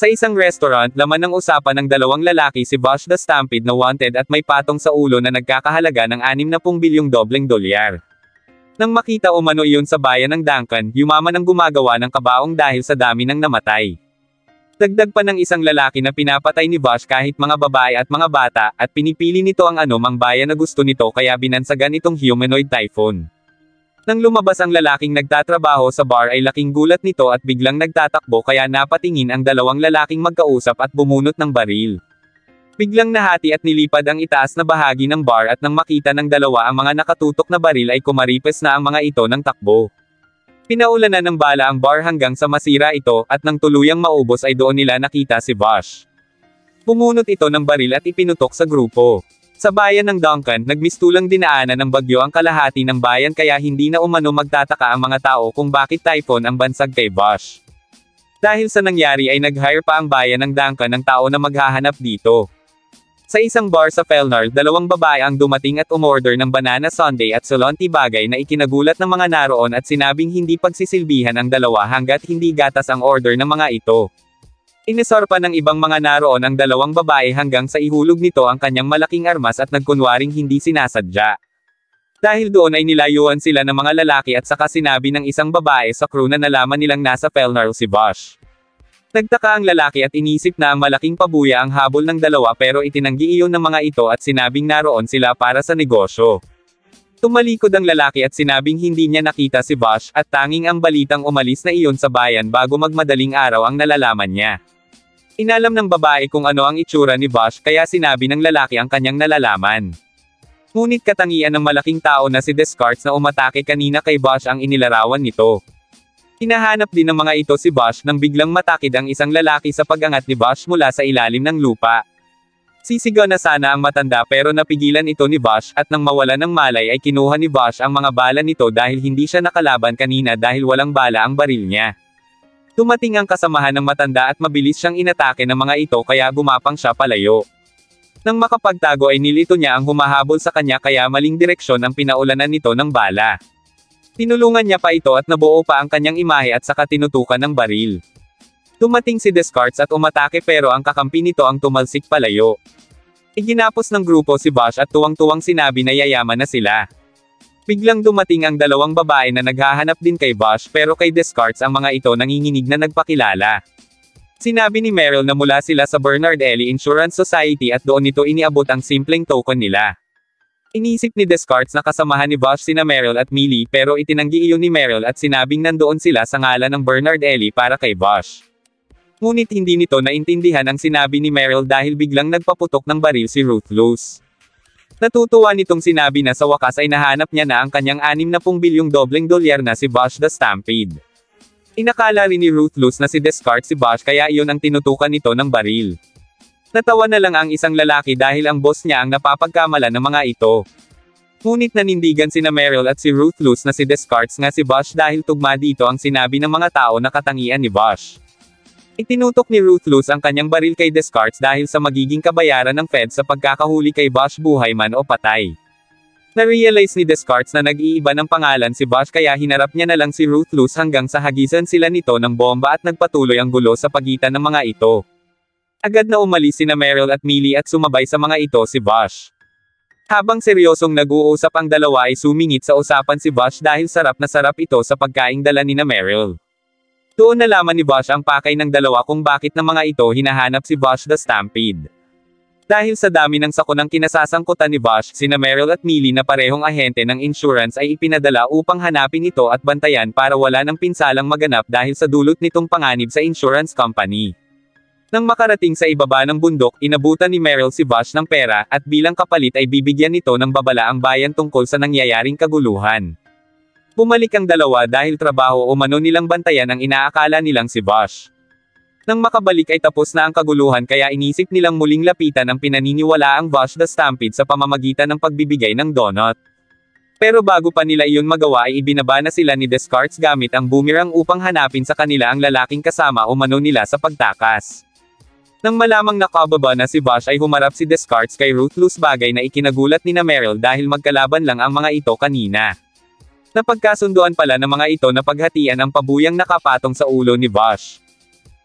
Sa isang restaurant, laman ng usapan ng dalawang lalaki si Vash the Stampede na wanted at may patong sa ulo na nagkakahalaga ng 60 bilyong dolyar. Nang makita umano iyon sa bayan ng Duncan, yumaman ang gumagawa ng kabaong dahil sa dami ng namatay. Dagdag pa ng isang lalaki na pinapatay ni Vash kahit mga babae at mga bata, at pinipili nito ang anumang bayan na gusto nito kaya binansagan itong humanoid typhoon. Nang lumabas ang lalaking nagtatrabaho sa bar ay laking gulat nito at biglang nagtatakbo kaya napatingin ang dalawang lalaking magkausap at bumunot ng baril. Biglang nahati at nilipad ang itaas na bahagi ng bar at nang makita ng dalawa ang mga nakatutok na baril ay kumaripes na ang mga ito ng takbo. Pinaulanan ng bala ang bar hanggang sa masira ito, at nang tuluyang maubos ay doon nila nakita si Vash. Pumunot ito ng baril at ipinutok sa grupo. Sa bayan ng Duncan, nagmistulang dinaanan ng bagyo ang kalahati ng bayan kaya hindi na umano magtataka ang mga tao kung bakit typhoon ang bansag kay Vash. Dahil sa nangyari ay nag-hire pa ang bayan ng Duncan ng tao na maghahanap dito. Sa isang bar sa Felnar, dalawang babae ang dumating at umorder ng banana sundae at solonti bagay na ikinagulat ng mga naroon at sinabing hindi pagsisilbihan ang dalawa hanggat hindi gatas ang order ng mga ito. Inisor pa ng ibang mga naroon ang dalawang babae hanggang sa ihulog nito ang kanyang malaking armas at nagkunwaring hindi sinasadya. Dahil doon ay nilayuan sila ng mga lalaki at saka sinabi ng isang babae sa crew na nalaman nilang nasa Felnar si Vash. Nagtaka ang lalaki at inisip na ang malaking pabuya ang habol ng dalawa pero itinanggi iyon ng mga ito at sinabing naroon sila para sa negosyo. Tumalikod ang lalaki at sinabing hindi niya nakita si Vash at tanging ang balitang umalis na iyon sa bayan bago magmadaling araw ang nalalaman niya. Inalam ng babae kung ano ang itsura ni Vash kaya sinabi ng lalaki ang kanyang nalalaman. Ngunit katangian ng malaking tao na si Descartes na umatake kanina kay Vash ang inilarawan nito. Hinahanap din ng mga ito si Vash nang biglang matakid ang isang lalaki sa pag-angat ni Vash mula sa ilalim ng lupa. Sisigaw na sana ang matanda pero napigilan ito ni Vash at nang mawala ng malay ay kinuha ni Vash ang mga bala nito dahil hindi siya nakalaban kanina dahil walang bala ang baril niya. Dumating ang kasamahan ng matanda at mabilis siyang inatake ng mga ito kaya gumapang siya palayo. Nang makapagtago ay nilito niya ang humahabol sa kanya kaya maling direksyon ang pinaulanan nito ng bala. Tinulungan niya pa ito at nabuo pa ang kanyang imahe at saka tinutukan ng baril. Dumating si Descartes at umatake pero ang kakampi nito ang tumalsik palayo. Iginapos ng grupo si Vash at tuwang-tuwang sinabi na yayaman na sila. Biglang dumating ang dalawang babae na naghahanap din kay Vash pero kay Descartes ang mga ito nanginginig na nagpakilala. Sinabi ni Meryl na mula sila sa Bernard Ellie Insurance Society at doon nito iniabot ang simpleng token nila. Inisip ni Descartes na kasamahan ni Vash sina Meryl at Millie pero itinanggi iyon ni Meryl at sinabing nandoon sila sa ngalan ng Bernard Ellie para kay Vash. Ngunit hindi nito naintindihan ang sinabi ni Meryl dahil biglang nagpaputok ng baril si Ruthless. Natutuwa nitong sinabi na sa wakas ay nahanap niya na ang kanyang 60 bilyong dolyar na si Vash the Stampede. Inakala rin ni Ruthless na si Descartes si Vash kaya iyon ang tinutukan nito ng baril. Natawa na lang ang isang lalaki dahil ang boss niya ang napapagkamalan ng mga ito. Ngunit nanindigan sina Meryl at si Ruthless na si Descartes nga si Vash dahil tugma dito ang sinabi ng mga tao na katangian ni Vash. Itinutok ni Ruthless ang kanyang baril kay Descartes dahil sa magiging kabayaran ng Fed sa pagkakahuli kay Vash buhay man o patay. Na-realize ni Descartes na nag-iiba ng pangalan si Vash kaya hinarap niya na lang si Ruthless hanggang sa hagisan sila nito ng bomba at nagpatuloy ang gulo sa pagitan ng mga ito. Agad na umalis sina Meryl at Millie at sumabay sa mga ito si Vash. Habang seryosong nag-uusap ang dalawa ay sumingit sa usapan si Vash dahil sarap na sarap ito sa pagkaing dala ni na Meryl. Doon nalaman ni Vash ang pakay ng dalawa kung bakit ng mga ito hinahanap si Vash the Stampede. Dahil sa dami ng sakunang kinasasangkutan ni Vash, sina Meryl at Millie na parehong ahente ng insurance ay ipinadala upang hanapin ito at bantayan para wala ng pinsalang maganap dahil sa dulot nitong panganib sa insurance company. Nang makarating sa ibaba ng bundok, inabutan ni Meryl si Vash ng pera, at bilang kapalit ay bibigyan nito ng babala ang bayan tungkol sa nangyayaring kaguluhan. Bumalik ang dalawa dahil trabaho umano nilang bantayan ang inaakala nilang si Vash. Nang makabalik ay tapos na ang kaguluhan kaya inisip nilang muling lapitan ang pinaniniwalaang Vash the Stampede sa pamamagitan ng pagbibigay ng donut. Pero bago pa nila iyon magawa ay ibinaba na sila ni Descartes gamit ang boomerang upang hanapin sa kanila ang lalaking kasama umano nila sa pagtakas. Nang malamang nakababa na si Vash ay humarap si Descartes kay Ruthless bagay na ikinagulat ni na Meryl dahil magkalaban lang ang mga ito kanina. Napagkasunduan pala ng mga ito na paghatian ang pabuyang nakapatong sa ulo ni Vash.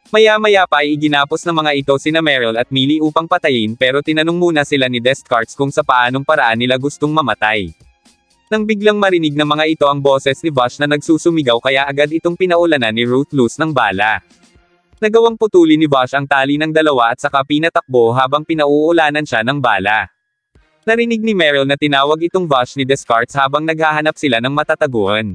Maya-maya pa ay iginapos ng mga ito sina Meryl at Millie upang patayin pero tinanong muna sila ni Descartes kung sa paanong paraan nila gustong mamatay. Nang biglang marinig ng mga ito ang boses ni Vash na nagsusumigaw kaya agad itong pinaulanan ni Ruthless ng bala. Nagawang putulin ni Vash ang tali ng dalawa at saka pinatakbo habang pinauulanan siya ng bala. Narinig ni Meryl na tinawag itong Vash ni Descartes habang naghahanap sila ng matataguan.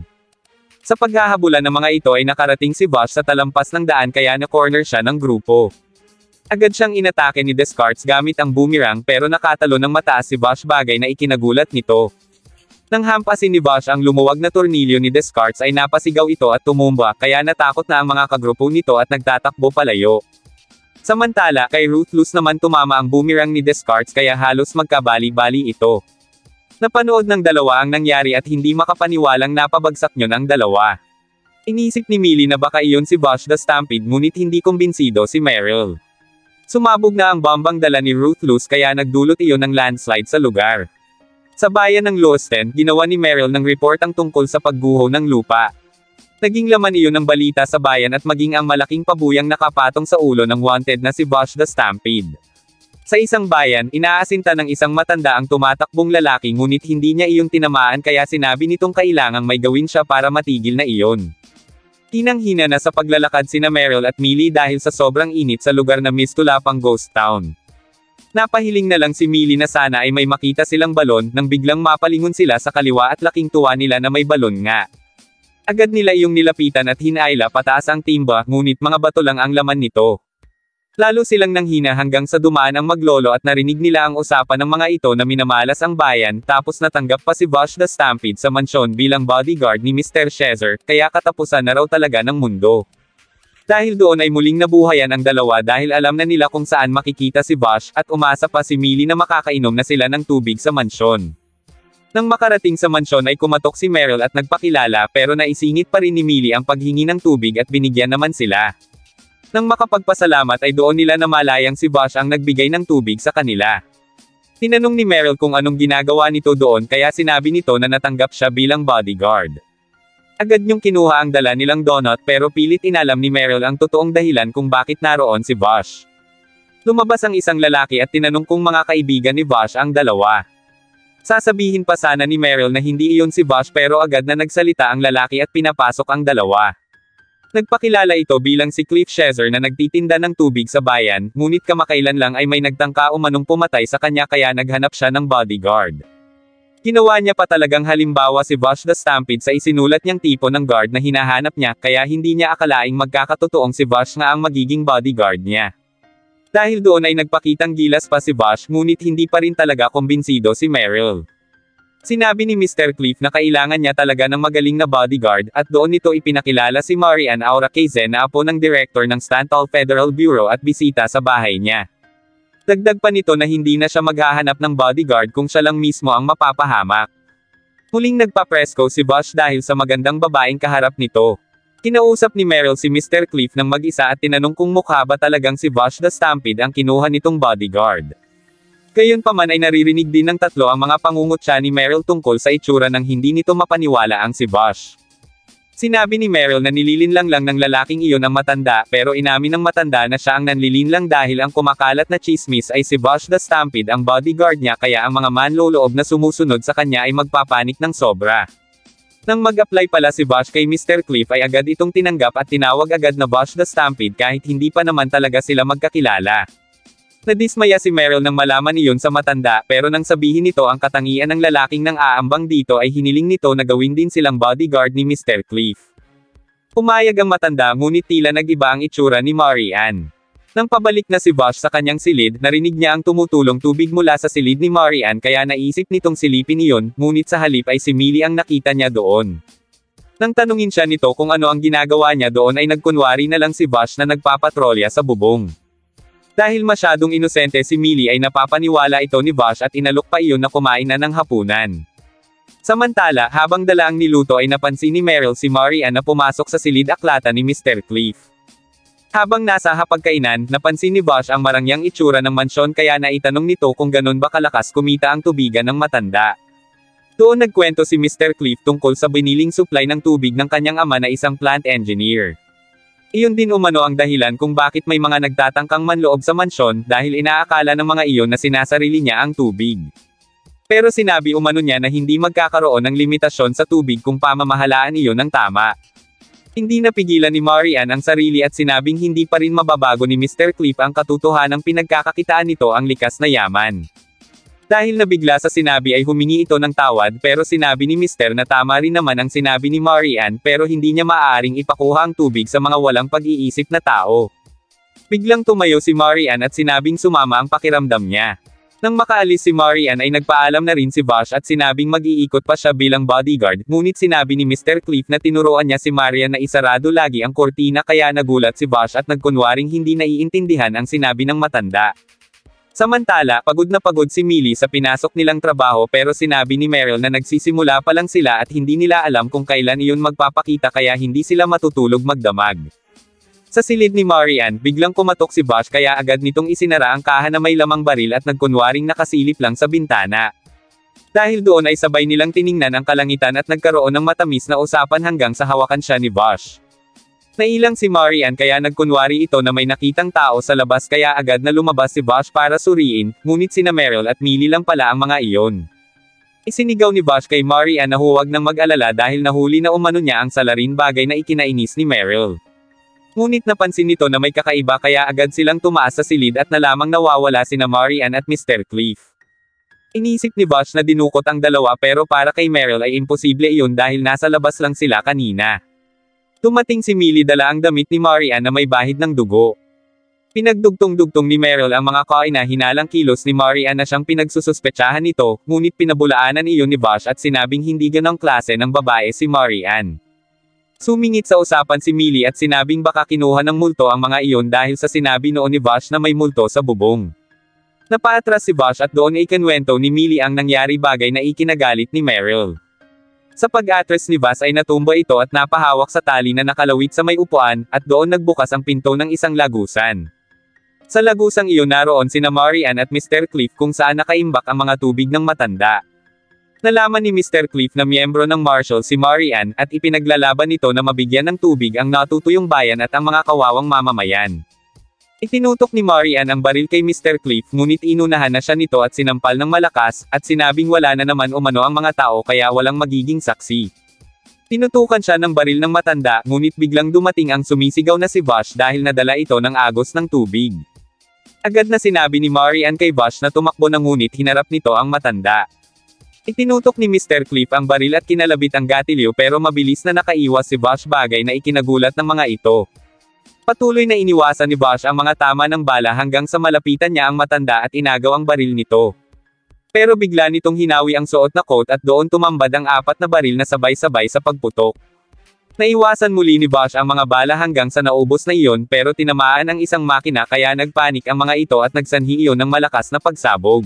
Sa paghahabulan ng mga ito ay nakarating si Vash sa talampas ng daan kaya na-corner siya ng grupo. Agad siyang inatake ni Descartes gamit ang boomerang pero nakatalo ng mataas si Vash bagay na ikinagulat nito. Nang hampasin ni Vash ang lumuwag na tornilyo ni Descartes ay napasigaw ito at tumumba kaya natakot na ang mga kagrupo nito at nagtatakbo palayo. Samantala, kay Ruthless naman tumama ang boomerang ni Descartes kaya halos magkabali-bali ito. Napanood ng dalawa ang nangyari at hindi makapaniwalang napabagsak niyon ang dalawa. Inisip ni Millie na baka iyon si Vash the Stampede ngunit hindi kumbinsido si Meryl. Sumabog na ang bombang dala ni Ruthless kaya nagdulot iyon ng landslide sa lugar. Sa bayan ng Lewiston, ginawa ni Meryl ng report ang tungkol sa pagguho ng lupa. Naging laman iyon ng balita sa bayan at maging ang malaking pabuyang nakapatong sa ulo ng wanted na si Vash the Stampede. Sa isang bayan, inaasinta ng isang matanda ang tumatakbong lalaki ngunit hindi niya iyon tinamaan kaya sinabi nitong kailangang may gawin siya para matigil na iyon. Hinang-hina na sa paglalakad sina Meryl at Millie dahil sa sobrang init sa lugar na Mistulapang Ghost Town. Napahiling na lang si Millie na sana ay may makita silang balon nang biglang mapalingon sila sa kaliwa at laking tuwa nila na may balon nga. Agad nila iyong nilapitan at hinaila pataas ang timba ngunit mga bato lang ang laman nito. Lalo silang nanghina hanggang sa dumaan ang maglolo at narinig nila ang usapan ng mga ito na minamalas ang bayan tapos natanggap pa si Vash the Stampede sa mansyon bilang bodyguard ni Mr. Cheshire, kaya katapusan na raw talaga ng mundo. Dahil doon ay muling nabuhayan ang dalawa dahil alam na nila kung saan makikita si Vash at umasa pa si Millie na makakainom na sila ng tubig sa mansyon. Nang makarating sa mansyon ay kumatok si Meryl at nagpakilala pero naisingit pa rin ni Millie ang paghingi ng tubig at binigyan naman sila. Nang makapagpasalamat ay doon nila namalayang si Vash ang nagbigay ng tubig sa kanila. Tinanong ni Meryl kung anong ginagawa nito doon kaya sinabi nito na natanggap siya bilang bodyguard. Agad niyong kinuha ang dala nilang donut pero pilit inalam ni Meryl ang totoong dahilan kung bakit naroon si Vash. Lumabas ang isang lalaki at tinanong kung mga kaibigan ni Vash ang dalawa. Sasabihin pa sana ni Meryl na hindi iyon si Vash pero agad na nagsalita ang lalaki at pinapasok ang dalawa. Nagpakilala ito bilang si Cliff Cheshire na nagtitinda ng tubig sa bayan, ngunit kamakailan lang ay may nagtangka umanong pumatay sa kanya kaya naghanap siya ng bodyguard. Ginawa niya pa talagang halimbawa si Vash the Stampede sa isinulat niyang tipo ng guard na hinahanap niya kaya hindi niya akalaing magkakatotoong si Vash nga ang magiging bodyguard niya. Dahil doon ay nagpakitang gilas pa si Vash ngunit hindi pa rin talaga kumbinsido si Meryl. Sinabi ni Mr. Cliff na kailangan niya talaga ng magaling na bodyguard at doon nito ipinakilala si Marian Aura Kaizen na apo ng director ng Stantall Federal Bureau at bisita sa bahay niya. Dagdag pa nito na hindi na siya maghahanap ng bodyguard kung siya lang mismo ang mapapahamak. Muling nagpa-presko si Vash dahil sa magandang babaeng kaharap nito. Kinausap ni Meryl si Mr. Cliff ng mag-isa at tinanong kung mukha ba talagang si Vash the Stampede ang kinuha nitong bodyguard. Gayunpaman ay naririnig din ng tatlo ang mga pangungutya ni Meryl tungkol sa itsura ng hindi nito mapaniwala ang si Vash. Sinabi ni Meryl na nililinlang lang ng lalaking iyon ang matanda pero inamin ng matanda na siya ang nanlilinlang dahil ang kumakalat na chismis ay si Vash the Stampede ang bodyguard niya kaya ang mga manloloob na sumusunod sa kanya ay magpapanik ng sobra. Nang mag-apply pala si Vash kay Mr. Cliff ay agad itong tinanggap at tinawag agad na Vash the Stampede kahit hindi pa naman talaga sila magkakilala. Nadismaya si Meryl nang malaman iyon sa matanda pero nang sabihin nito ang katangian ng lalaking nang aambang dito ay hiniling nito na gawin din silang bodyguard ni Mr. Cliff. Pumayag ang matanda ngunit tila nag-iba ang itsura ni Marian. Nang pabalik na si Vash sa kanyang silid, narinig niya ang tumutulong tubig mula sa silid ni Marian kaya naisip nitong silipin iyon, ngunit sa halip ay si Millie ang nakita niya doon. Nang tanungin siya nito kung ano ang ginagawa niya doon ay nagkunwari na lang si Vash na nagpapatrolya sa bubong. Dahil masyadong inosente si Millie ay napapaniwala ito ni Vash at inalok pa iyon na kumain na ng hapunan. Samantala, habang dala ang niluto ay napansin ni Meryl si Marian na pumasok sa silid aklata ni Mr. Cliff. Habang nasa hapagkainan, napansin ni Vash ang marangyang itsura ng mansyon kaya naitanong nito kung ganon ba kalakas kumita ang tubigan ng matanda. Doon nagkwento si Mr. Cliff tungkol sa biniling supply ng tubig ng kanyang ama na isang plant engineer. Iyon din umano ang dahilan kung bakit may mga nagtatangkang manloob sa mansyon dahil inaakala ng mga iyon na sinasarili niya ang tubig. Pero sinabi umano niya na hindi magkakaroon ng limitasyon sa tubig kung pamamahalaan iyon ng tama. Hindi napigilan ni Marian ang sarili at sinabing hindi pa rin mababago ni Mr. Cliff ang katotohanang pinagkakakitaan nito ang likas na yaman. Dahil nabigla sa sinabi ay humingi ito ng tawad pero sinabi ni Mr. na tama rin naman ang sinabi ni Marian pero hindi niya maaaring ipakuha ang tubig sa mga walang pag-iisip na tao. Biglang tumayo si Marian at sinabing sumama ang pakiramdam niya. Nang makaalis si Marian ay nagpaalam na rin si Vash at sinabing mag-iikot pa siya bilang bodyguard, ngunit sinabi ni Mr. Cliff na tinuruan niya si Marian na isarado lagi ang kortina kaya nagulat si Vash at nagkunwaring hindi naiintindihan ang sinabi ng matanda. Samantala, pagod na pagod si Millie sa pinasok nilang trabaho pero sinabi ni Meryl na nagsisimula pa lang sila at hindi nila alam kung kailan iyon magpapakita kaya hindi sila matutulog magdamag. Sa silid ni Marian, biglang kumatok si Vash kaya agad nitong isinara ang kaha na may lamang baril at nagkunwaring nakasilip lang sa bintana. Dahil doon ay sabay nilang tiningnan ang kalangitan at nagkaroon ng matamis na usapan hanggang sa hawakan siya ni Vash. Nailang si Marian kaya nagkunwari ito na may nakitang tao sa labas kaya agad na lumabas si Vash para suriin, ngunit sina Meryl at Millie lang pala ang mga iyon. Isinigaw ni Vash kay Marian na huwag nang mag-alala dahil nahuli na umano niya ang salarin bagay na ikinainis ni Meryl. Ngunit napansin nito na may kakaiba kaya agad silang tumaas sa silid at nalamang nawawala sina Marian at Mr. Cliff. Inisip ni Vash na dinukot ang dalawa pero para kay Meryl ay imposible iyon dahil nasa labas lang sila kanina. Dumating si Millie dala ang damit ni Marian na may bahid ng dugo. Pinagdugtong-dugtong ni Meryl ang mga kaina hinalang kilos ni Marian na siyang pinagsususpetsahan nito, ngunit pinabulaanan iyon ni Vash at sinabing hindi ganong klase ng babae si Marian. Sumingit sa usapan si Millie at sinabing baka kinuha ng multo ang mga iyon dahil sa sinabi noon ni Vash na may multo sa bubong. Napaatras si Vash at doon ay kinwento ni Millie ang nangyari bagay na ikinagalit ni Meryl. Sa pag-atres ni Vash ay natumba ito at napahawak sa tali na nakalawit sa may upuan, at doon nagbukas ang pinto ng isang lagusan. Sa lagusang iyon naroon sina Marian at Mr. Cliff kung saan nakaimbak ang mga tubig ng matanda. Nalaman ni Mr. Cliff na miyembro ng Marshal si Marian at ipinaglalaban nito na mabigyan ng tubig ang natutuyong bayan at ang mga kawawang mamamayan. Itinutok ni Marian ang baril kay Mr. Cliff ngunit inunahan na siya nito at sinampal ng malakas, at sinabing wala na naman umano ang mga tao kaya walang magiging saksi. Tinutukan siya ng baril ng matanda ngunit biglang dumating ang sumisigaw na si Vash dahil nadala ito ng agos ng tubig. Agad na sinabi ni Marian kay Vash na tumakbo na ngunit hinarap nito ang matanda. Itinutok ni Mr. Cliff ang baril at kinalabit ang gatilyo pero mabilis na nakaiwas si Vash bagay na ikinagulat ng mga ito. Patuloy na iniwasan ni Vash ang mga tama ng bala hanggang sa malapitan niya ang matanda at inagaw ang baril nito. Pero bigla nitong hinawi ang suot na coat at doon tumambad ang 4 na baril na sabay-sabay sa pagputok. Naiwasan muli ni Vash ang mga bala hanggang sa naubos na iyon pero tinamaan ang isang makina kaya nagpanik ang mga ito at nagsanhi iyon ng malakas na pagsabog.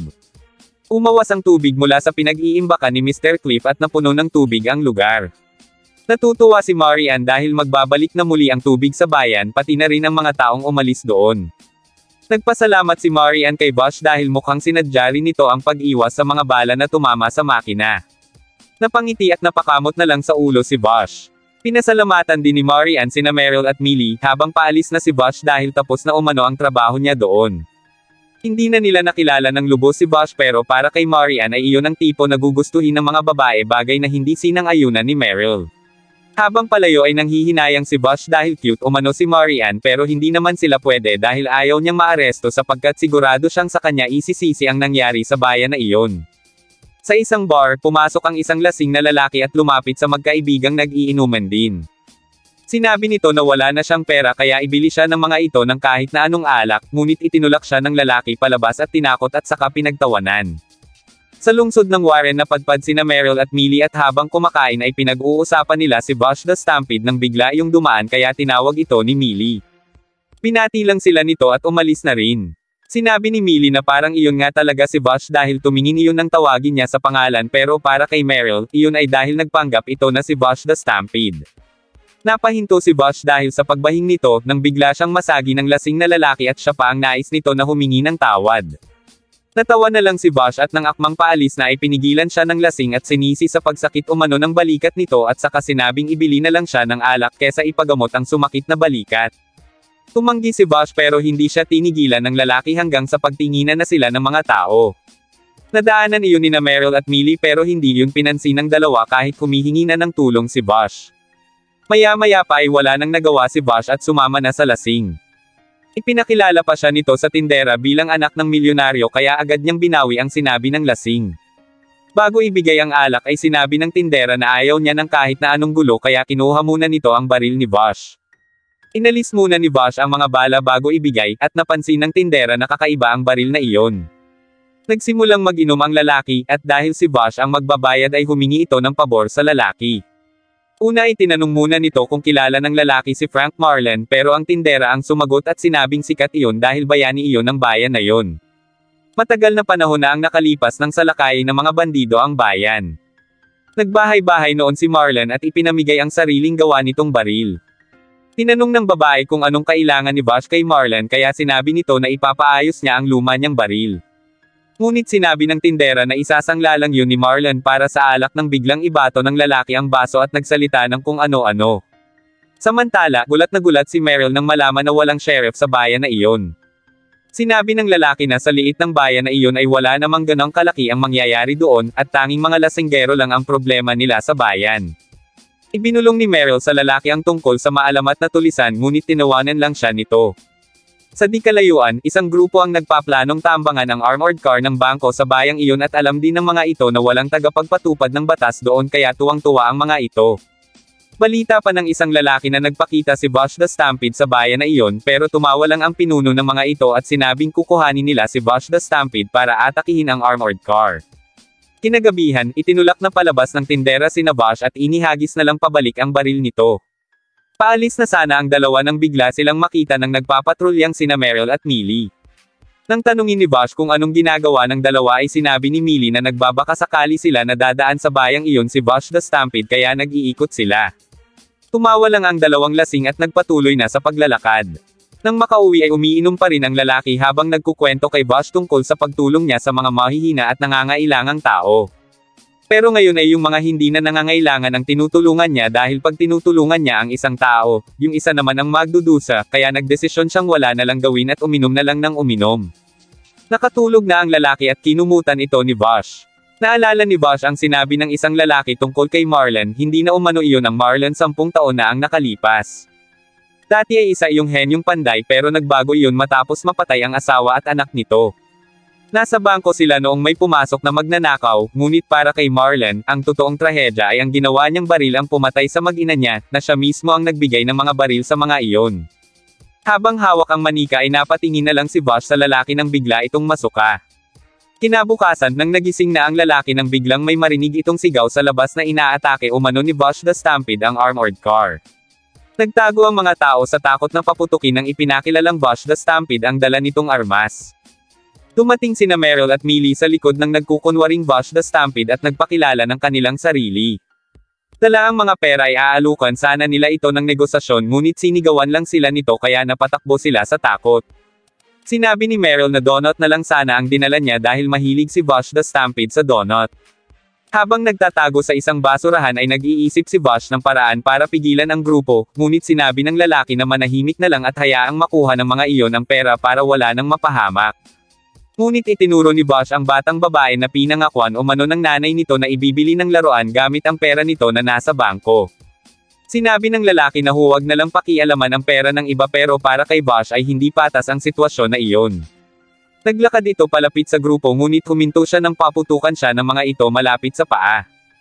Umawas ang tubig mula sa pinag-iimbakan ni Mr. Cliff at napuno ng tubig ang lugar. Natutuwa si Marian dahil magbabalik na muli ang tubig sa bayan pati na rin ang mga taong umalis doon. Nagpasalamat si Marian kay Vash dahil mukhang sinadya rin nito ang pag-iwas sa mga bala na tumama sa makina. Napangiti at napakamot na lang sa ulo si Vash. Pinasalamatan din ni Marian sina Meryl at Millie habang paalis na si Vash dahil tapos na umano ang trabaho niya doon. Hindi na nila nakilala ng lubos si Vash pero para kay Marian ay iyon ang tipo na gugustuhin ng mga babae bagay na hindi sinang-ayunan ni Meryl. Habang palayo ay nanghihinayang si Vash dahil cute umano si Marian pero hindi naman sila pwede dahil ayaw niyang maaresto sapagkat sigurado siyang sa kanya isisisi ang nangyari sa bayan na iyon. Sa isang bar, pumasok ang isang lasing na lalaki at lumapit sa magkaibigang nag-iinuman din. Sinabi nito na wala na siyang pera kaya ibili siya ng mga ito ng kahit na anong alak, ngunit itinulak siya ng lalaki palabas at tinakot at saka pinagtawanan. Sa lungsod ng Warren napadpad sina Meryl at Millie at habang kumakain ay pinag-uusapan nila si Vash the Stampede nang bigla yung dumaan kaya tinawag ito ni Millie. Pinati lang sila nito at umalis na rin. Sinabi ni Millie na parang iyon nga talaga si Vash dahil tumingin iyon ng tawagin niya sa pangalan pero para kay Meryl, iyon ay dahil nagpanggap ito na si Vash the Stampede. Napahinto si Vash dahil sa pagbahing nito nang bigla siyang masagi ng lasing na lalaki at siya pa ang nais nito na humingi ng tawad. Natawa na lang si Vash at nang akmang paalis na ay pinigilan siya ng lasing at sinisi sa pagsakit umano ng balikat nito at saka sinabing ibili na lang siya ng alak kesa ipagamot ang sumakit na balikat. Tumanggi si Vash pero hindi siya tinigilan ng lalaki hanggang sa pagtinginan na sila ng mga tao. Nadaanan iyon ni Meryl at Millie pero hindi yun pinansin ng dalawa kahit humihingi na ng tulong si Vash. Maya-maya pa ay wala nang nagawa si Vash at sumama na sa lasing. Ipinakilala pa siya nito sa tindera bilang anak ng milyonaryo kaya agad niyang binawi ang sinabi ng lasing. Bago ibigay ang alak ay sinabi ng tindera na ayaw niya ng kahit na anong gulo kaya kinuha muna nito ang baril ni Vash. Inalis muna ni Vash ang mga bala bago ibigay at napansin ng tindera na kakaiba ang baril na iyon. Nagsimulang mag-inom ang lalaki at dahil si Vash ang magbabayad ay humingi ito ng pabor sa lalaki. Una ay tinanong muna nito kung kilala ng lalaki si Frank Marlin pero ang tindera ang sumagot at sinabing sikat iyon dahil bayani iyon ng bayan na iyon. Matagal na panahon na ang nakalipas nang salakayin ng mga bandido ang bayan. Nagbahay-bahay noon si Marlin at ipinamigay ang sariling gawa nitong baril. Tinanong ng babae kung anong kailangan ni Vash kay Marlin kaya sinabi nito na ipapaayos niya ang luma niyang baril. Ngunit sinabi ng tindera na isasangla lang yun ni Marlin para sa alak nang biglang ibato ng lalaki ang baso at nagsalita ng kung ano-ano. Samantala, gulat na gulat si Meryl nang malaman na walang sheriff sa bayan na iyon. Sinabi ng lalaki na sa liit ng bayan na iyon ay wala namang ganong kalaki ang mangyayari doon at tanging mga lasinggero lang ang problema nila sa bayan. Ibinulong ni Meryl sa lalaki ang tungkol sa maalamat na tulisan ngunit tinawanan lang siya nito. Sa di kalayuan, isang grupo ang nagpaplanong tambangan ang armored car ng bangko sa bayang iyon at alam din ng mga ito na walang tagapagpatupad ng batas doon kaya tuwang-tuwa ang mga ito. Balita pa ng isang lalaki na nagpakita si Vash the Stampede sa bayan na iyon pero tumawa lang ang pinuno ng mga ito at sinabing kukuhanin nila si Vash the Stampede para atakihin ang armored car. Kinagabihan, itinulak na palabas ng tindera si Vash at inihagis na lang pabalik ang baril nito. Paalis na sana ang dalawa nang bigla silang makita ng nagpapatrulyang sina Meryl at Millie. Nang tanungin ni Vash kung anong ginagawa ng dalawa ay sinabi ni Millie na nagbabaka sakali sila na dadaan sa bayang iyon si Vash the Stampede kaya nag-iikot sila. Tumawa lang ang dalawang lasing at nagpatuloy na sa paglalakad. Nang makauwi ay umiinom pa rin ang lalaki habang nagkukwento kay Vash tungkol sa pagtulong niya sa mga mahihina at nangangailangang tao. Pero ngayon ay yung mga hindi na nangangailangan ang tinutulungan niya dahil pag tinutulungan niya ang isang tao, yung isa naman ang magdudusa, kaya nagdesisyon siyang wala na lang gawin at uminom na lang ng uminom. Nakatulog na ang lalaki at kinumutan ito ni Vash. Naalala ni Vash ang sinabi ng isang lalaki tungkol kay Marlin, hindi na umano iyon ang Marlin 10 taon na ang nakalipas. Dati ay isa iyong henyong panday pero nagbago iyon matapos mapatay ang asawa at anak nito. Nasa bangko sila noong may pumasok na magnanakaw, ngunit para kay Marlin, ang totoong trahedya ay ang ginawa niyang baril ang pumatay sa mag-ina niya, na siya mismo ang nagbigay ng mga baril sa mga iyon. Habang hawak ang manika ay napatingin na lang si Vash sa lalaki nang bigla itong masuka. Kinabukasan nang nagising na ang lalaki nang biglang may marinig itong sigaw sa labas na inaatake umano ni Vash the Stampede ang armored car. Nagtago ang mga tao sa takot na paputukin ng ipinakilalang Vash the Stampede ang dala nitong armas. Dumating sina Meryl at Millie sa likod ng nagkukunwaring Vash the Stampede at nagpakilala ng kanilang sarili. Dala ang mga pera ay aalukan sana nila ito ng negosasyon ngunit sinigawan lang sila nito kaya napatakbo sila sa takot. Sinabi ni Meryl na donut na lang sana ang dinala niya dahil mahilig si Vash the Stampede sa donut. Habang nagtatago sa isang basurahan ay nag-iisip si Vash ng paraan para pigilan ang grupo, ngunit sinabi ng lalaki na manahimik na lang at hayaang makuha ng mga iyon ang pera para wala nang mapahamak. Ngunit itinuro ni Vash ang batang babae na pinangakwan umano ng nanay nito na ibibili ng laruan gamit ang pera nito na nasa bangko. Sinabi ng lalaki na huwag na lang pakialaman ang pera ng iba pero para kay Vash ay hindi patas ang sitwasyon na iyon. Naglakad ito palapit sa grupo ngunit huminto siya nang paputukan siya ng mga ito malapit sa paa.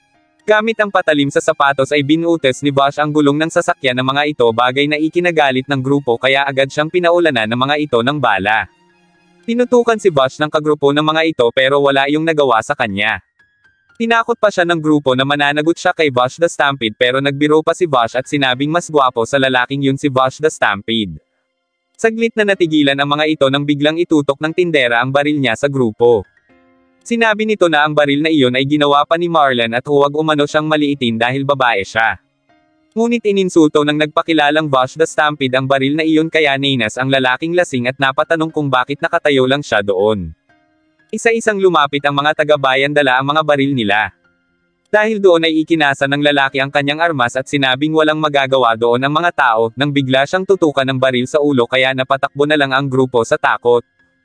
Gamit ang patalim sa sapatos ay binutas ni Vash ang gulong ng sasakyan ng mga ito bagay na ikinagalit ng grupo kaya agad siyang pinaulanan ng mga ito ng bala. Tinutukan si Vash ng kagrupo ng mga ito pero wala iyong nagawa sa kanya. Tinakot pa siya ng grupo na mananagot siya kay Vash the Stampede pero nagbiro pa si Vash at sinabing mas gwapo sa lalaking yun si Vash the Stampede. Saglit na natigilan ang mga ito nang biglang itutok ng tindera ang baril niya sa grupo. Sinabi nito na ang baril na iyon ay ginawa pa ni Marlin at huwag umano siyang maliitin dahil babae siya. Ngunit ininsulto ng nagpakilalang Vash the Stampede ang baril na iyon kaya ninas ang lalaking lasing at napatanong kung bakit nakatayo lang siya doon. Isa-isang lumapit ang mga taga-bayan dala ang mga baril nila. Dahil doon ay ikinasa ng lalaki ang kanyang armas at sinabing walang magagawa doon ang mga tao, nang bigla siyang tutukan ng baril sa ulo kaya napatakbo na lang ang grupo sa takot.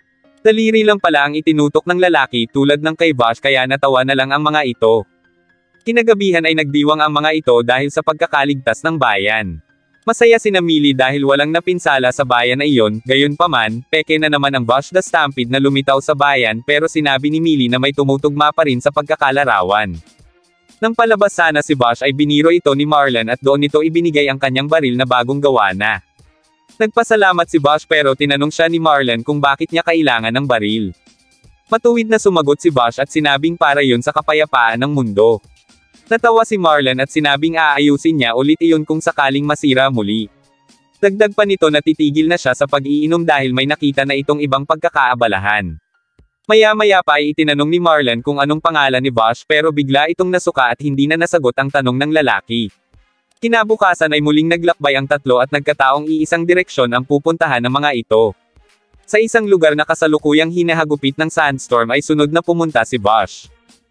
Daliri lang pala ang itinutok ng lalaki tulad ng kay Vash kaya natawa na lang ang mga ito. Kinagabihan ay nagdiwang ang mga ito dahil sa pagkakaligtas ng bayan. Masaya si Millie dahil walang napinsala sa bayan na iyon, gayunpaman, peke na naman ang Vash the Stampede na lumitaw sa bayan pero sinabi ni Millie na may tumutugma pa rin sa pagkakalarawan. Nang palabas sana si Vash ay biniro ito ni Marlon at doon nito ibinigay ang kanyang baril na bagong gawa na. Nagpasalamat si Vash pero tinanong siya ni Marlon kung bakit niya kailangan ng baril. Matuwid na sumagot si Vash at sinabing para yun sa kapayapaan ng mundo. Natawa si Marlon at sinabing aayusin niya ulit iyon kung sakaling masira muli. Dagdag pa nito na titigil na siya sa pag-iinom dahil may nakita na itong ibang pagkakaabalahan. Maya-maya pa ay itinanong ni Marlon kung anong pangalan ni Vash pero bigla itong nasuka at hindi na nasagot ang tanong ng lalaki. Kinabukasan ay muling naglakbay ang tatlo at nagkataong iisang direksyon ang pupuntahan ng mga ito. Sa isang lugar na kasalukuyang hinahagupit ng sandstorm ay sunod na pumunta si Vash.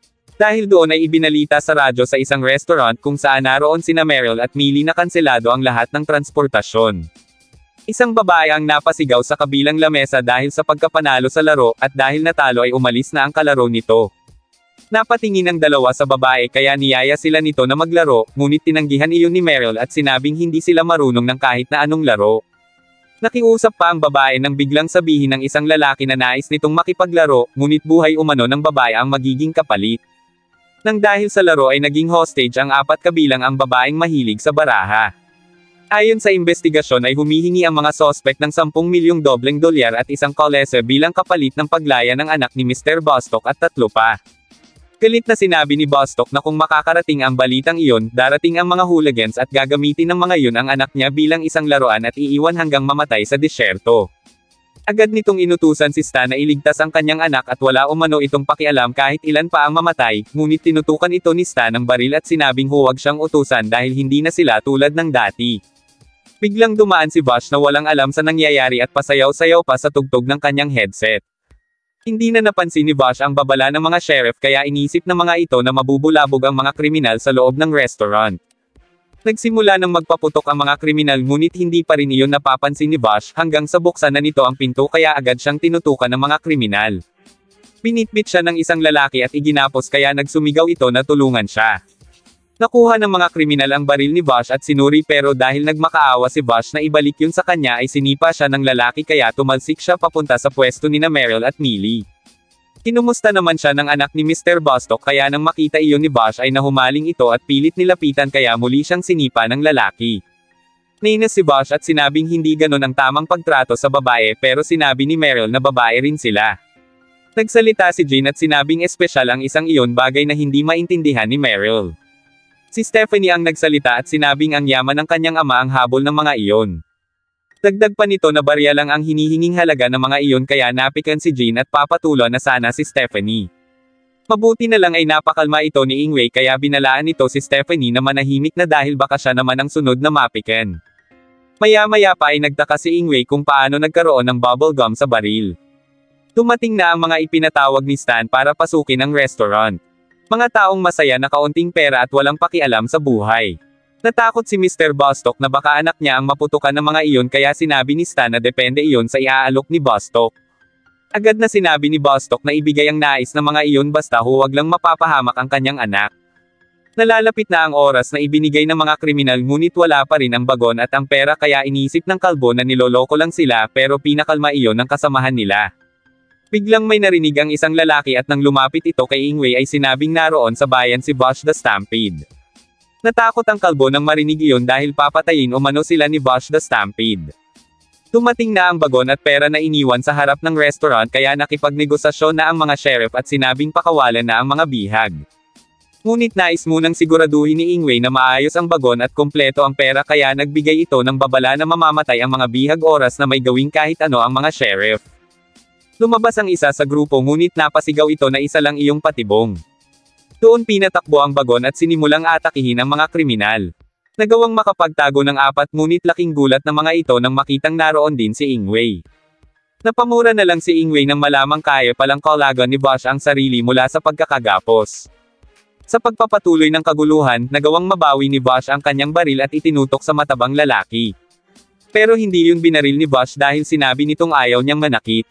Dahil doon ay ibinalita sa radyo sa isang restaurant kung saan naroon sina Meryl at Millie na kanselado ang lahat ng transportasyon. Isang babae ang napasigaw sa kabilang lamesa dahil sa pagkapanalo sa laro at dahil natalo ay umalis na ang kalaro nito. Napatingin ang dalawa sa babae kaya niyaya sila nito na maglaro, ngunit tinanggihan iyon ni Meryl at sinabing hindi sila marunong ng kahit na anong laro. Nakiusap pa ang babae nang biglang sabihin ng isang lalaki na nais nitong makipaglaro, ngunit buhay umano ng babae ang magiging kapalit. Nang dahil sa laro ay naging hostage ang apat kabilang ang babaeng mahilig sa baraha. Ayon sa investigasyon ay humihingi ang mga sospek ng 10 milyong dobleng dolyar at isang kolese bilang kapalit ng paglaya ng anak ni Mr. Bostock at tatlo pa. Galit na sinabi ni Bostock na kung makakarating ang balitang iyon, darating ang mga hooligans at gagamitin ng mga yun ang anak niya bilang isang laruan at iiwan hanggang mamatay sa disyerto. Agad nitong inutusan si Stan na iligtas ang kanyang anak at wala umano itong pakialam kahit ilan pa ang mamatay, ngunit tinutukan ito ni Stan ng baril at sinabing huwag siyang utusan dahil hindi na sila tulad ng dati. Biglang dumaan si Vash na walang alam sa nangyayari at pasayaw-sayaw pa sa tugtog ng kanyang headset. Hindi na napansin ni Vash ang babala ng mga sheriff kaya inisip ng mga ito na mabubulabog ang mga kriminal sa loob ng restaurant. Nagsimula ng magpaputok ang mga kriminal ngunit hindi pa rin iyon napapansin ni Vash hanggang sa buksan na nito ang pinto kaya agad siyang tinutukan ng mga kriminal. Binitbit siya ng isang lalaki at iginapos kaya nagsumigaw ito na tulungan siya. Nakuha ng mga kriminal ang baril ni Vash at sinuri pero dahil nagmakaawa si Vash na ibalik yun sa kanya ay sinipa siya ng lalaki kaya tumalsik siya papunta sa pwesto nina Meryl at Millie. Kinumusta naman siya ng anak ni Mr. Bostock kaya nang makita iyon ni Vash ay nahumaling ito at pilit nilapitan kaya muli siyang sinipa ng lalaki. Nainis si Vash at sinabing hindi ganon ang tamang pagtrato sa babae pero sinabi ni Meryl na babae rin sila. Nagsalita si Jean at sinabing espesyal ang isang iyon bagay na hindi maintindihan ni Meryl. Si Stephanie ang nagsalita at sinabing ang yaman ng kanyang ama ang habol ng mga iyon. Dagdag pa nito na barya lang ang hinihinging halaga ng mga iyon kaya napikan si Jean at papatulan na sana si Stephanie. Mabuti na lang ay napakalma ito ni Ingway kaya binalaan nito si Stephanie na manahimik na dahil baka siya naman ang sunod na mapikan. Maya-maya pa ay nagtaka si Ingway kung paano nagkaroon ng bubblegum sa baril. Dumating na ang mga ipinatawag ni Stan para pasukin ang restaurant. Mga taong masaya na kaunting pera at walang pakialam sa buhay. Natakot si Mr. Bostock na baka anak niya ang maputukan ng mga iyon kaya sinabi ni Stan na depende iyon sa iaalok ni Bostock. Agad na sinabi ni Bostock na ibigay ang nais ng mga iyon basta huwag lang mapapahamak ang kanyang anak. Nalalapit na ang oras na ibinigay ng mga kriminal ngunit wala pa rin ang bagon at ang pera kaya inisip ng kalbo na niloloko lang sila pero pinakalma iyon ng kasamahan nila. Biglang may narinig ang isang lalaki at nang lumapit ito kay Ingway ay sinabing naroon sa bayan si Vash the Stampede. Natakot ang kalbo nang marinig iyon dahil papatayin umano sila ni Vash the Stampede. Dumating na ang bagon at pera na iniwan sa harap ng restaurant kaya nakipagnegosasyon na ang mga sheriff at sinabing pakawalan na ang mga bihag. Ngunit nais munang siguraduhin ni Ingway na maayos ang bagon at kumpleto ang pera kaya nagbigay ito ng babala na mamamatay ang mga bihag oras na may gawing kahit ano ang mga sheriff. Lumabas ang isa sa grupo ngunit napasigaw ito na isa lang iyong patibong. Doon pinatakbo ang bagon at sinimulang atakihin ang mga kriminal. Nagawang makapagtago ng apat ngunit laking gulat ng mga ito nang makitang naroon din si Ingway. Napamura na lang si Ingwei nang malamang kaya palang kalagan ni Bosch ang sarili mula sa pagkakagapos. Sa pagpapatuloy ng kaguluhan, nagawang mabawi ni Bosch ang kanyang baril at itinutok sa matabang lalaki. Pero hindi yun binaril ni Bosch dahil sinabi nitong ayaw niyang manakit.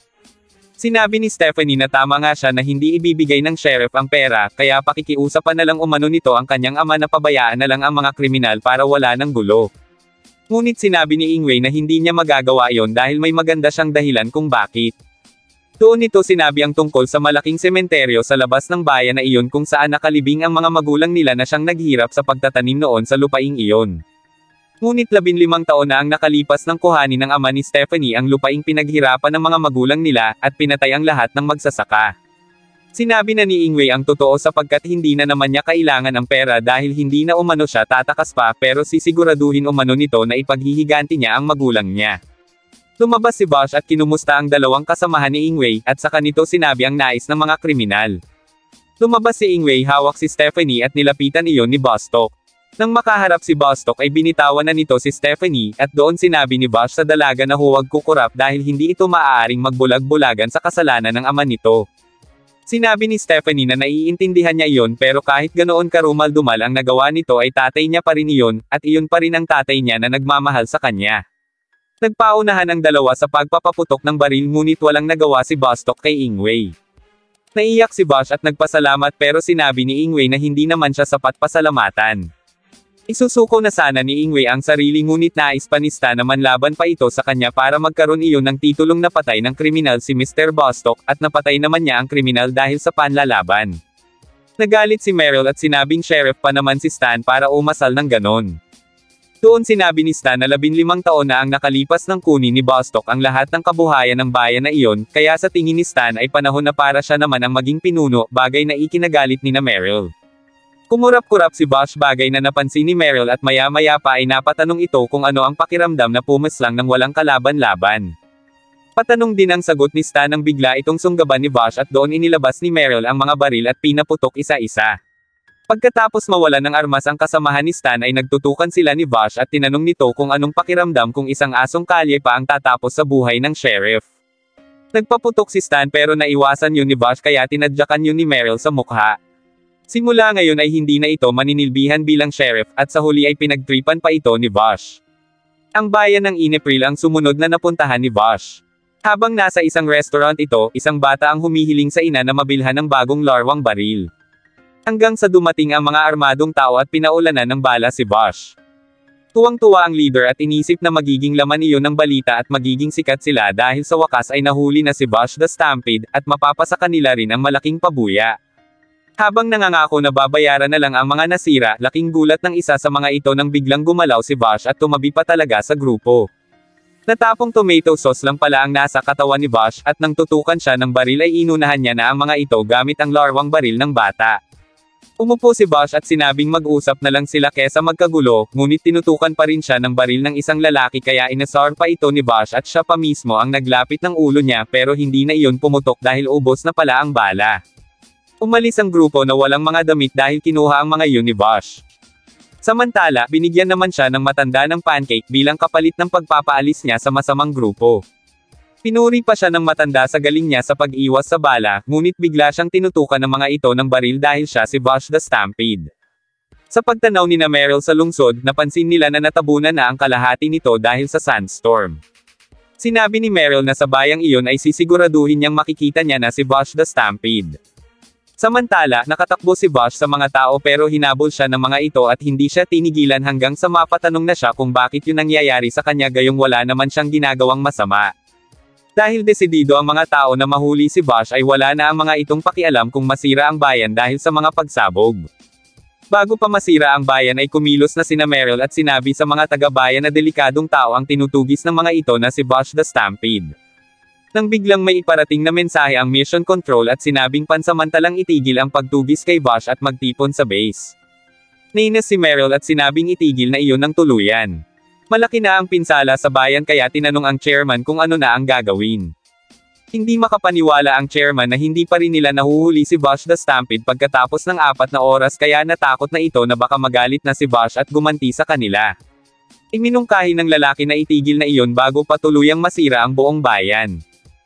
Sinabi ni Stephanie na tama nga siya na hindi ibibigay ng sheriff ang pera, kaya pakikiusapan na lang umano nito ang kanyang ama na pabayaan na lang ang mga kriminal para wala ng gulo. Ngunit sinabi ni Ingwei na hindi niya magagawa yon dahil may maganda siyang dahilan kung bakit. Doon nito sinabi ang tungkol sa malaking sementeryo sa labas ng bayan na iyon kung saan nakalibing ang mga magulang nila na siyang naghirap sa pagtatanim noon sa lupaing iyon. Ngunit 15 taon na ang nakalipas ng kuhanin ng ama ni Stephanie ang lupaing pinaghirapan ng mga magulang nila, at pinatay ang lahat ng magsasaka. Sinabi na ni Ingwei ang totoo sapagkat hindi na naman niya kailangan ang pera dahil hindi na umano siya tatakas pa, pero sisiguraduhin umano nito na ipaghihiganti niya ang magulang niya. Lumabas si Bosch at kinumusta ang dalawang kasamahan ni Ingwei, at saka nito sinabi ang nais ng mga kriminal. Lumabas si Ingwei, hawak si Stephanie at nilapitan iyon ni Bostock. Nang makaharap si Bostock ay binitawan na nito si Stephanie, at doon sinabi ni Bosch sa dalaga na huwag kukurap dahil hindi ito maaaring magbulag-bulagan sa kasalanan ng ama nito. Sinabi ni Stephanie na naiintindihan niya iyon, pero kahit ganoon karumal-dumal ang nagawa nito ay tatay niya pa rin iyon, at iyon pa rin ang tatay niya na nagmamahal sa kanya. Nagpaunahan ang dalawa sa pagpapaputok ng baril, ngunit walang nagawa si Bostock kay Ingwei. Naiyak si Bosch at nagpasalamat, pero sinabi ni Ingwei na hindi naman siya sapat pasalamatan. Isusuko na sana ni Ingwei ang sarili, ngunit nais pa ni Stan na manlaban pa ito sa kanya para magkaroon iyon ng titulong napatay ng kriminal si Mr. Bostock, at napatay naman niya ang kriminal dahil sa panlalaban. Nagalit si Meryl at sinabing sheriff pa naman si Stan para umasal ng ganon. Doon sinabi ni Stan na 15 taon na ang nakalipas ng kunin ni Bostock ang lahat ng kabuhayan ng bayan na iyon, kaya sa tingin ni Stan ay panahon na para siya naman ang maging pinuno, bagay na ikinagalit ni na Meryl. Kumurap-kurap si Bosch, bagay na napansin ni Meryl, at maya-maya pa ay napatanong ito kung ano ang pakiramdam na pumaslang ng walang kalaban-laban. Patanong din ang sagot ni Stan nang bigla itong sunggaban ni Bosch, at doon inilabas ni Meryl ang mga baril at pinaputok isa-isa. Pagkatapos mawalan ng armas ang kasamahan ni Stan ay nagtutukan sila ni Bosch at tinanong nito kung anong pakiramdam kung isang asong kalye pa ang tatapos sa buhay ng sheriff. Nagpaputok si Stan pero naiwasan yun ni Bosch, kaya tinadyakan yun ni Meryl sa mukha. Simula ngayon ay hindi na ito maninilbihan bilang sheriff, at sa huli ay pinagtripan pa ito ni Bosch. Ang bayan ng Inepril ang sumunod na napuntahan ni Bosch. Habang nasa isang restaurant ito, isang bata ang humihiling sa ina na mabilhan ng bagong larwang baril. Hanggang sa dumating ang mga armadong tao at pinaulanan ng bala si Bosch. Tuwang-tuwa ang leader at inisip na magiging laman iyon ng balita at magiging sikat sila dahil sa wakas ay nahuli na si Bosch the Stampede, at mapapasa kanila rin ang malaking pabuya. Habang nangangako na babayaran na lang ang mga nasira, laking gulat ng isa sa mga ito nang biglang gumalaw si Bosch at tumabi pa talaga sa grupo. Natapong tomato sauce lang pala ang nasa katawan ni Bosch, at nang tutukan siya ng baril ay inunahan niya na ang mga ito gamit ang larwang baril ng bata. Umupo si Bosch at sinabing mag-usap na lang sila kesa magkagulo, ngunit tinutukan pa rin siya ng baril ng isang lalaki, kaya inasar pa ito ni Bosch at siya pa mismo ang naglapit ng ulo niya, pero hindi na iyon pumutok dahil ubos na pala ang bala. Umalis ang grupo na walang mga damit dahil kinuha ang mga iyon ni Bosch. Samantala, binigyan naman siya ng matanda ng pancake bilang kapalit ng pagpapaalis niya sa masamang grupo. Pinuri pa siya ng matanda sa galing niya sa pag-iwas sa bala, ngunit bigla siyang tinutukan ng mga ito ng baril dahil siya si Bosch the Stampede. Sa pagtanaw ni na Meryl sa lungsod, napansin nila na natabunan na ang kalahati nito dahil sa sandstorm. Sinabi ni Meryl na sa bayang iyon ay sisiguraduhin niyang makikita niya na si Bosch the Stampede. Samantala, nakatakbo si Bosch sa mga tao pero hinabol siya ng mga ito at hindi siya tinigilan hanggang sa mapatanong na siya kung bakit yun nangyayari sa kanya gayong wala naman siyang ginagawang masama. Dahil desidido ang mga tao na mahuli si Bosch ay wala na ang mga itong pakialam kung masira ang bayan dahil sa mga pagsabog. Bago pa masira ang bayan ay kumilos na sina Meryl at sinabi sa mga taga-bayan na delikadong tao ang tinutugis ng mga ito na si Bosch the Stampede. Nang biglang may iparating na mensahe ang Mission Control at sinabing pansamantalang itigil ang pagtugis kay Bosch at magtipon sa base. Nainis si Meryl at sinabing itigil na iyon ng tuluyan. Malaki na ang pinsala sa bayan kaya tinanong ang chairman kung ano na ang gagawin. Hindi makapaniwala ang chairman na hindi pa rin nila nahuhuli si Bosch the Stampede pagkatapos ng 4 na oras, kaya natakot na ito na baka magalit na si Bosch at gumanti sa kanila. Iminungkahi ng lalaki na itigil na iyon bago pa tuluyang masira ang buong bayan.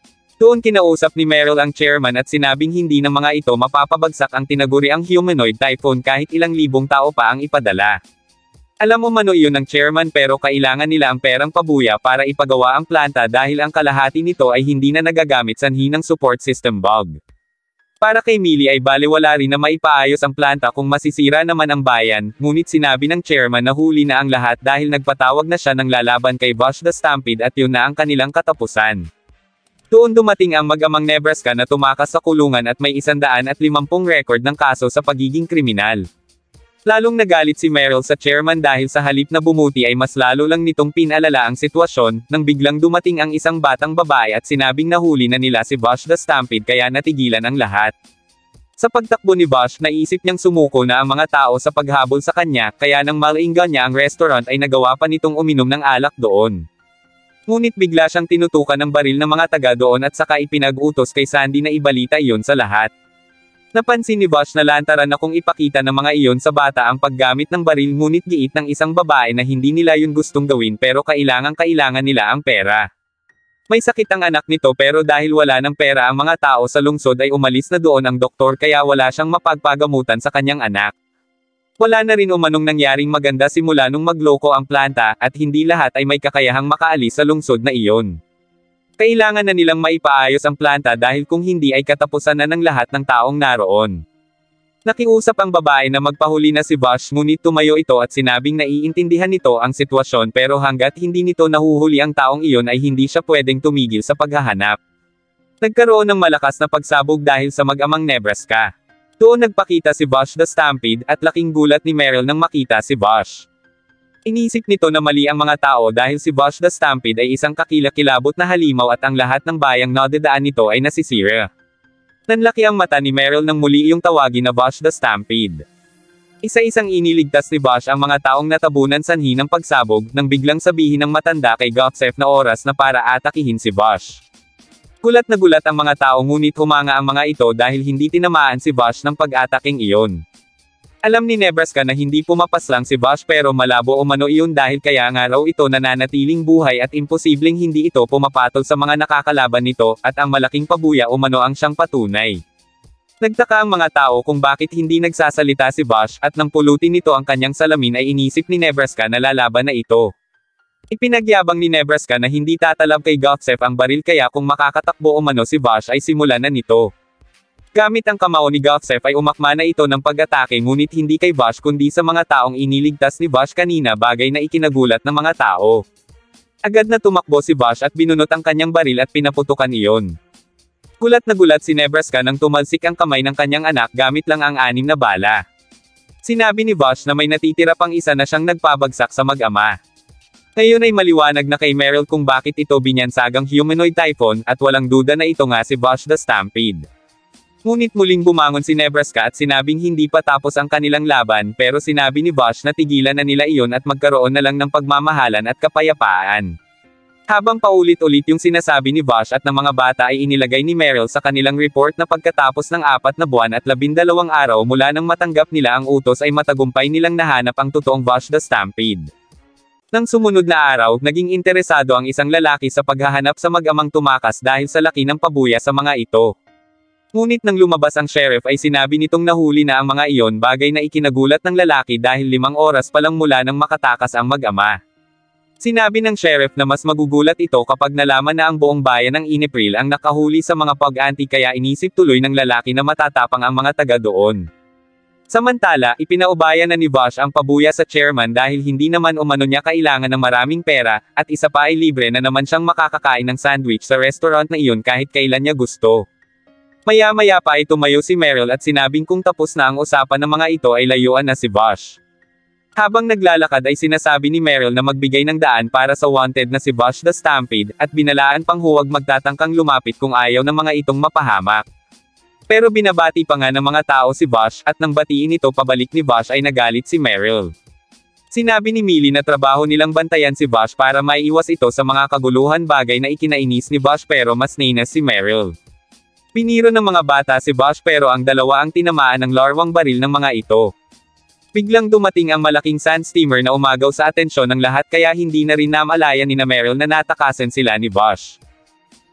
Doon kinausap ni Meryl ang chairman at sinabing hindi ng mga ito mapapabagsak ang tinaguriang humanoid typhoon kahit ilang libong tao pa ang ipadala. Alam umano iyon ng chairman pero kailangan nila ang perang pabuya para ipagawa ang planta dahil ang kalahati nito ay hindi na nagagamit sanhi ng support system bug. Para kay Millie ay balewala rin na maipaayos ang planta kung masisira naman ang bayan, ngunit sinabi ng chairman na huli na ang lahat dahil nagpatawag na siya ng lalaban kay Vash the Stampede at yun na ang kanilang katapusan. Doon dumating ang mag-amang Nebraska na tumakas sa kulungan at may 150 record ng kaso sa pagiging kriminal. Lalong nagalit si Meryl sa chairman dahil sa halip na bumuti ay mas lalo lang nitong pinalala ang sitwasyon, nang biglang dumating ang isang batang babae at sinabing nahuli na nila si Vash the Stampede kaya natigilan ang lahat. Sa pagtakbo ni Vash, naisip niyang sumuko na ang mga tao sa paghabol sa kanya, kaya nang malainggan niya ang restaurant ay nagawa pa nitong uminom ng alak doon. Ngunit bigla siyang tinutukan ng baril ng mga taga doon at saka ipinag-utos kay Sandy na ibalita iyon sa lahat. Napansin ni Vash na lantaran na kung ipakita ng mga iyon sa bata ang paggamit ng baril ngunit giit ng isang babae na hindi nila yun gustong gawin pero kailangan nila ang pera. May sakit ang anak nito pero dahil wala ng pera ang mga tao sa lungsod ay umalis na doon ang doktor kaya wala siyang mapagpagamutan sa kanyang anak. Wala na rin umanong nangyaring maganda simula nung magloko ang planta at hindi lahat ay may kakayahang makaalis sa lungsod na iyon. Kailangan na nilang maipaayos ang planta dahil kung hindi ay katapusan na ng lahat ng taong naroon. Nakiusap ang babae na magpahuli na si Vash ngunit tumayo ito at sinabing naiintindihan nito ang sitwasyon pero hanggat hindi nito nahuhuli ang taong iyon ay hindi siya pwedeng tumigil sa paghahanap. Nagkaroon ng malakas na pagsabog dahil sa mag-amang Nebraska. Doon nagpakita si Vash the Stampede at laking gulat ni Meryl nang makita si Vash. Inisip nito na mali ang mga tao dahil si Vash the Stampede ay isang kakilakilabot na halimaw at ang lahat ng bayang nadadaan nito ay nasisira. Nanlaki ang mata ni Meryl nang muli iyong tawagin na Vash the Stampede. Isa-isang iniligtas ni Vash ang mga taong natabunan sanhi ng pagsabog nang biglang sabihin ng matanda kay Gotsef na oras na para atakihin si Vash. Gulat na gulat ang mga tao ngunit humanga ang mga ito dahil hindi tinamaan si Vash ng pag-ataking iyon. Alam ni Nebraska na hindi pumapaslang si Vash pero malabo umano iyon dahil kaya nga raw ito nananatiling buhay at imposibleng hindi ito pumapatol sa mga nakakalaban nito, at ang malaking pabuya umano ang siyang patunay. Nagtaka ang mga tao kung bakit hindi nagsasalita si Vash at nang pulutin nito ang kanyang salamin ay inisip ni Nebraska na lalaban na ito. Ipinagyabang ni Nebraska na hindi tatalab kay Gotsef ang baril kaya kung makakatakbo umano si Vash ay simulan na nito. Gamit ang kamao ni Gotsef ay umakma na ito ng pag-atake ngunit hindi kay Vash kundi sa mga taong iniligtas ni Vash kanina, bagay na ikinagulat ng mga tao. Agad na tumakbo si Vash at binunot ang kanyang baril at pinaputukan iyon. Gulat na gulat si Nebraska nang tumalsik ang kamay ng kanyang anak gamit lang ang 6 na bala. Sinabi ni Vash na may natitira pang isa na siyang nagpabagsak sa mag-ama. Ngayon ay maliwanag na kay Meryl kung bakit ito binyansagang humanoid typhoon at walang duda na ito nga si Vash the Stampede. Ngunit muling bumangon si Nebraska at sinabing hindi pa tapos ang kanilang laban pero sinabi ni Vash na tigilan na nila iyon at magkaroon na lang ng pagmamahalan at kapayapaan. Habang paulit-ulit yung sinasabi ni Vash at ng mga bata ay inilagay ni Meryl sa kanilang report na pagkatapos ng 4 na buwan at 12 araw mula nang matanggap nila ang utos ay matagumpay nilang nahanap ang totoong Vash the Stampede. Nang sumunod na araw, naging interesado ang isang lalaki sa paghahanap sa mag-amang tumakas dahil sa laki ng pabuya sa mga ito. Ngunit nang lumabas ang sheriff ay sinabi nitong nahuli na ang mga iyon, bagay na ikinagulat ng lalaki dahil 5 oras pa lang mula nang makatakas ang mag-ama. Sinabi ng sheriff na mas magugulat ito kapag nalaman na ang buong bayan ng Inepril ang nakahuli sa mga pag-anti kaya inisip tuloy ng lalaki na matatapang ang mga taga doon. Samantala, ipinaubayan na ni Vash ang pabuya sa chairman dahil hindi naman umano niya kailangan ng maraming pera, at isa pa ay libre na naman siyang makakakain ng sandwich sa restaurant na iyon kahit kailan niya gusto. Maya-maya pa ay tumayo si Meryl at sinabing kung tapos na ang usapan ng mga ito ay layuan na si Vash. Habang naglalakad ay sinasabi ni Meryl na magbigay ng daan para sa wanted na si Vash the Stampede, at binalaan pang huwag magtatangkang lumapit kung ayaw ng mga itong mapahamak. Pero binabati pa nga ng mga tao si Vash, at nang batiin ito pabalik ni Vash ay nagalit si Meryl. Sinabi ni Millie na trabaho nilang bantayan si Vash para maiiwas ito sa mga kaguluhan, bagay na ikinainis ni Vash pero mas nainis si Meryl. Piniro ng mga bata si Vash pero ang dalawa ang tinamaan ng larwang baril ng mga ito. Biglang dumating ang malaking sand steamer na umagaw sa atensyon ng lahat kaya hindi na rin namalayan ni Meryl na natakasan sila ni Vash.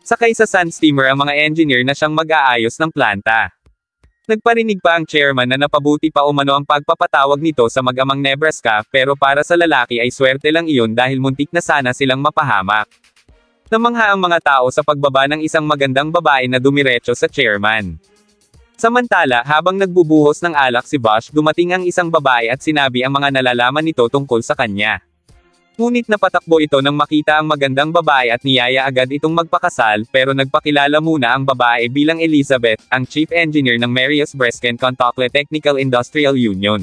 Sakay sa Sun Steamer ang mga engineer na siyang mag-aayos ng planta. Nagparinig pa ang chairman na napabuti pa umano ang pagpapatawag nito sa mag-amang Nebraska, pero para sa lalaki ay swerte lang iyon dahil muntik na sana silang mapahamak. Namangha ang mga tao sa pagbaba ng isang magandang babae na dumiretso sa chairman. Samantala, habang nagbubuhos ng alak si Bosch, dumating ang isang babae at sinabi ang mga nalalaman nito tungkol sa kanya. Ngunit napatakbo ito nang makita ang magandang babae at niyaya agad itong magpakasal, pero nagpakilala muna ang babae bilang Elizabeth, ang chief engineer ng Marius Bresken Contocle Technical Industrial Union.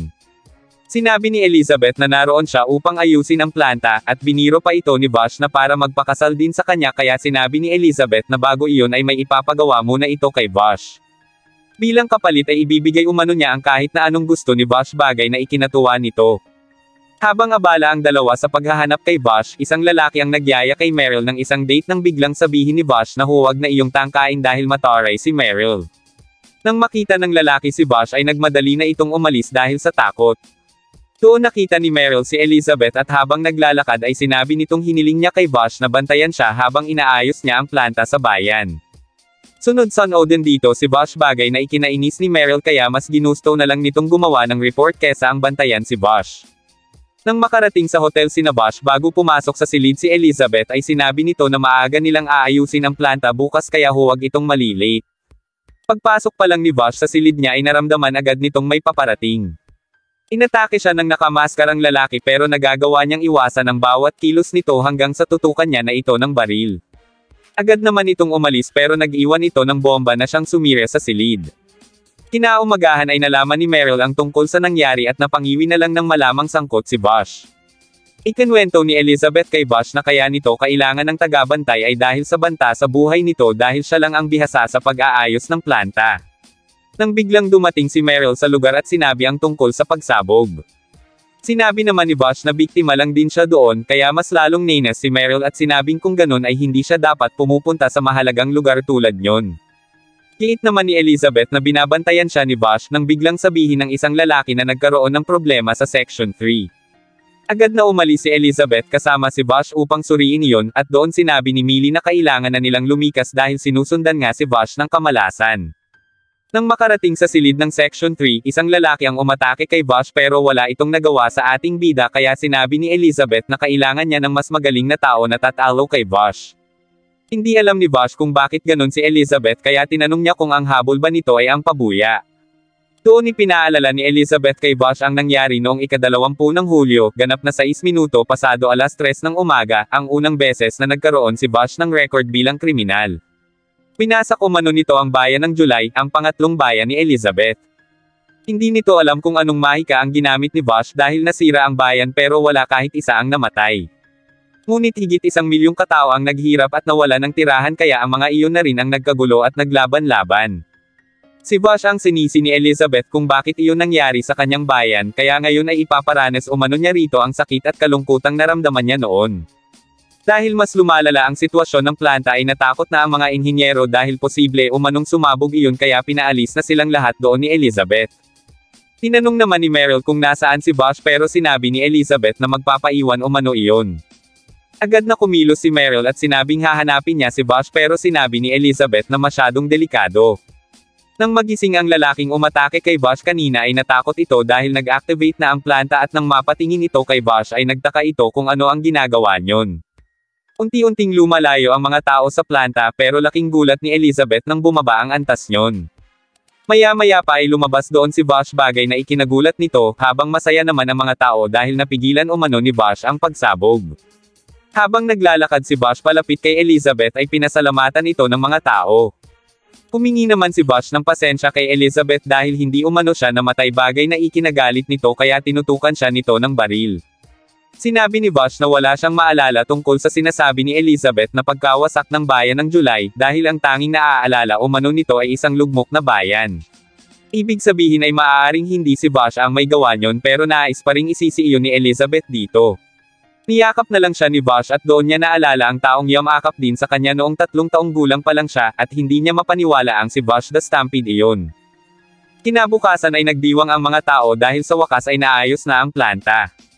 Sinabi ni Elizabeth na naroon siya upang ayusin ang planta, at biniro pa ito ni Bosch na para magpakasal din sa kanya, kaya sinabi ni Elizabeth na bago iyon ay may ipapagawa muna ito kay Bosch. Bilang kapalit ay ibibigay umano niya ang kahit na anong gusto ni Bosch, bagay na ikinatuwa nito. Habang abala ang dalawa sa paghahanap kay Bosch, isang lalaki ang nagyaya kay Meryl ng isang date nang biglang sabihin ni Bosch na huwag na iyong tangkain dahil mataray si Meryl. Nang makita ng lalaki si Bosch ay nagmadali na itong umalis dahil sa takot. Doon nakita ni Meryl si Elizabeth at habang naglalakad ay sinabi nitong hiniling niya kay Bosch na bantayan siya habang inaayos niya ang planta sa bayan. Sunod-sunod din dito si Bosch, bagay na ikinainis ni Meryl, kaya mas ginusto na lang nitong gumawa ng report kesa ang bantayan si Bosch. Nang makarating sa hotel sina Bosch, bago pumasok sa silid si Elizabeth ay sinabi nito na maaga nilang aayusin ang planta bukas kaya huwag itong malilate. Pagpasok pa lang ni Bosch sa silid niya ay naramdaman agad nitong may paparating. Inatake siya ng nakamaskarang lalaki pero nagagawa niyang iwasan ang bawat kilos nito hanggang sa tutukan niya na ito ng baril. Agad naman itong umalis pero nag-iwan ito ng bomba na siyang sumire sa silid. Kinaumagahan ay nalaman ni Meryl ang tungkol sa nangyari at napangiwi na lang ng malamang sangkot si Bosch. Ikinwento ni Elizabeth kay Bosch na kaya nito kailangan ng tagabantay ay dahil sa banta sa buhay nito dahil siya lang ang bihasa sa pag-aayos ng planta. Nang biglang dumating si Meryl sa lugar at sinabi ang tungkol sa pagsabog. Sinabi naman ni Bosch na biktima lang din siya doon, kaya mas lalong nainis si Meryl at sinabing kung ganun ay hindi siya dapat pumupunta sa mahalagang lugar tulad nyon. Giit naman ni Elizabeth na binabantayan siya ni Bosch nang biglang sabihin ng isang lalaki na nagkaroon ng problema sa Section 3. Agad na umalis si Elizabeth kasama si Bosch upang suriin iyon, at doon sinabi ni Millie na kailangan na nilang lumikas dahil sinusundan nga si Bosch ng kamalasan. Nang makarating sa silid ng Section 3, isang lalaki ang umatake kay Bosch pero wala itong nagawa sa ating bida, kaya sinabi ni Elizabeth na kailangan niya ng mas magaling na tao na tatalo kay Bosch. Hindi alam ni Bosch kung bakit ganun si Elizabeth, kaya tinanong niya kung ang habol ba nito ay ang pabuya. Doon ipinaalala ni Elizabeth kay Bosch ang nangyari noong ika-20 ng Hulyo, ganap na 6 minuto pasado alas 3 ng umaga, ang unang beses na nagkaroon si Bosch ng record bilang kriminal. Pinasak umano nito ang bayan ng July, ang pangatlong bayan ni Elizabeth. Hindi nito alam kung anong mahika ang ginamit ni Bosch dahil nasira ang bayan pero wala kahit isa ang namatay. Ngunit higit 1 milyong katao ang naghirap at nawala ng tirahan, kaya ang mga iyon na rin ang nagkagulo at naglaban-laban. Si Bosch ang sinisi ni Elizabeth kung bakit iyon nangyari sa kanyang bayan, kaya ngayon ay ipaparanas umano niya rito ang sakit at kalungkutang naramdaman niya noon. Dahil mas lumalala ang sitwasyon ng planta ay natakot na ang mga inhinyero dahil posible umanong sumabog iyon, kaya pinaalis na silang lahat doon ni Elizabeth. Tinanong naman ni Meryl kung nasaan si Bosch pero sinabi ni Elizabeth na magpapaiwan umano iyon. Agad na kumilos si Meryl at sinabing hahanapin niya si Bosch pero sinabi ni Elizabeth na masyadong delikado. Nang magising ang lalaking umatake kay Bosch kanina ay natakot ito dahil nag-activate na ang planta, at nang mapatingin ito kay Bosch ay nagtaka ito kung ano ang ginagawa niyon. Unti-unting lumalayo ang mga tao sa planta pero laking gulat ni Elizabeth nang bumaba ang antas niyon. Maya-maya pa ay lumabas doon si Bosch, bagay na ikinagulat nito, habang masaya naman ang mga tao dahil napigilan umano ni Bosch ang pagsabog. Habang naglalakad si Bosch palapit kay Elizabeth ay pinasalamatan ito ng mga tao. Humingi naman si Bosch ng pasensya kay Elizabeth dahil hindi umano siya namatay, bagay na ikinagalit nito kaya tinutukan siya nito ng baril. Sinabi ni Bosch na wala siyang maalala tungkol sa sinasabi ni Elizabeth na pagkawasak ng bayan ng July, dahil ang tanging naaalala umano nito ay isang lugmok na bayan. Ibig sabihin ay maaaring hindi si Bosch ang may gawa niyon, pero nais pa ring isisi iyon ni Elizabeth dito. Niyakap na lang siya ni Bosch at doon niya naalala ang taong yumakap din sa kanya noong 3 taong gulang pa lang siya, at hindi niya mapaniwala ang si Bosch the Stampede iyon. Kinabukasan ay nagdiwang ang mga tao dahil sa wakas ay naayos na ang planta.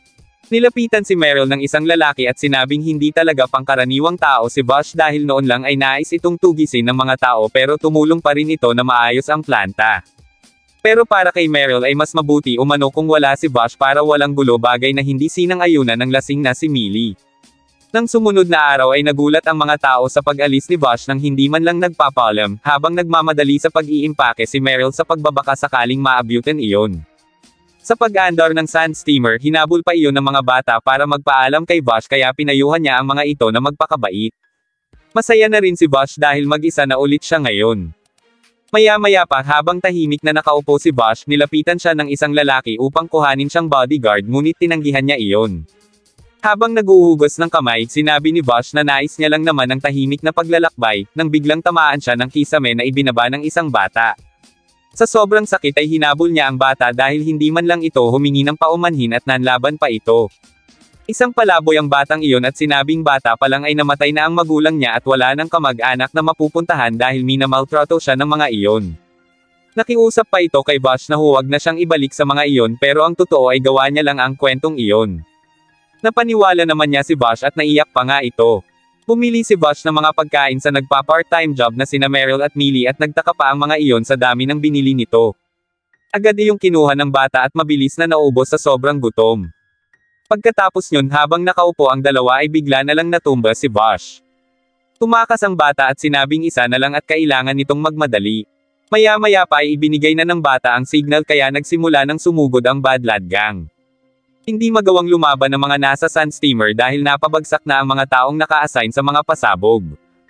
Nilapitan si Meryl ng isang lalaki at sinabing hindi talaga pangkaraniwang tao si Vash dahil noon lang ay nais itong tugisin ng mga tao pero tumulong pa rin ito na maayos ang planta. Pero para kay Meryl ay mas mabuti umano kung wala si Vash para walang gulo, bagay na hindi sinang-ayunan ng lasing na si Millie. Nang sumunod na araw ay nagulat ang mga tao sa pag-alis ni Vash nang hindi man lang nagpapaalam, habang nagmamadali sa pag-iimpake si Meryl sa pagbabaka sakaling maabutan iyon. Sa pag-aandar ng sand steamer, hinabol pa iyon ng mga bata para magpaalam kay Vash kaya pinayuhan niya ang mga ito na magpakabait. Masaya na rin si Vash dahil mag-isa na ulit siya ngayon. Maya-maya pa, habang tahimik na nakaupo si Vash, nilapitan siya ng isang lalaki upang kuhanin siyang bodyguard ngunit tinanggihan niya iyon. Habang naguhugas ng kamay, sinabi ni Vash na nais niya lang naman ang tahimik na paglalakbay, nang biglang tamaan siya ng kisame na ibinaba ng isang bata. Sa sobrang sakit ay hinabol niya ang bata dahil hindi man lang ito humingi ng paumanhin at nanlaban pa ito. Isang palaboy ang batang iyon at sinabing bata pa lang ay namatay na ang magulang niya at wala nang kamag-anak na mapupuntahan dahil minamaltrato siya ng mga iyon. Nakiusap pa ito kay Vash na huwag na siyang ibalik sa mga iyon pero ang totoo ay gawa niya lang ang kwentong iyon. Napaniwala naman niya si Vash at naiyak pa nga ito. Pumili si Vash ng mga pagkain sa nagpa-part-time job na sina Meryl at Millie at nagtaka pa ang mga iyon sa dami ng binili nito. Agad iyong kinuha ng bata at mabilis na naubos sa sobrang gutom. Pagkatapos nyon, habang nakaupo ang dalawa ay bigla na lang natumba si Vash. Tumakas ang bata at sinabing isa na lang at kailangan nitong magmadali. Maya-maya pa ay ibinigay na ng bata ang signal kaya nagsimula ng sumugod ang Bad Lad Gang. Hindi magawang lumaban ng mga nasa sand steamer dahil napabagsak na ang mga taong naka-assign sa mga pasabog.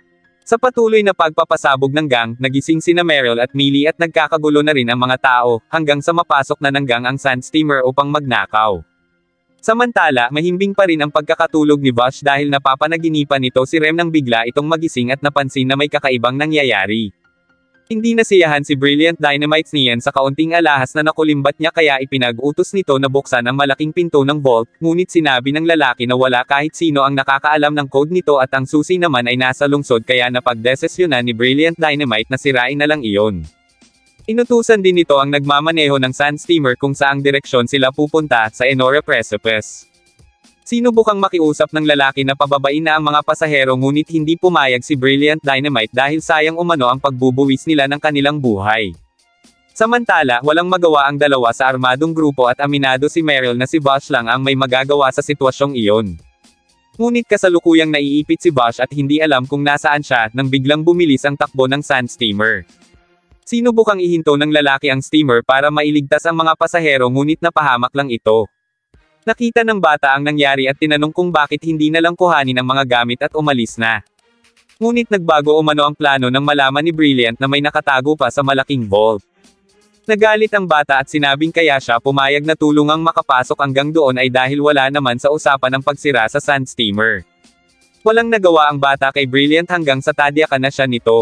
Sa patuloy na pagpapasabog ng gang, nagising sina Meryl at Millie at nagkakagulo na rin ang mga tao, hanggang sa mapasok na ng gang ang sand steamer upang magnakaw. Samantala, mahimbing pa rin ang pagkakatulog ni Vash dahil napapanaginipan nito si Rem nang bigla itong magising at napansin na may kakaibang nangyayari. Hindi nasiyahan si Brilliant Dynamite niyan sa kaunting alahas na nakulimbat niya kaya ipinag-utos nito na buksan ang malaking pinto ng vault, ngunit sinabi ng lalaki na wala kahit sino ang nakakaalam ng code nito at ang susi naman ay nasa lungsod kaya napagdesisyonan ni Brilliant Dynamite na sirain na lang iyon. Inutusan din nito ang nagmamaneho ng sand steamer kung saang direksyon sila pupunta, sa Enora Precipice. Sinubukang makiusap ng lalaki na pababain na ang mga pasahero ngunit hindi pumayag si Brilliant Dynamite dahil sayang umano ang pagbubuwis nila ng kanilang buhay. Samantala, walang magawa ang dalawa sa armadong grupo at aminado si Meryl na si Vash lang ang may magagawa sa sitwasyong iyon. Ngunit kasalukuyang naiipit si Vash at hindi alam kung nasaan siya nang biglang bumilis ang takbo ng sand steamer. Sinubukang ihinto ng lalaki ang steamer para mailigtas ang mga pasahero ngunit napahamak lang ito. Nakita ng bata ang nangyari at tinanong kung bakit hindi na lang kuhanin ang mga gamit at umalis na. Ngunit nagbago umano ang plano nang malaman ni Brilliant na may nakatago pa sa malaking vault. Nagalit ang bata at sinabing kaya siya pumayag na tulungang makapasok hanggang doon ay dahil wala naman sa usapan ng pagsira sa sand steamer. Walang nagawa ang bata kay Brilliant hanggang sa tadyakan na siya nito.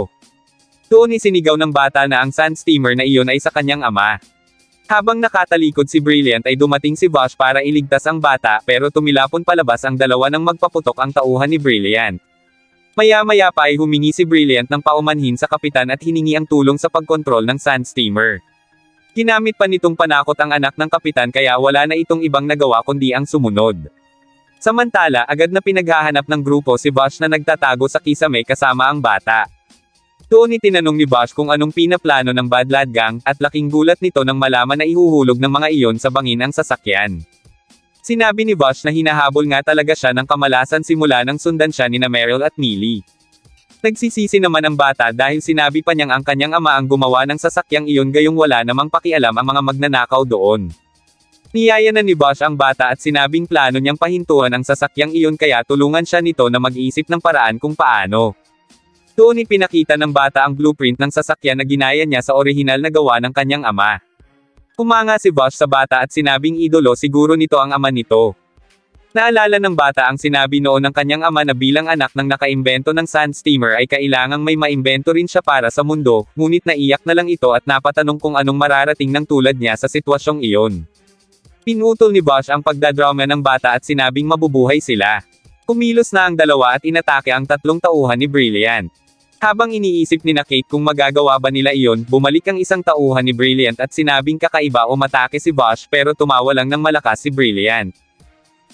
Doon isinigaw ng bata na ang sand steamer na iyon ay sa kanyang ama. Habang nakatalikod si Brilliant ay dumating si Vash para iligtas ang bata pero tumilapon palabas ang dalawa nang magpaputok ang tauhan ni Brilliant. Maya-maya pa ay humingi si Brilliant ng paumanhin sa kapitan at hiningi ang tulong sa pagkontrol ng sand steamer. Ginamit pa nitong panakot ang anak ng kapitan kaya wala na itong ibang nagawa kundi ang sumunod. Samantala, agad na pinaghahanap ng grupo si Vash na nagtatago sa kisame kasama ang bata. Doon itinanong ni Vash kung anong pinaplano ng Bad Lad Gang, at laking gulat nito nang malaman na ihuhulog ng mga iyon sa bangin ang sasakyan. Sinabi ni Vash na hinahabol nga talaga siya ng kamalasan simula nang sundan siya nina Meryl at Millie. Nagsisisi naman ang bata dahil sinabi pa niyang ang kanyang ama ang gumawa ng sasakyang iyon gayong wala namang pakialam ang mga magnanakaw doon. Niyaya na ni Vash ang bata at sinabing plano niyang pahintuan ang sasakyang iyon kaya tulungan siya nito na mag-isip ng paraan kung paano. Doon ipinakita ng bata ang blueprint ng sasakyan na ginaya niya sa orihinal na gawa ng kanyang ama. Humanga si Vash sa bata at sinabing idolo siguro nito ang ama nito. Naalala ng bata ang sinabi noon ng kanyang ama na bilang anak ng nakaimbento ng sand steamer ay kailangang may maimbento rin siya para sa mundo, ngunit naiyak na lang ito at napatanong kung anong mararating ng tulad niya sa sitwasyong iyon. Pinutol ni Vash ang pagdadrama ng bata at sinabing mabubuhay sila. Kumilos na ang dalawa at inatake ang tatlong tauhan ni Brilliant. Habang iniisip ni Kate kung magagawa ba nila iyon, bumalik ang isang tauhan ni Brilliant at sinabing kakaiba o matake si Vash pero tumawa lang ng malakas si Brilliant.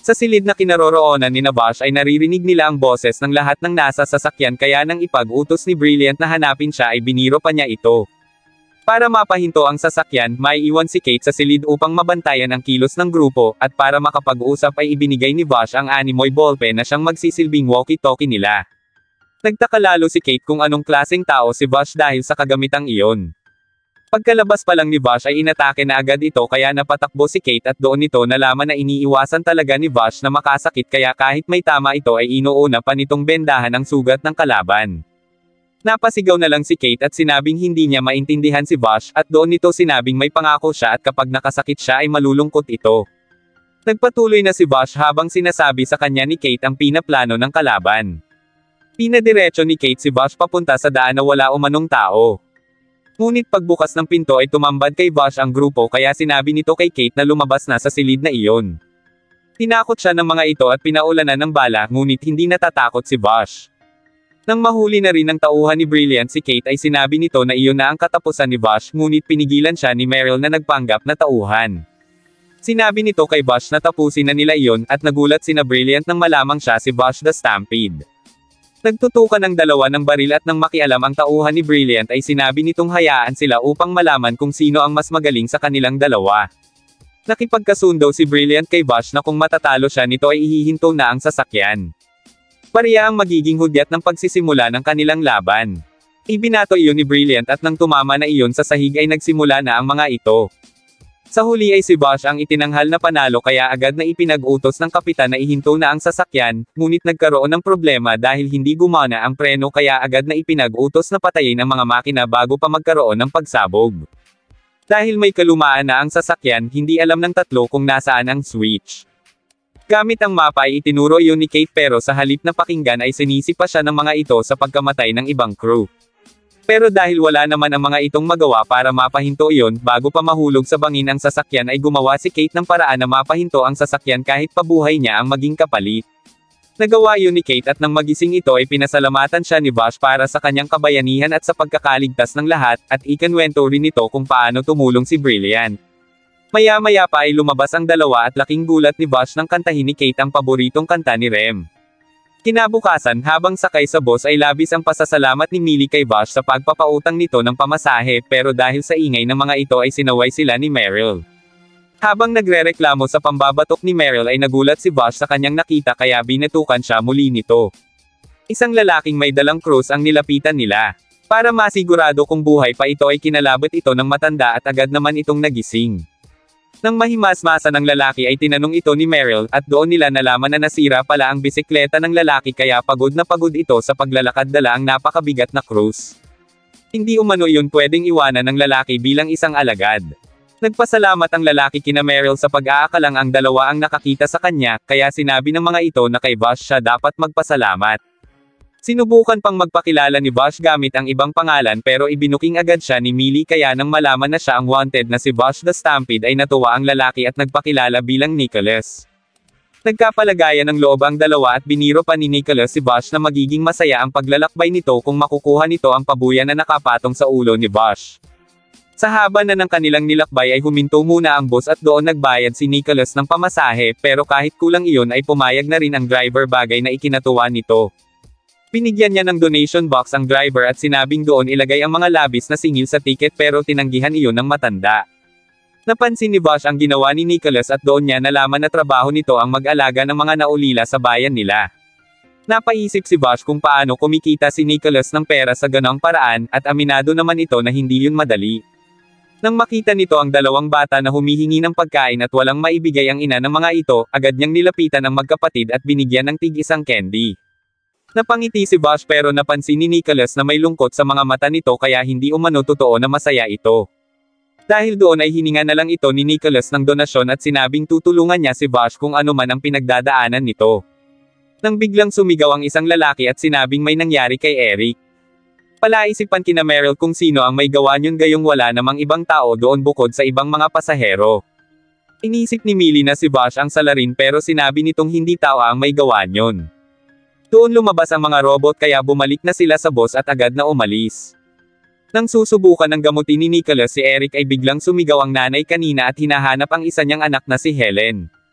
Sa silid na kinaroroonan ni Vash ay naririnig nila ang boses ng lahat ng nasa sasakyan kaya nang ipag-utos ni Brilliant na hanapin siya ay biniro pa niya ito. Para mapahinto ang sasakyan, may iwan si Kate sa silid upang mabantayan ang kilos ng grupo, at para makapag-usap ay ibinigay ni Vash ang animoy ballpen na siyang magsisilbing walkie-talkie nila. Nagtaka lalo si Kate kung anong klaseng tao si Vash dahil sa kagamitang iyon. Pagkalabas pa lang ni Vash ay inatake na agad ito kaya napatakbo si Kate at doon nito nalaman na iniiwasan talaga ni Vash na makasakit kaya kahit may tama ito ay inuuna pa nitong bendahan ang sugat ng kalaban. Napasigaw na lang si Kate at sinabing hindi niya maintindihan si Vash at doon nito sinabing may pangako siya at kapag nakasakit siya ay malulungkot ito. Nagpatuloy na si Vash habang sinasabi sa kanya ni Kate ang pinaplano ng kalaban. Pinadiretso ni Kate si Vash papunta sa daan na wala umanong tao. Ngunit pagbukas ng pinto ay tumambad kay Vash ang grupo kaya sinabi nito kay Kate na lumabas na sa silid na iyon. Tinakot siya ng mga ito at pinaulanan ng bala ngunit hindi natatakot si Vash. Nang mahuli na rin ng tauhan ni Brilliant si Kate ay sinabi nito na iyon na ang katapusan ni Vash ngunit pinigilan siya ni Meryl na nagpanggap na tauhan. Sinabi nito kay Vash na tapusin na nila iyon at nagulat sina Brilliant nang malamang siya si Vash the Stampede. Nagtutukan ng dalawa ng baril at nang makialam ang tauhan ni Brilliant ay sinabi nitong hayaan sila upang malaman kung sino ang mas magaling sa kanilang dalawa. Nakipagkasundo si Brilliant kay Vash na kung matatalo siya nito ay ihihinto na ang sasakyan. Pareha ang magiging hudyat ng pagsisimula ng kanilang laban. Ibinato iyon ni Brilliant at nang tumama na iyon sa sahig ay nagsimula na ang mga ito. Sa huli ay si Vash ang itinanghal na panalo kaya agad na ipinag-utos ng kapitan na ihinto na ang sasakyan, ngunit nagkaroon ng problema dahil hindi gumana ang preno kaya agad na ipinag-utos na patayin ang mga makina bago pa magkaroon ng pagsabog. Dahil may kalumaan na ang sasakyan, hindi alam ng tatlo kung nasaan ang switch. Gamit ang mapa ay itinuro iyon ni Kate pero sa halip na pakinggan ay sinisi pa siya ng mga ito sa pagkamatay ng ibang crew. Pero dahil wala naman ang mga itong magawa para mapahinto iyon, bago pa mahulog sa bangin ang sasakyan ay gumawa si Kate ng paraan na mapahinto ang sasakyan kahit pabuhay niya ang maging kapalit. Nagawa iyon ni Kate at nang magising ito ay pinasalamatan siya ni Vash para sa kanyang kabayanihan at sa pagkakaligtas ng lahat, at ikinwento rin nito kung paano tumulong si Brilliant. Maya-maya pa ay lumabas ang dalawa at laking gulat ni Vash nang kantahin ni Kate ang paboritong kanta ni Rem. Kinabukasan habang sakay sa bus ay labis ang pasasalamat ni Millie kay Vash sa pagpapautang nito ng pamasahe pero dahil sa ingay ng mga ito ay sinaway sila ni Meryl. Habang nagrereklamo sa pambabatok ni Meryl ay nagulat si Vash sa kanyang nakita kaya binatukan siya muli nito. Isang lalaking may dalang krus ang nilapitan nila. Para masigurado kung buhay pa ito ay kinalabot ito ng matanda at agad naman itong nagising. Nang mahimasmasa ng lalaki ay tinanong ito ni Meryl at doon nila nalaman na nasira pala ang bisikleta ng lalaki kaya pagod na pagod ito sa paglalakad dala ang napakabigat na krus. Hindi umano iyon pwedeng iwanan ng lalaki bilang isang alagad. Nagpasalamat ang lalaki kina Meryl sa pag-aakalang ang dalawa ang nakakita sa kanya, kaya sinabi ng mga ito na kay Vash siya dapat magpasalamat. Sinubukan pang magpakilala ni Vash gamit ang ibang pangalan pero ibinuking agad siya ni Millie kaya nang malaman na siya ang wanted na si Vash the Stampede ay natuwa ang lalaki at nagpakilala bilang Nicholas. Nagkapalagayan ng loob ang dalawa at biniro pa ni Nicholas si Vash na magiging masaya ang paglalakbay nito kung makukuha nito ang pabuyan na nakapatong sa ulo ni Vash. Sa haba na ng kanilang nilakbay ay huminto muna ang bus at doon nagbayad si Nicholas ng pamasahe pero kahit kulang iyon ay pumayag na rin ang driver bagay na ikinatuwa nito. Binigyan niya ng donation box ang driver at sinabing doon ilagay ang mga labis na singil sa ticket pero tinanggihan iyon ng matanda. Napansin ni Vash ang ginawa ni Nicholas at doon niya nalaman na trabaho nito ang mag-alaga ng mga naulila sa bayan nila. Napaisip si Vash kung paano kumikita si Nicholas ng pera sa ganong paraan at aminado naman ito na hindi yun madali. Nang makita nito ang dalawang bata na humihingi ng pagkain at walang maibigay ang ina ng mga ito, agad niyang nilapitan ang magkapatid at binigyan ng tig-isang candy. Napangiti si Vash pero napansin ni Nicholas na may lungkot sa mga mata nito kaya hindi umano totoo na masaya ito. Dahil doon ay hininga na lang ito ni Nicholas ng donasyon at sinabing tutulungan niya si Vash kung ano man ang pinagdadaanan nito. Nang biglang sumigaw ang isang lalaki at sinabing may nangyari kay Eric. Palaisipan kina Meryl kung sino ang may gawa niyon gayong wala namang ibang tao doon bukod sa ibang mga pasahero. Inisip ni Millie na si Vash ang salarin pero sinabi nitong hindi tao ang may gawa niyon. Doon lumabas ang mga robot kaya bumalik na sila sa bus at agad na umalis. Nang susubukan ng gamutin ni Nicholas si Eric ay biglang sumigaw ang nanay kanina at hinahanap ang isa niyang anak na si Helen.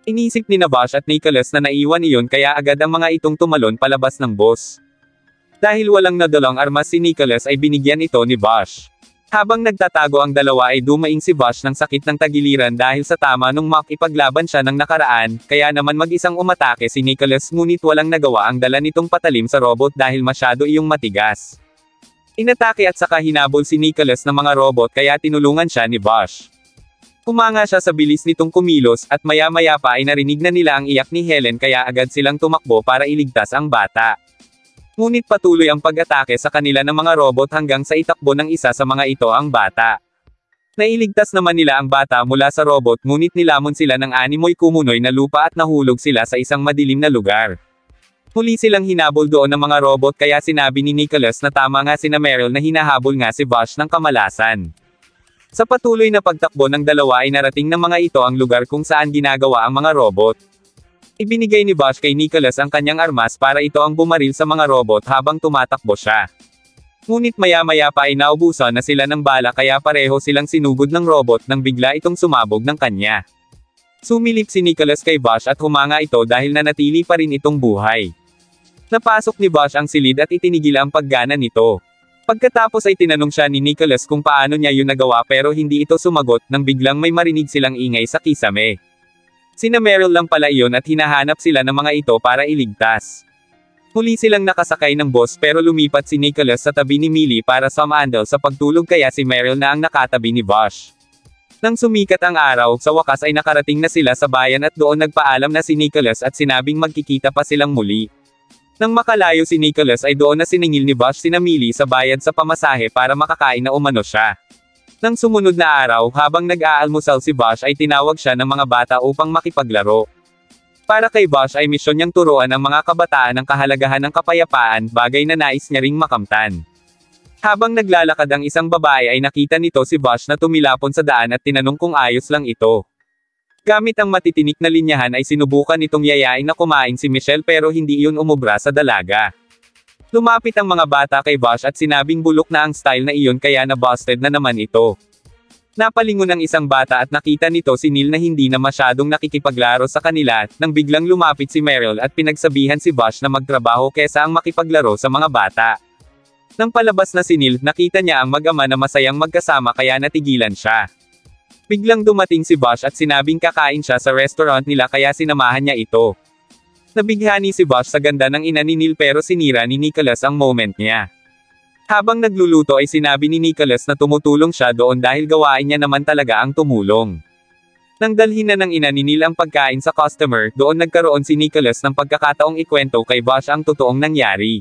Inisip ni Vash at Nicholas na naiwan iyon kaya agad ang mga itong tumalon palabas ng boss. Dahil walang nadalang armas si Nicholas ay binigyan ito ni Vash. Habang nagtatago ang dalawa ay dumaing si Vash ng sakit ng tagiliran dahil sa tama nung makipaglaban siya ng nakaraan, kaya naman mag-isang umatake si Nicholas ngunit walang nagawa ang dala nitong patalim sa robot dahil masyado iyong matigas. Inatake at saka hinabol si Nicholas ng mga robot kaya tinulungan siya ni Vash. Humanga siya sa bilis nitong kumilos at maya-maya pa ay narinig na nila ang iyak ni Helen kaya agad silang tumakbo para iligtas ang bata. Ngunit patuloy ang pag-atake sa kanila ng mga robot hanggang sa itakbo ng isa sa mga ito ang bata. Nailigtas naman nila ang bata mula sa robot ngunit nilamon sila ng animoy kumunoy na lupa at nahulog sila sa isang madilim na lugar. Huli silang hinabol doon ng mga robot kaya sinabi ni Nicholas na tama nga sina Meryl na hinahabol nga si Vash ng kamalasan. Sa patuloy na pagtakbo ng dalawa ay narating ng mga ito ang lugar kung saan ginagawa ang mga robot. Ibinigay ni Vash kay Nicholas ang kanyang armas para ito ang bumaril sa mga robot habang tumatakbo siya. Ngunit maya-maya pa ay naubusan na sila ng bala kaya pareho silang sinugod ng robot nang bigla itong sumabog ng kanya. Sumilip si Nicholas kay Vash at humanga ito dahil nanatili pa rin itong buhay. Napasok ni Vash ang silid at itinigil ang paggana nito. Pagkatapos ay tinanong siya ni Nicholas kung paano niya yun nagawa pero hindi ito sumagot nang biglang may marinig silang ingay sa kisame. Sina Meryl lang pala iyon at hinahanap sila ng mga ito para iligtas. Huli silang nakasakay ng boss pero lumipat si Nicholas sa tabi ni Millie para sumandal sa pagtulog kaya si Meryl na ang nakatabi ni Vash. Nang sumikat ang araw, sa wakas ay nakarating na sila sa bayan at doon nagpaalam na si Nicholas at sinabing magkikita pa silang muli. Nang makalayo si Nicholas ay doon na siningil ni Vash sina Millie sa bayad sa pamasahe para makakain na umano siya. Nang sumunod na araw, habang nag-aalmusal si Vash ay tinawag siya ng mga bata upang makipaglaro. Para kay Vash ay misyon niyang turuan ang mga kabataan ang kahalagahan ng kapayapaan, bagay na nais niya ring makamtan. Habang naglalakad ang isang babae ay nakita nito si Vash na tumilapon sa daan at tinanong kung ayos lang ito. Gamit ang matitinik na linyahan ay sinubukan nitong yayain na kumain si Michelle pero hindi iyon umubra sa dalaga. Lumapit ang mga bata kay Vash at sinabing bulok na ang style na iyon kaya na-busted na naman ito. Napalingon ang isang bata at nakita nito si Neil na hindi na masyadong nakikipaglaro sa kanila, nang biglang lumapit si Meryl at pinagsabihan si Vash na magtrabaho kesa ang makipaglaro sa mga bata. Nang palabas na si Neil, nakita niya ang mag-ama na masayang magkasama kaya natigilan siya. Biglang dumating si Vash at sinabing kakain siya sa restaurant nila kaya sinamahan niya ito. Nabighani si Vash sa ganda ng ina ni Neil pero sinira ni Nicholas ang moment niya. Habang nagluluto ay sinabi ni Nicholas na tumutulong siya doon dahil gawain niya naman talaga ang tumulong. Nang dalhin na ng ina ni Neil ang pagkain sa customer, doon nagkaroon si Nicholas ng pagkakataong ikwento kay Vash ang totoong nangyari.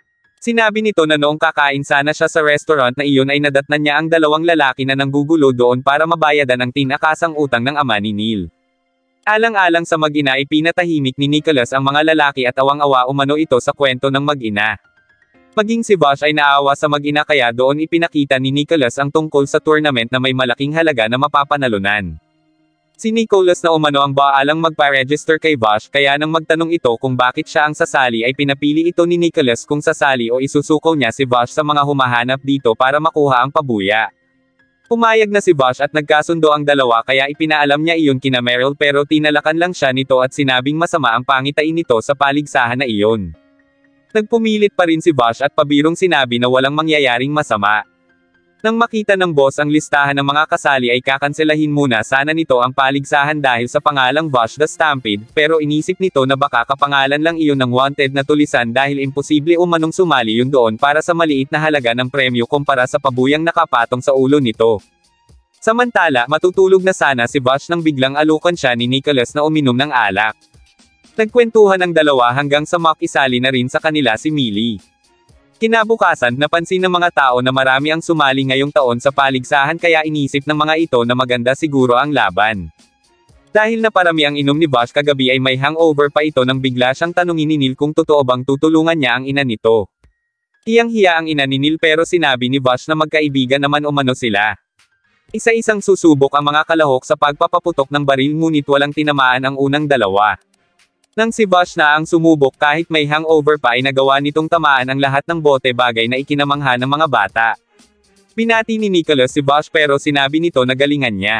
Sinabi nito na noong kakain sana siya sa restaurant na iyon ay nadatnan niya ang dalawang lalaki na nanggugulo doon para mabayadan ang tinakasang utang ng ama ni Neil. Alang-alang sa mag-ina ay pinatahimik ni Nicholas ang mga lalaki at awang-awa umano ito sa kwento ng mag-ina. Maging si Vash ay naawa sa mag-ina kaya doon ipinakita ni Nicholas ang tungkol sa tournament na may malaking halaga na mapapanalunan. Si Nicholas na umano ang baalang magpa-register kay Vash kaya nang magtanong ito kung bakit siya ang sasali ay pinapili ito ni Nicholas kung sasali o isusuko niya si Vash sa mga humahanap dito para makuha ang pabuya. Pumayag na si Vash at nagkasundo ang dalawa kaya ipinaalam niya iyon kina Meryl pero tinalakan lang siya nito at sinabing masama ang pangitain nito sa paligsahan na iyon. Nagpumilit pa rin si Vash at pabirong sinabi na walang mangyayaring masama. Nang makita ng boss ang listahan ng mga kasali ay kakanselahin muna sana nito ang paligsahan dahil sa pangalang Vash the Stampede, pero inisip nito na baka kapangalan lang iyon ng wanted na tulisan dahil imposible umanong sumali yun doon para sa maliit na halaga ng premyo kumpara sa pabuyang nakapatong sa ulo nito. Samantala, matutulog na sana si Vash nang biglang alukan siya ni Nicholas na uminom ng alak. Nagkwentuhan ang dalawa hanggang sa makisali na rin sa kanila si Millie. Kinabukasan, napansin ng mga tao na marami ang sumali ngayong taon sa paligsahan kaya inisip ng mga ito na maganda siguro ang laban. Dahil naparami ang inom ni Vash kagabi ay may hangover pa ito nang bigla siyang tanungin ni Neil kung totoo bang tutulungan niya ang ina nito. Hiyang-hiya ang ina ni Neil pero sinabi ni Vash na magkaibigan naman umano sila. Isa-isang susubok ang mga kalahok sa pagpapaputok ng baril ngunit walang tinamaan ang unang dalawa. Nang si Vash na ang sumubok kahit may hangover pa ay nagawa nitong tamaan ang lahat ng bote bagay na ikinamangha ng mga bata. Binati ni Nicholas si Vash pero sinabi nito na galingan niya.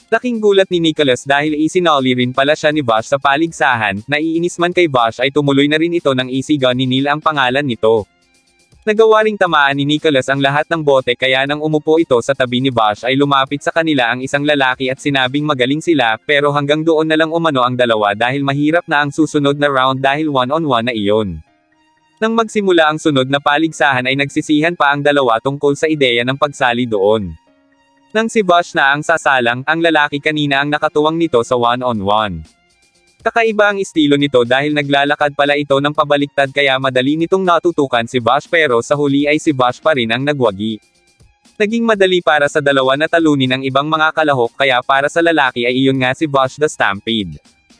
Laking gulat ni Nicholas dahil isinoli rin pala siya ni Vash sa paligsahan, naiinis man kay Vash ay tumuloy na rin ito ng isigaw ni Neil ang pangalan nito. Nagawa ring tamaan ni Nicholas ang lahat ng bote kaya nang umupo ito sa tabi ni Vash ay lumapit sa kanila ang isang lalaki at sinabing magaling sila pero hanggang doon na lang umano ang dalawa dahil mahirap na ang susunod na round dahil one-on-one na iyon. Nang magsimula ang sunod na paligsahan ay nagsisihan pa ang dalawa tungkol sa ideya ng pagsali doon. Nang si Vash na ang sasalang, ang lalaki kanina ang nakatuwang nito sa one-on-one. Kakaiba ang estilo nito dahil naglalakad pala ito ng pabaliktad kaya madali nitong natutukan si Vash pero sa huli ay si Vash pa rin ang nagwagi. Naging madali para sa dalawa na talunin ang ibang mga kalahok kaya para sa lalaki ay iyon nga si Vash the Stampede.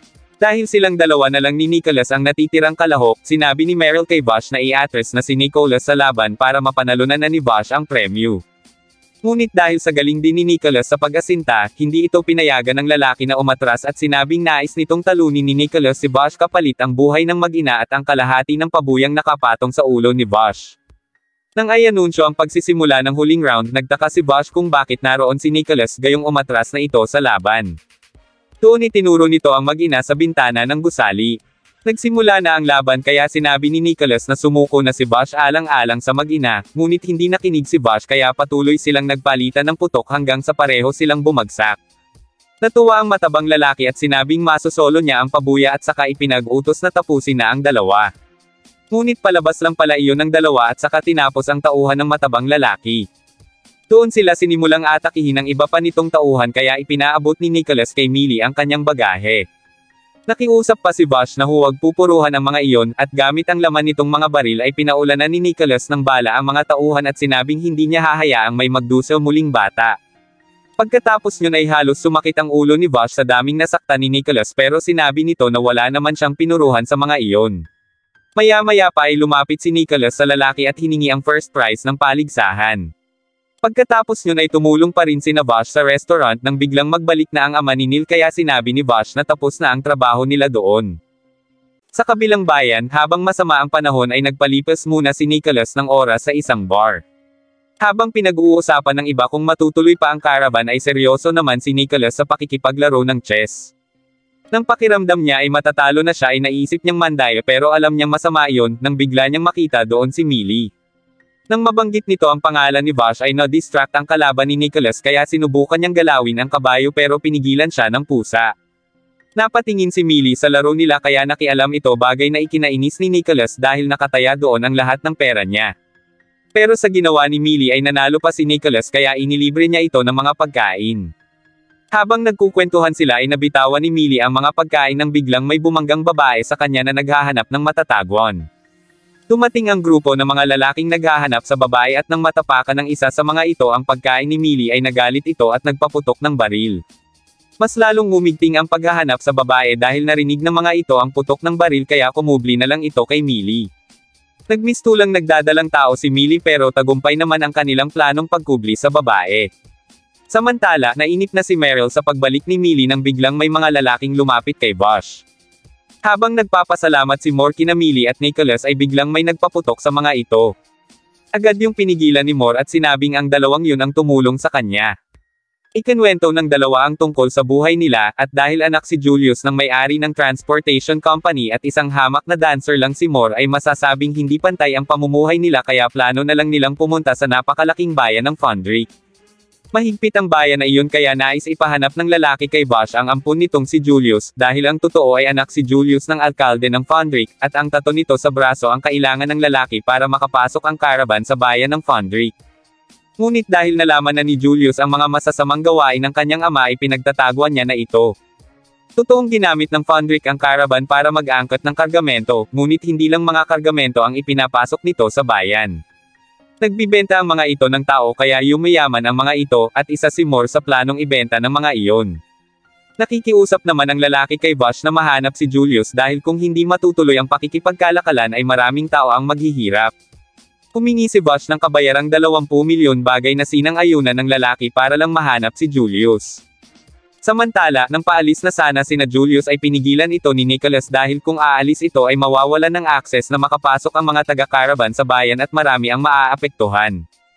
Dahil silang dalawa na lang ni Nicholas ang natitirang kalahok, sinabi ni Meryl kay Vash na i-atras na si Nicholas sa laban para mapanalunan na ni Vash ang premyo. Ngunit dahil sa galing din ni Nicholas sa pag-asinta, hindi ito pinayagan ng lalaki na umatras at sinabing nais nitong talunin ni Nicholas si Vash kapalit ang buhay ng mag-ina at ang kalahati ng pabuyang nakapatong sa ulo ni Vash. Nang ay anunsyo ang pagsisimula ng huling round, nagtaka si Vash kung bakit naroon si Nicholas gayong umatras na ito sa laban. Doon itinuro nito ang mag-ina sa bintana ng gusali. Nagsimula na ang laban kaya sinabi ni Nicholas na sumuko na si Vash alang-alang sa mag-ina, ngunit hindi nakinig si Vash kaya patuloy silang nagpalitan ng putok hanggang sa pareho silang bumagsak. Natuwa ang matabang lalaki at sinabing masosolo niya ang pabuya at saka ipinag-utos na tapusin na ang dalawa. Ngunit palabas lang pala iyon ng dalawa at saka tinapos ang tauhan ng matabang lalaki. Doon sila sinimulang atakihin ng iba pa nitong tauhan kaya ipinaabot ni Nicholas kay Millie ang kanyang bagahe. Nakiusap pa si Vash na huwag pupuruhan ang mga iyon, at gamit ang laman nitong mga baril ay pinaulanan ni Nicholas ng bala ang mga tauhan at sinabing hindi niya hahayaang may magdusa muling bata. Pagkatapos yun ay halos sumakit ang ulo ni Vash sa daming nasaktan ni Nicholas pero sinabi nito na wala naman siyang pinuruhan sa mga iyon. Maya-maya pa ay lumapit si Nicholas sa lalaki at hiningi ang first prize ng paligsahan. Pagkatapos yun ay tumulong pa rin sina Vash sa restaurant nang biglang magbalik na ang ama ni Neil kaya sinabi ni Vash na tapos na ang trabaho nila doon. Sa kabilang bayan, habang masama ang panahon ay nagpalipas muna si Nicholas ng oras sa isang bar. Habang pinag-uusapan ng iba kung matutuloy pa ang caravan ay seryoso naman si Nicholas sa pakikipaglaro ng chess. Nang pakiramdam niya ay matatalo na siya ay naisip niyang mandaya pero alam niyang masama iyon nang bigla niyang makita doon si Millie. Nang mabanggit nito ang pangalan ni Vash ay na-distract ang kalaban ni Nicholas kaya sinubukan niyang galawin ang kabayo pero pinigilan siya ng pusa. Napatingin si Millie sa laro nila kaya nakialam ito bagay na ikinainis ni Nicholas dahil nakataya doon ang lahat ng pera niya. Pero sa ginawa ni Millie ay nanalo pa si Nicholas kaya inilibre niya ito ng mga pagkain. Habang nagkukwentuhan sila ay nabitawan ni Millie ang mga pagkain nang biglang may bumanggang babae sa kanya na naghahanap ng matatagwan. Dumating ang grupo ng mga lalaking naghahanap sa babae at nang matapakan ng isa sa mga ito ang pagkain ni Millie ay nagalit ito at nagpaputok ng baril. Mas lalong ngumigting ang paghahanap sa babae dahil narinig ng mga ito ang putok ng baril kaya kumubli na lang ito kay Millie. Nagmistulang nagdadalang tao si Millie pero tagumpay naman ang kanilang planong pagkubli sa babae. Samantala, nainip na si Meryl sa pagbalik ni Millie nang biglang may mga lalaking lumapit kay Vash. Habang nagpapasalamat si Moore kina Millie at Nicholas ay biglang may nagpaputok sa mga ito. Agad yung pinigilan ni Moore at sinabing ang dalawang yun ang tumulong sa kanya. Ikinwento ng dalawa ang tungkol sa buhay nila, at dahil anak si Julius ng may-ari ng transportation company at isang hamak na dancer lang si Moore ay masasabing hindi pantay ang pamumuhay nila kaya plano na lang nilang pumunta sa napakalaking bayan ng Fondrick. Mahigpit ang bayan na iyon kaya nais ipahanap ng lalaki kay Vash ang ampun nitong si Julius, dahil ang totoo ay anak si Julius ng alkalde ng Fondrick, at ang tato nito sa braso ang kailangan ng lalaki para makapasok ang caravan sa bayan ng Fondrick. Ngunit dahil nalaman na ni Julius ang mga masasamang gawain ng kanyang ama ay pinagtataguan niya na ito. Totoong ginamit ng Fondrick ang caravan para mag-angkot ng kargamento, ngunit hindi lang mga kargamento ang ipinapasok nito sa bayan. Nagbibenta ang mga ito ng tao kaya yumayaman ang mga ito, at isa si Moore sa planong ibenta ng mga iyon. Nakikiusap naman ang lalaki kay Vash na mahanap si Julius dahil kung hindi matutuloy ang pakikipagkalakalan ay maraming tao ang maghihirap. Humingi si Vash ng kabayarang 20 milyon bagay na sinang-ayunan ng lalaki para lang mahanap si Julius. Samantala, nang paalis na sana sina Julius ay pinigilan ito ni Nicholas dahil kung aalis ito ay mawawalan ng akses na makapasok ang mga taga-caravan sa bayan at marami ang maaapektuhan.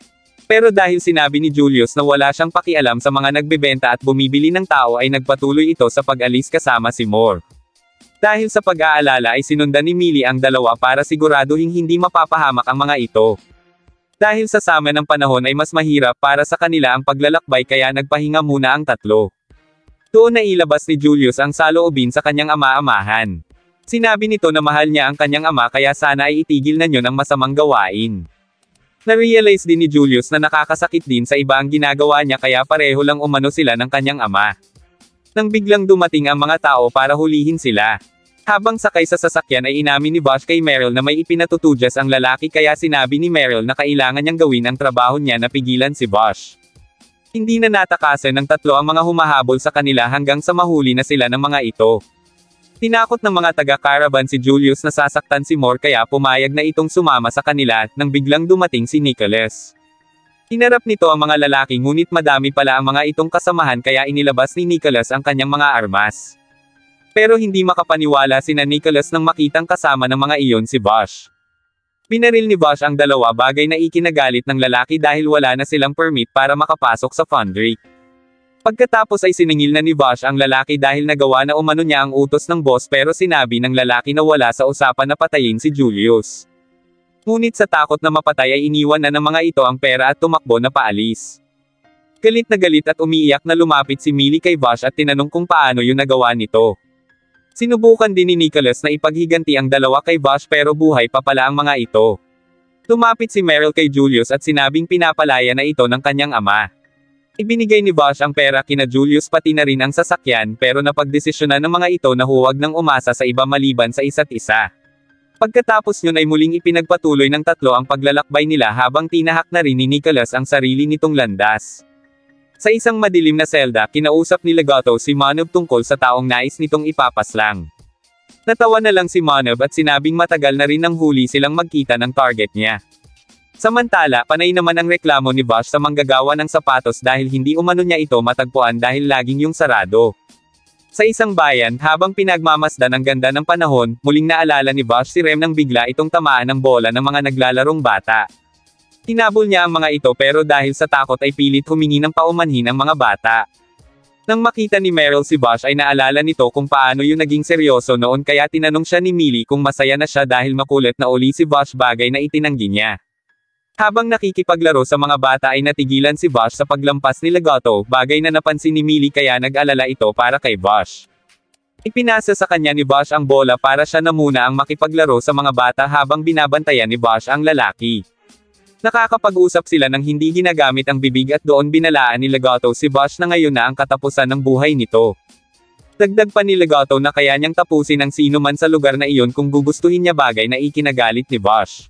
Pero dahil sinabi ni Julius na wala siyang pakialam sa mga nagbebenta at bumibili ng tao ay nagpatuloy ito sa pag-alis kasama si Moore. Dahil sa pag-aalala ay sinundan ni Millie ang dalawa para siguraduhin hindi mapapahamak ang mga ito. Dahil sa sama ng panahon ay mas mahirap para sa kanila ang paglalakbay kaya nagpahinga muna ang tatlo. Doon na ilabas ni Julius ang saloobin sa kanyang ama-amahan. Sinabi nito na mahal niya ang kanyang ama kaya sana ay itigil na niyo ng masamang gawain. Na-realize din ni Julius na nakakasakit din sa iba ang ginagawa niya kaya pareho lang umano sila ng kanyang ama. Nang biglang dumating ang mga tao para hulihin sila. Habang sakay sa sasakyan ay inamin ni Bosch kay Meryl na may ipinatutudyas ang lalaki kaya sinabi ni Meryl na kailangan niyang gawin ang trabaho niya na pigilan si Bosch. Hindi na natakasan ng tatlo ang mga humahabol sa kanila hanggang sa mahuli na sila ng mga ito. Tinakot ng mga taga-caravan si Julius na sasaktan si Moore kaya pumayag na itong sumama sa kanila, nang biglang dumating si Nicholas. Hinarap nito ang mga lalaki ngunit madami pala ang mga itong kasamahan kaya inilabas ni Nicholas ang kanyang mga armas. Pero hindi makapaniwala sina Nicholas nang makitang kasama ng mga iyon si Bosch. Pinaril ni Bosch ang dalawa bagay na ikinagalit ng lalaki dahil wala na silang permit para makapasok sa foundry. Pagkatapos ay siningil na ni Bosch ang lalaki dahil nagawa na umano niya ang utos ng boss pero sinabi ng lalaki na wala sa usapan na patayin si Julius. Ngunit sa takot na mapatay ay iniwan na ng mga ito ang pera at tumakbo na paalis. Galit na galit at umiiyak na lumapit si Millie kay Bosch at tinanong kung paano yun nagawa nito. Sinubukan din ni Nicholas na ipaghiganti ang dalawa kay Bosch pero buhay pa pala ang mga ito. Tumapit si Meryl kay Julius at sinabing pinapalaya na ito ng kanyang ama. Ibinigay ni Bosch ang pera kina Julius pati na rin ang sasakyan pero napagdesisyonan ng mga ito na huwag nang umasa sa iba maliban sa isa't isa. Pagkatapos yun ay muling ipinagpatuloy ng tatlo ang paglalakbay nila habang tinahak na rin ni Nicholas ang sarili nitong landas. Sa isang madilim na selda, kinausap ni Legato si Manov tungkol sa taong nais nitong ipapaslang. Natawa na lang si Manov at sinabing matagal na rin nang huli silang magkita ng target niya. Samantala, panay naman ang reklamo ni Bosch sa manggagawa ng sapatos dahil hindi umano niya ito matagpuan dahil laging yung sarado. Sa isang bayan, habang pinagmamasdan ang ganda ng panahon, muling naalala ni Bosch si Rem nang bigla itong tamaan ng bola ng mga naglalarong bata. Tinabol niya ang mga ito pero dahil sa takot ay pilit humingi ng paumanhin ang mga bata. Nang makita ni Meryl si Bosch ay naalala nito kung paano yun naging seryoso noon kaya tinanong siya ni Millie kung masaya na siya dahil makulit na uli si Bosch bagay na itinanggi niya. Habang nakikipaglaro sa mga bata ay natigilan si Bosch sa paglampas ni Legato, bagay na napansin ni Millie kaya nag-alala ito para kay Bosch. Ipinasa sa kanya ni Bosch ang bola para siya na muna ang makipaglaro sa mga bata habang binabantayan ni Bosch ang lalaki. Nakakapag-usap sila nang hindi ginagamit ang bibig at doon binalaan ni Legato si Bosch na ngayon na ang katapusan ng buhay nito. Dagdag pa ni Legato na kaya niyang tapusin ang sino man sa lugar na iyon kung gugustuhin niya bagay na ikinagalit ni Bosch.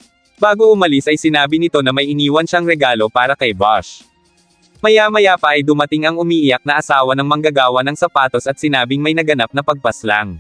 Bago umalis ay sinabi nito na may iniwan siyang regalo para kay Bosch. Maya-maya pa ay dumating ang umiiyak na asawa ng manggagawa ng sapatos at sinabing may naganap na pagpaslang.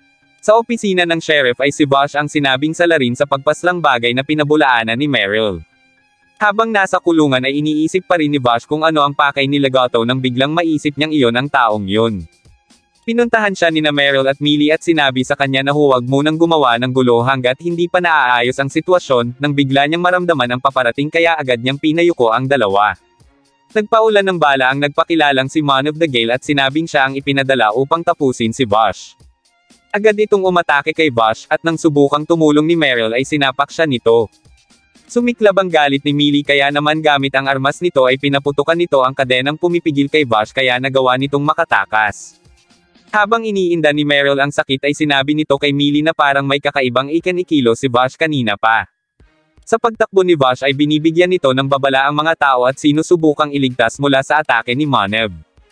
Sa opisina ng sheriff ay si Bosch ang sinabing salarin sa pagpaslang bagay na pinabulaanan ni Meryl. Habang nasa kulungan ay iniisip pa rin ni Bosch kung ano ang pakay ni Legato nang biglang maisip niyang iyon ang taong yun. Pinuntahan siya ni Meryl at Millie at sinabi sa kanya na huwag munang gumawa ng gulo hanggat hindi pa naaayos ang sitwasyon, nang bigla niyang maramdaman ang paparating kaya agad niyang pinayuko ang dalawa. Nagpaulan ng bala ang nagpakilalang si Manov the Gale at sinabing siya ang ipinadala upang tapusin si Bosch. Agad itong umatake kay Bosch at nang subukang tumulong ni Meryl ay sinapak siya nito. Sumiklab ang galit ni Millie kaya naman gamit ang armas nito ay pinaputukan nito ang kadenang pumipigil kay Bosch kaya nagawa nitong makatakas. Habang iniinda ni Meryl ang sakit ay sinabi nito kay Millie na parang may kakaibang ikan-ikilo si Bosch kanina pa. Sa pagtakbo ni Bosch ay binibigyan nito ng babala ang mga tao at sinusubukang iligtas mula sa atake ni Manov.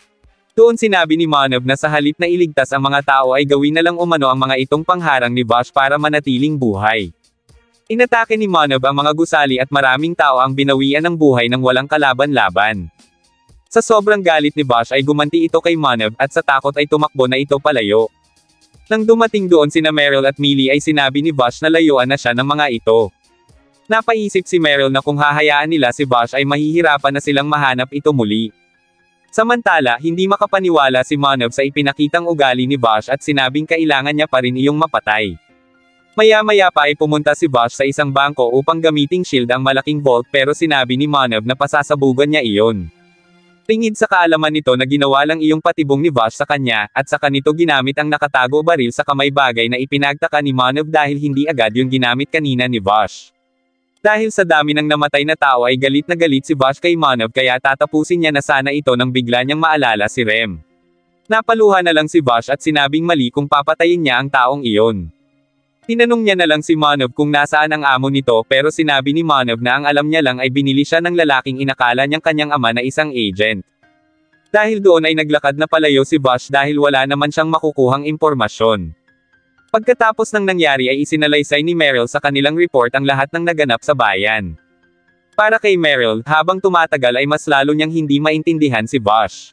Doon sinabi ni Manov na sa halip na iligtas ang mga tao ay gawin na lang umano ang mga itong pangharang ni Bosch para manatiling buhay. Inatake ni Manov ang mga gusali at maraming tao ang binawian ng buhay ng walang kalaban-laban. Sa sobrang galit ni Bosch ay gumanti ito kay Manov at sa takot ay tumakbo na ito palayo. Nang dumating doon sina Meryl at Millie ay sinabi ni Bosch na layuan na siya ng mga ito. Napaisip si Meryl na kung hahayaan nila si Bosch ay mahihirapan na silang mahanap ito muli. Samantala, hindi makapaniwala si Manov sa ipinakitang ugali ni Bosch at sinabing kailangan niya pa rin iyong mapatay. Maya-maya pa ay pumunta si Vash sa isang bangko upang gamiting shield ang malaking vault pero sinabi ni Manav na pasasabugan niya iyon. Tingid sa kaalaman nito na ginawa lang iyong patibong ni Vash sa kanya, at saka nito ginamit ang nakatago baril sa kamay, bagay na ipinagtaka ni Manav dahil hindi agad yung ginamit kanina ni Vash. Dahil sa dami ng namatay na tao ay galit na galit si Vash kay Manav kaya tatapusin niya na sana ito nang bigla niyang maalala si Rem. Napaluha na lang si Vash at sinabing mali kung papatayin niya ang taong iyon. Tinanong niya na lang si Manav kung nasaan ang amo nito pero sinabi ni Manav na ang alam niya lang ay binili siya ng lalaking inakala niyang kanyang ama na isang agent. Dahil doon ay naglakad na palayo si Vash dahil wala naman siyang makukuhang impormasyon. Pagkatapos ng nangyari ay isinalaysay ni Meryl sa kanilang report ang lahat ng naganap sa bayan. Para kay Meryl, habang tumatagal ay mas lalo niyang hindi maintindihan si Vash.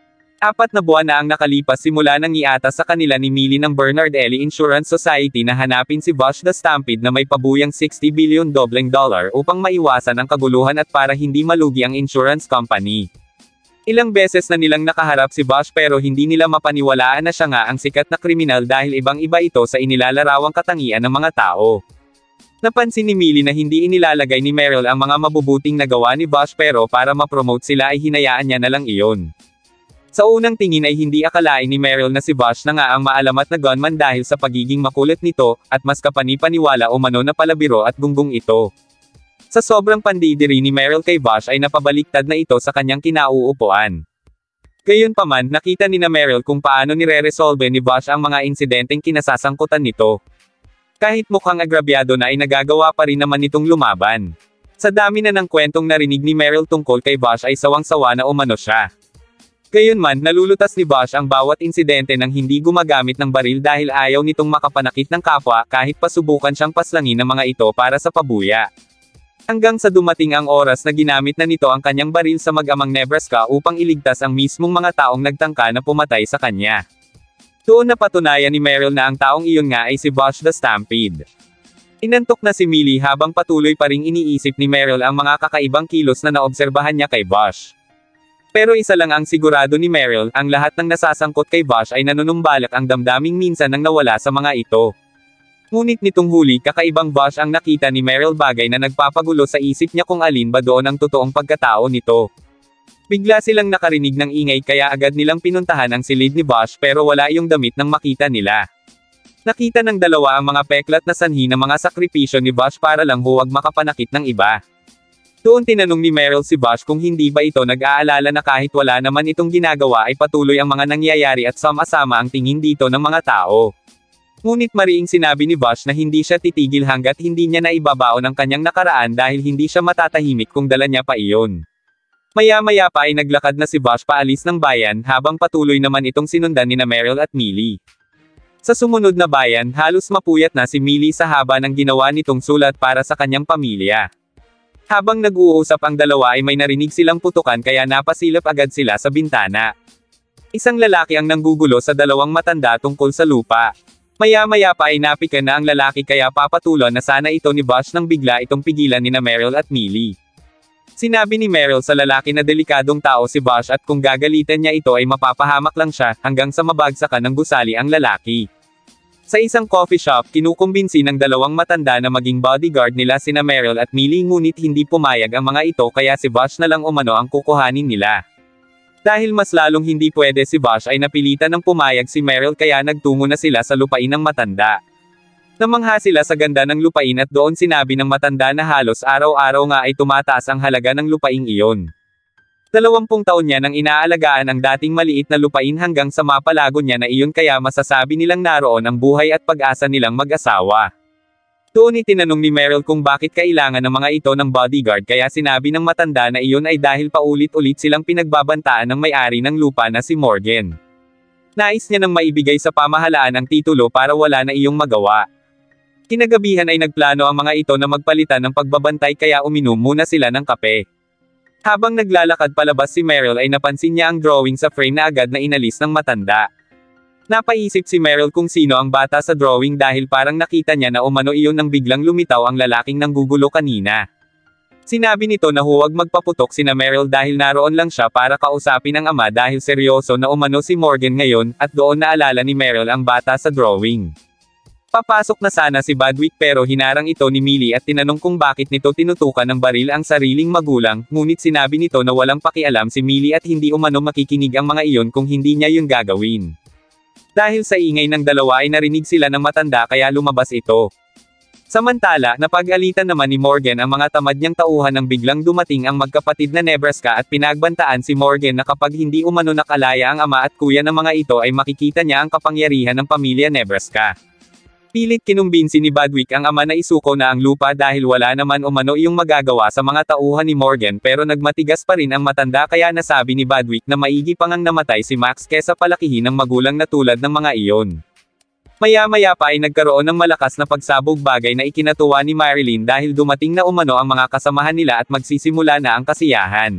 4 na buwan na ang nakalipas simula nang iatas sa kanila ni Millie ng Bernard Ellie Insurance Society na hanapin si Vash the Stampede na may pabuyang $60 billion upang maiwasan ang kaguluhan at para hindi malugi ang insurance company. Ilang beses na nilang nakaharap si Vash pero hindi nila mapaniwalaan na siya nga ang sikat na kriminal dahil ibang-iba ito sa inilalarawang katangian ng mga tao. Napansin ni Millie na hindi inilalagay ni Meryl ang mga mabubuting nagawa ni Vash pero para ma-promote sila ay hinayaan niya na lang iyon. Sa unang tingin ay hindi akalain ni Meryl na si Vash na nga ang maalamat na gunman dahil sa pagiging makulit nito, at mas kapani-paniwala umano na palabiro at gunggong ito. Sa sobrang pandidiri ni Meryl kay Vash ay napabaliktad na ito sa kanyang kinauupuan. Gayunpaman, nakita ni na Meryl kung paano nire-resolve ni Vash ang mga insidenteng kinasasangkutan nito. Kahit mukhang agrabyado na ay nagagawa pa rin naman itong lumaban. Sa dami na ng kwentong narinig ni Meryl tungkol kay Vash ay sawang-sawa na umano siya. Gayunman, nalulutas ni Vash ang bawat insidente nang hindi gumagamit ng baril dahil ayaw nitong makapanakit ng kapwa kahit pasubukan siyang paslangin ng mga ito para sa pabuya. Hanggang sa dumating ang oras na ginamit na nito ang kanyang baril sa mag-amang Nebraska upang iligtas ang mismong mga taong nagtangka na pumatay sa kanya. Doon napatunayan ni Meryl na ang taong iyon nga ay si Vash the Stampede. Inantok na si Millie habang patuloy pa ring iniisip ni Meryl ang mga kakaibang kilos na naobserbahan niya kay Vash. Pero isa lang ang sigurado ni Meryl, ang lahat ng nasasangkot kay Vash ay nanunumbalak ang damdaming minsan nang nawala sa mga ito. Ngunit nitong huli kakaibang Vash ang nakita ni Meryl, bagay na nagpapagulo sa isip niya kung alin ba doon ang totoong pagkatao nito. Bigla silang nakarinig ng ingay kaya agad nilang pinuntahan ang silid ni Vash pero wala yung damit nang makita nila. Nakita ng dalawa ang mga peklat na sanhi ng mga sakripisyo ni Vash para lang huwag makapanakit ng iba. Doon tinanong ni Meryl si Vash kung hindi ba ito nag-aalala na kahit wala naman itong ginagawa ay patuloy ang mga nangyayari at sama-sama ang tingin dito ng mga tao. Ngunit mariing sinabi ni Vash na hindi siya titigil hanggat hindi niya naibabaon ang kanyang nakaraan dahil hindi siya matatahimik kung dala niya pa iyon. Maya-maya pa ay naglakad na si Vash paalis ng bayan habang patuloy naman itong sinundan ni na Meryl at Millie. Sa sumunod na bayan, halos mapuyat na si Millie sa haba ng ginawa nitong sulat para sa kanyang pamilya. Habang nag-uusap ang dalawa ay may narinig silang putukan kaya napasilip agad sila sa bintana. Isang lalaki ang nanggugulo sa dalawang matanda tungkol sa lupa. Maya-maya pa ay napikan na ang lalaki kaya papatulan na sana ito ni Vash nang bigla itong pigilan ni na Meryl at Millie. Sinabi ni Meryl sa lalaki na delikadong tao si Vash at kung gagalitan niya ito ay mapapahamak lang siya, hanggang sa mabagsakan ng gusali ang lalaki. Sa isang coffee shop, kinukumbinsi ng dalawang matanda na maging bodyguard nila sina Meryl at Millie, ngunit hindi pumayag ang mga ito kaya si Vash na lang umano ang kukuhanin nila. Dahil mas lalong hindi pwede si Vash ay napilitan ng pumayag si Meryl kaya nagtungo na sila sa lupain ng matanda. Namangha sila sa ganda ng lupain at doon sinabi ng matanda na halos araw-araw nga ay tumataas ang halaga ng lupaing iyon. 20 taon niya nang inaalagaan ang dating maliit na lupain hanggang sa mapalago niya na iyon kaya masasabi nilang naroon ang buhay at pag-asa nilang mag-asawa. Doon itinanong ni Meryl kung bakit kailangan ng mga ito ng bodyguard kaya sinabi ng matanda na iyon ay dahil paulit-ulit silang pinagbabantaan ng may-ari ng lupa na si Morgan. Nais niya nang maibigay sa pamahalaan ang titulo para wala na iyong magawa. Kinagabihan ay nagplano ang mga ito na magpalitan ng pagbabantay kaya uminom muna sila ng kape. Habang naglalakad palabas si Meryl ay napansin niya ang drawing sa frame na agad na inalis ng matanda. Napaisip si Meryl kung sino ang bata sa drawing dahil parang nakita niya na umano iyon nang biglang lumitaw ang lalaking nanggugulo kanina. Sinabi nito na huwag magpaputok sina Meryl dahil naroon lang siya para kausapin ang ama dahil seryoso na umano si Morgan ngayon, at doon naalala ni Meryl ang bata sa drawing. Papasok na sana si Badwick pero hinarang ito ni Millie at tinanong kung bakit nito tinutukan ng baril ang sariling magulang, ngunit sinabi nito na walang pakialam si Millie at hindi umano makikinig ang mga iyon kung hindi niya yun gagawin. Dahil sa ingay ng dalawa ay narinig sila ng matanda kaya lumabas ito. Samantala, napag-alitan naman ni Morgan ang mga tamad niyang tauhan nang biglang dumating ang magkapatid na Nebraska at pinagbantaan si Morgan na kapag hindi umano nakalaya ang ama at kuya ng mga ito ay makikita niya ang kapangyarihan ng pamilya Nebraska. Pilit kinumbinsi ni Badwick ang ama na isuko na ang lupa dahil wala naman umano iyong magagawa sa mga tauhan ni Morgan pero nagmatigas pa rin ang matanda kaya nasabi ni Badwick na maigi pang ang namatay si Max kesa palakihin ng magulang na tulad ng mga iyon. Maya-maya pa ay nagkaroon ng malakas na pagsabog bagay na ikinatuwa ni Marilyn dahil dumating na umano ang mga kasamahan nila at magsisimula na ang kasiyahan.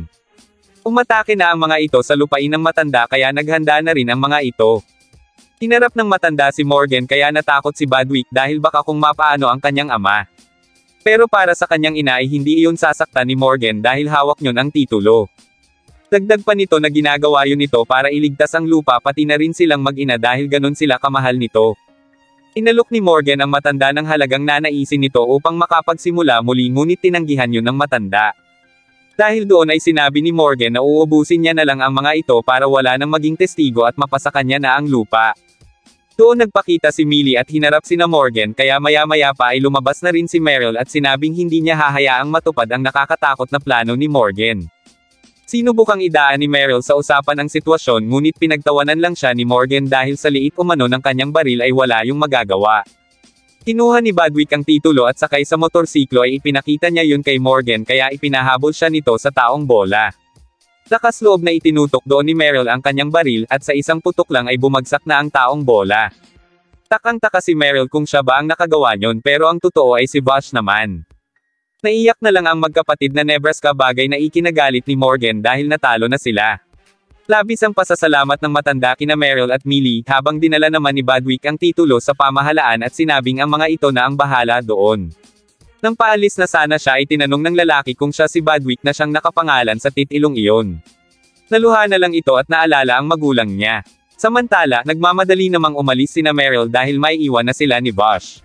Umatake na ang mga ito sa lupain ng matanda kaya naghanda na rin ang mga ito. Hinarap ng matanda si Morgan kaya natakot si Badwick dahil baka kung mapaano ang kanyang ama. Pero para sa kanyang ina ay hindi iyon sasaktan ni Morgan dahil hawak niyon ang titulo. Dagdag pa nito na ginagawa yun nito para iligtas ang lupa pati na rin silang mag-ina dahil ganun sila kamahal nito. Inalok ni Morgan ang matanda ng halagang nanaisin nito upang makapagsimula muli ngunit tinanggihan yun ng matanda. Dahil doon ay sinabi ni Morgan na uubusin niya na lang ang mga ito para wala nang maging testigo at mapasa kanya na ang lupa. Doon nagpakita si Millie at hinarap sina Morgan kaya maya-maya pa ay lumabas na rin si Meryl at sinabing hindi niya hahayaang matupad ang nakakatakot na plano ni Morgan. Sinubukang idaan ni Meryl sa usapan ang sitwasyon ngunit pinagtawanan lang siya ni Morgan dahil sa liit umano ng kanyang baril ay wala yung magagawa. Kinuha ni Badwick ang titulo at sakay sa motorsiklo ay ipinakita niya yun kay Morgan kaya ipinahabol siya nito sa taong bola. Lakas loob na itinutok doon ni Meryl ang kanyang baril at sa isang putok lang ay bumagsak na ang taong bola. Takang-taka si Meryl kung siya ba ang nakagawa niyon pero ang totoo ay si Bosch naman. Naiyak na lang ang magkapatid na Nebraska bagay na ikinagalit ni Morgan dahil natalo na sila. Labis ang pasasalamat ng matanda kina Meryl at Millie habang dinala naman ni Badwick ang titulo sa pamahalaan at sinabing ang mga ito na ang bahala doon. Nang paalis na sana siya ay tinanong ng lalaki kung siya si Badwick na siyang nakapangalan sa titilong iyon. Naluha na lang ito at naalala ang magulang niya. Samantala, nagmamadali namang umalis sina Meryl dahil may iwan na sila ni Bosch.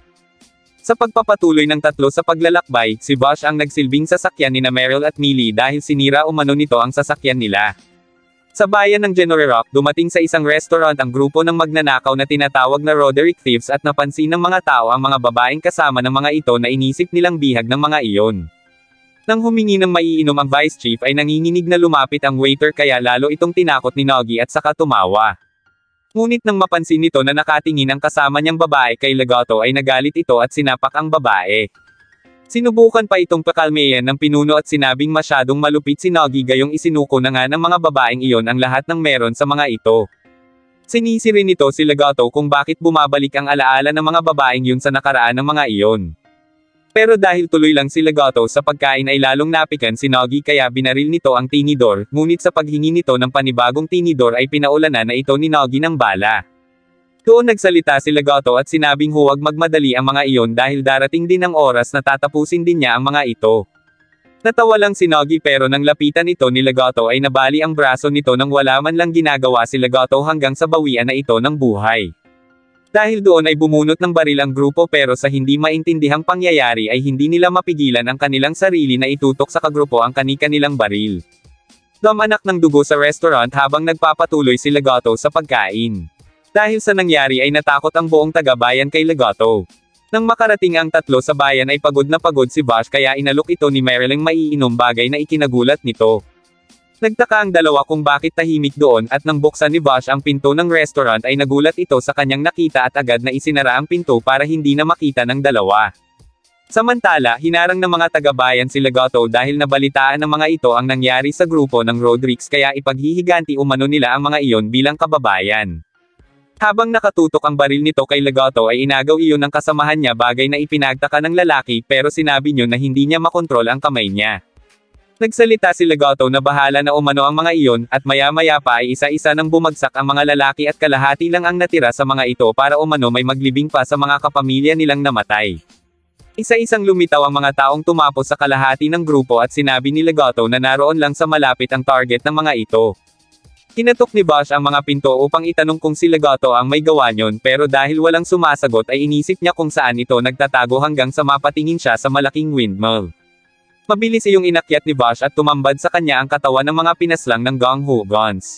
Sa pagpapatuloy ng tatlo sa paglalakbay, si Bosch ang nagsilbing sasakyan nina Meryl at Millie dahil sinira umano nito ang sasakyan nila. Sa bayan ng Genoa Rock, dumating sa isang restaurant ang grupo ng magnanakaw na tinatawag na Roderick Thieves at napansin ng mga tao ang mga babaeng kasama ng mga ito na inisip nilang bihag ng mga iyon. Nang humingi ng maiinom ang vice chief ay nanginginig na lumapit ang waiter kaya lalo itong tinakot ni Noggy at saka tumawa. Ngunit nang mapansin nito na nakatingin ang kasama niyang babae kay Legato ay nagalit ito at sinapak ang babae. Sinubukan pa itong pakalmeyan ng pinuno at sinabing masyadong malupit si Noggy gayong isinuko na nga ng mga babaeng iyon ang lahat ng meron sa mga ito. Sinisi rin nito si Legato kung bakit bumabalik ang alaala ng mga babaeng yun sa nakaraan ng mga iyon. Pero dahil tuloy lang si Legato sa pagkain ay lalong napikan si Noggy kaya binaril nito ang tinidor, ngunit sa paghingi nito ng panibagong tinidor ay pinaulanan na ito ni Noggy ng bala. Doon nagsalita si Legato at sinabing huwag magmadali ang mga iyon dahil darating din ang oras na tatapusin din niya ang mga ito. Natawa lang si Noggy pero nang lapitan ito ni Legato ay nabali ang braso nito nang wala man lang ginagawa si Legato hanggang sa bawian na ito ng buhay. Dahil doon ay bumunot ng baril ang grupo pero sa hindi maintindihang pangyayari ay hindi nila mapigilan ang kanilang sarili na itutok sa kagrupo ang kani-kanilang baril. Dumanak ng dugo sa restaurant habang nagpapatuloy si Legato sa pagkain. Dahil sa nangyari ay natakot ang buong taga-bayan kay Legato. Nang makarating ang tatlo sa bayan ay pagod na pagod si Bosch kaya inalok ito ni Marilyn maiinom bagay na ikinagulat nito. Nagtaka ang dalawa kung bakit tahimik doon at nang buksan ni Bosch ang pinto ng restaurant ay nagulat ito sa kanyang nakita at agad na isinara ang pinto para hindi na makita ng dalawa. Samantala, hinarang ng mga taga-bayan si Legato dahil nabalitaan ng mga ito ang nangyari sa grupo ng Rodricks kaya ipaghihiganti umano nila ang mga iyon bilang kababayan. Habang nakatutok ang baril nito kay Legato ay inagaw iyon ng kasamahan niya bagay na ipinagtaka ng lalaki pero sinabi niyo na hindi niya makontrol ang kamay niya. Nagsalita si Legato na bahala na umano ang mga iyon at maya-maya pa ay isa-isa nang bumagsak ang mga lalaki at kalahati lang ang natira sa mga ito para umano may maglibing pa sa mga kapamilya nilang namatay. Isa-isang lumitaw ang mga taong tumapos sa kalahati ng grupo at sinabi ni Legato na naroon lang sa malapit ang target ng mga ito. Kinatok ni Vash ang mga pinto upang itanong kung si Legato ang may gawa niyon pero dahil walang sumasagot ay inisip niya kung saan ito nagtatago hanggang sa mapatingin siya sa malaking windmill. Mabilis iyong inakyat ni Vash at tumambad sa kanya ang katawan ng mga pinaslang ng Gung Ho guns.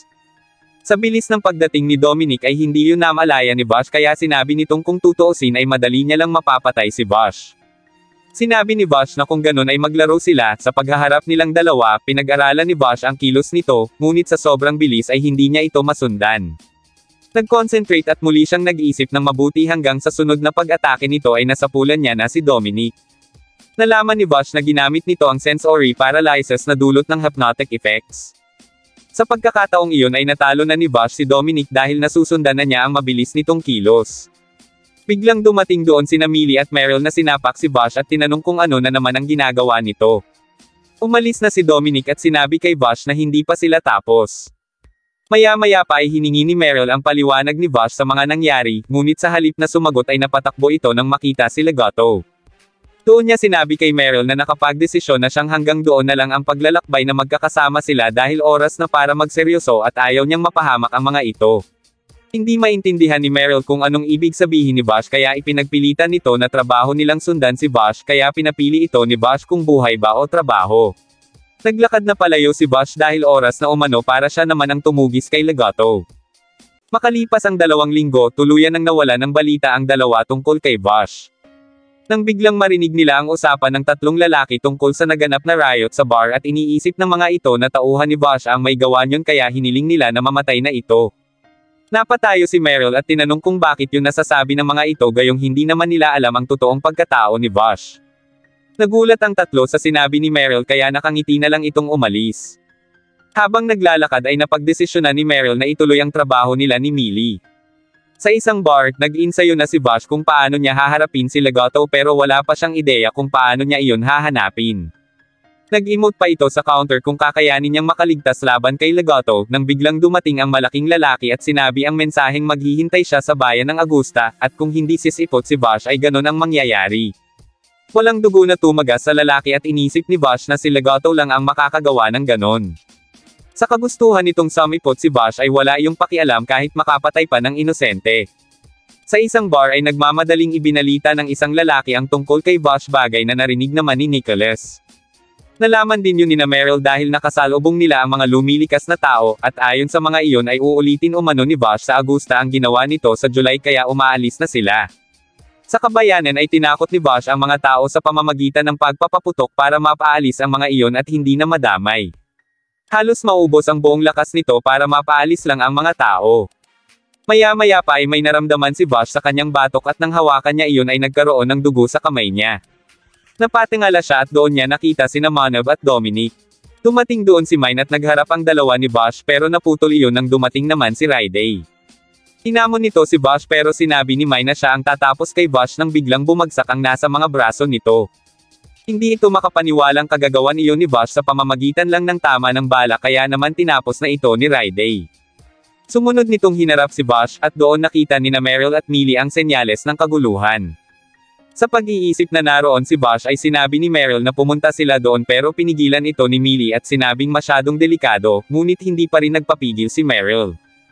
Sa bilis ng pagdating ni Dominic ay hindi yun namalaya ni Vash kaya sinabi nitong kung tutuusin ay madali niya lang mapapatay si Vash. Sinabi ni Vash na kung ganun ay maglaro sila, sa paghaharap nilang dalawa, pinag-aralan ni Vash ang kilos nito, ngunit sa sobrang bilis ay hindi niya ito masundan. Nag-concentrate at muli siyang nag-isip ng mabuti hanggang sa sunod na pag-atake nito ay nasapulan niya na si Dominic. Nalaman ni Vash na ginamit nito ang sensory paralysis na dulot ng hypnotic effects. Sa pagkakataong iyon ay natalo na ni Vash si Dominic dahil nasusundan na niya ang mabilis nitong kilos. Biglang dumating doon sina Millie at Meryl na sinapak si Vash at tinanong kung ano na naman ang ginagawa nito. Umalis na si Dominic at sinabi kay Vash na hindi pa sila tapos. Maya-maya pa ay hiningi ni Meryl ang paliwanag ni Vash sa mga nangyari, ngunit sa halip na sumagot ay napatakbo ito nang makita si Legato. Doon niya sinabi kay Meryl na nakapagdesisyon na siyang hanggang doon na lang ang paglalakbay na magkakasama sila dahil oras na para magseryoso at ayaw niyang mapahamak ang mga ito. Hindi maintindihan ni Meryl kung anong ibig sabihin ni Vash kaya ipinagpilitan nito na trabaho nilang sundan si Vash kaya pinapili ito ni Vash kung buhay ba o trabaho. Naglakad na palayo si Vash dahil oras na umano para siya naman ang tumugis kay Legato. Makalipas ang 2 linggo tuluyan nang nawala ng balita ang dalawa tungkol kay Vash. Nang biglang marinig nila ang usapan ng 3 lalaki tungkol sa naganap na riot sa bar at iniisip ng mga ito na tauhan ni Vash ang may gawa niyon kaya hiniling nila na mamatay na ito. Napatayo si Meryl at tinanong kung bakit yun nasasabi ng mga ito gayong hindi naman nila alam ang totoong pagkatao ni Vash. Nagulat ang tatlo sa sinabi ni Meryl kaya nakangiti na lang itong umalis. Habang naglalakad ay napagdesisyonan ni Meryl na ituloy ang trabaho nila ni Millie. Sa isang bar, nag-insayo na si Vash kung paano niya haharapin si Legato pero wala pa siyang ideya kung paano niya iyon hahanapin. Nag-emote pa ito sa counter kung kakayanin niyang makaligtas laban kay Legato nang biglang dumating ang malaking lalaki at sinabi ang mensaheng maghihintay siya sa bayan ng Augusta at kung hindi sisipot si Vash ay ganon ang mangyayari. Walang dugo na tumagas sa lalaki at inisip ni Vash na si Legato lang ang makakagawa ng ganon. Sa kagustuhan nitong sumipot si Vash ay wala iyong pakialam kahit makapatay pa ng inosente. Sa isang bar ay nagmamadaling ibinalita ng isang lalaki ang tungkol kay Vash bagay na narinig naman ni Nicholas. Nalaman din yun ni Meryl dahil nakasalubong nila ang mga lumilikas na tao, at ayon sa mga iyon ay uulitin umano ni Vash sa Augusta ang ginawa nito sa July kaya umaalis na sila. Sa kabayanan ay tinakot ni Vash ang mga tao sa pamamagitan ng pagpapaputok para mapaalis ang mga iyon at hindi na madamay. Halos maubos ang buong lakas nito para mapaalis lang ang mga tao. Maya-maya pa ay may naramdaman si Vash sa kanyang batok at nang hawakan niya iyon ay nagkaroon ng dugo sa kamay niya. Napatingala siya at doon niya nakita sina Manav at Dominic. Dumating doon si Mine at nagharap ang dalawa ni Vash pero naputol iyon nang dumating naman si Raiday. Hinamon nito si Vash pero sinabi ni Mine na siya ang tatapos kay Vash nang biglang bumagsak ang nasa mga braso nito. Hindi ito makapaniwalang kagagawan iyon ni Vash sa pamamagitan lang ng tama ng bala kaya naman tinapos na ito ni Raiday. Sumunod nitong hinarap si Vash at doon nakita ni Meryl at Millie ang senyales ng kaguluhan. Sa pag-iisip na naroon si Vash ay sinabi ni Meryl na pumunta sila doon pero pinigilan ito ni Millie at sinabing masyadong delikado, ngunit hindi pa rin nagpapigil si Meryl.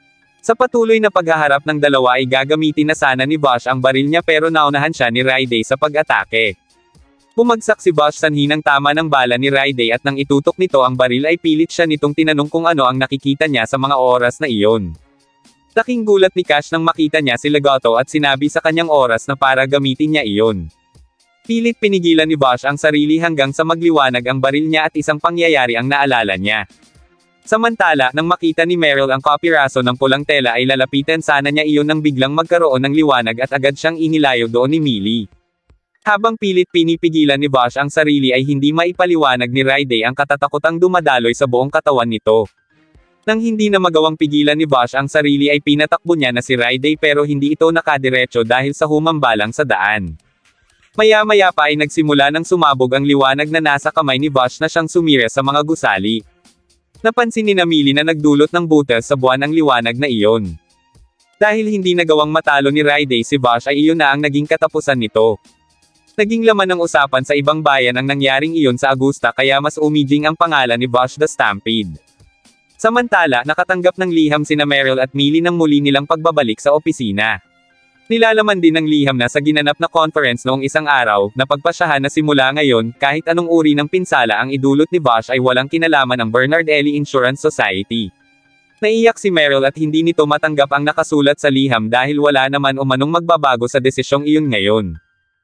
Sa patuloy na paghaharap ng dalawa ay gagamitin na sana ni Vash ang baril niya pero naunahan siya ni Raiday sa pag-atake. Bumagsak si Vash sanhi ng tama ng bala ni Raiday at nang itutok nito ang baril ay pilit siya nitong tinanong kung ano ang nakikita niya sa mga oras na iyon. Laking gulat ni Cash nang makita niya si Legato at sinabi sa kanyang oras na para gamitin niya iyon. Pilit pinigilan ni Vash ang sarili hanggang sa magliwanag ang baril niya at isang pangyayari ang naalala niya. Samantala, nang makita ni Meryl ang kapiraso ng pulang tela ay lalapitan sana niya iyon nang biglang magkaroon ng liwanag at agad siyang inilayo doon ni Millie. Habang pilit pinipigilan ni Vash ang sarili ay hindi maipaliwanag ni Raiday ang katatakutang dumadaloy sa buong katawan nito. Nang hindi na magawang pigilan ni Vash ang sarili ay pinatakbo niya na si Raiday pero hindi ito nakadiretso dahil sa humambalang sa daan. Maya-maya pa ay nagsimula ng sumabog ang liwanag na nasa kamay ni Vash na siyang sumira sa mga gusali. Napansin ni Millie na nagdulot ng butas sa buwan ang liwanag na iyon. Dahil hindi nagawang matalo ni Raiday si Vash ay iyon na ang naging katapusan nito. Naging laman ng usapan sa ibang bayan ang nangyaring iyon sa Augusta kaya mas umijing ang pangalan ni Vash the Stampede. Samantala, nakatanggap ng liham sina Meryl at Millie nang muli nilang pagbabalik sa opisina. Nilalaman din ng liham na sa ginanap na conference noong isang araw, na pagpasyahan na simula ngayon, kahit anong uri ng pinsala ang idulot ni Vash ay walang kinalaman ang Bernard Ellie Insurance Society. Naiyak si Meryl at hindi nito matanggap ang nakasulat sa liham dahil wala naman umanong magbabago sa desisyong iyon ngayon.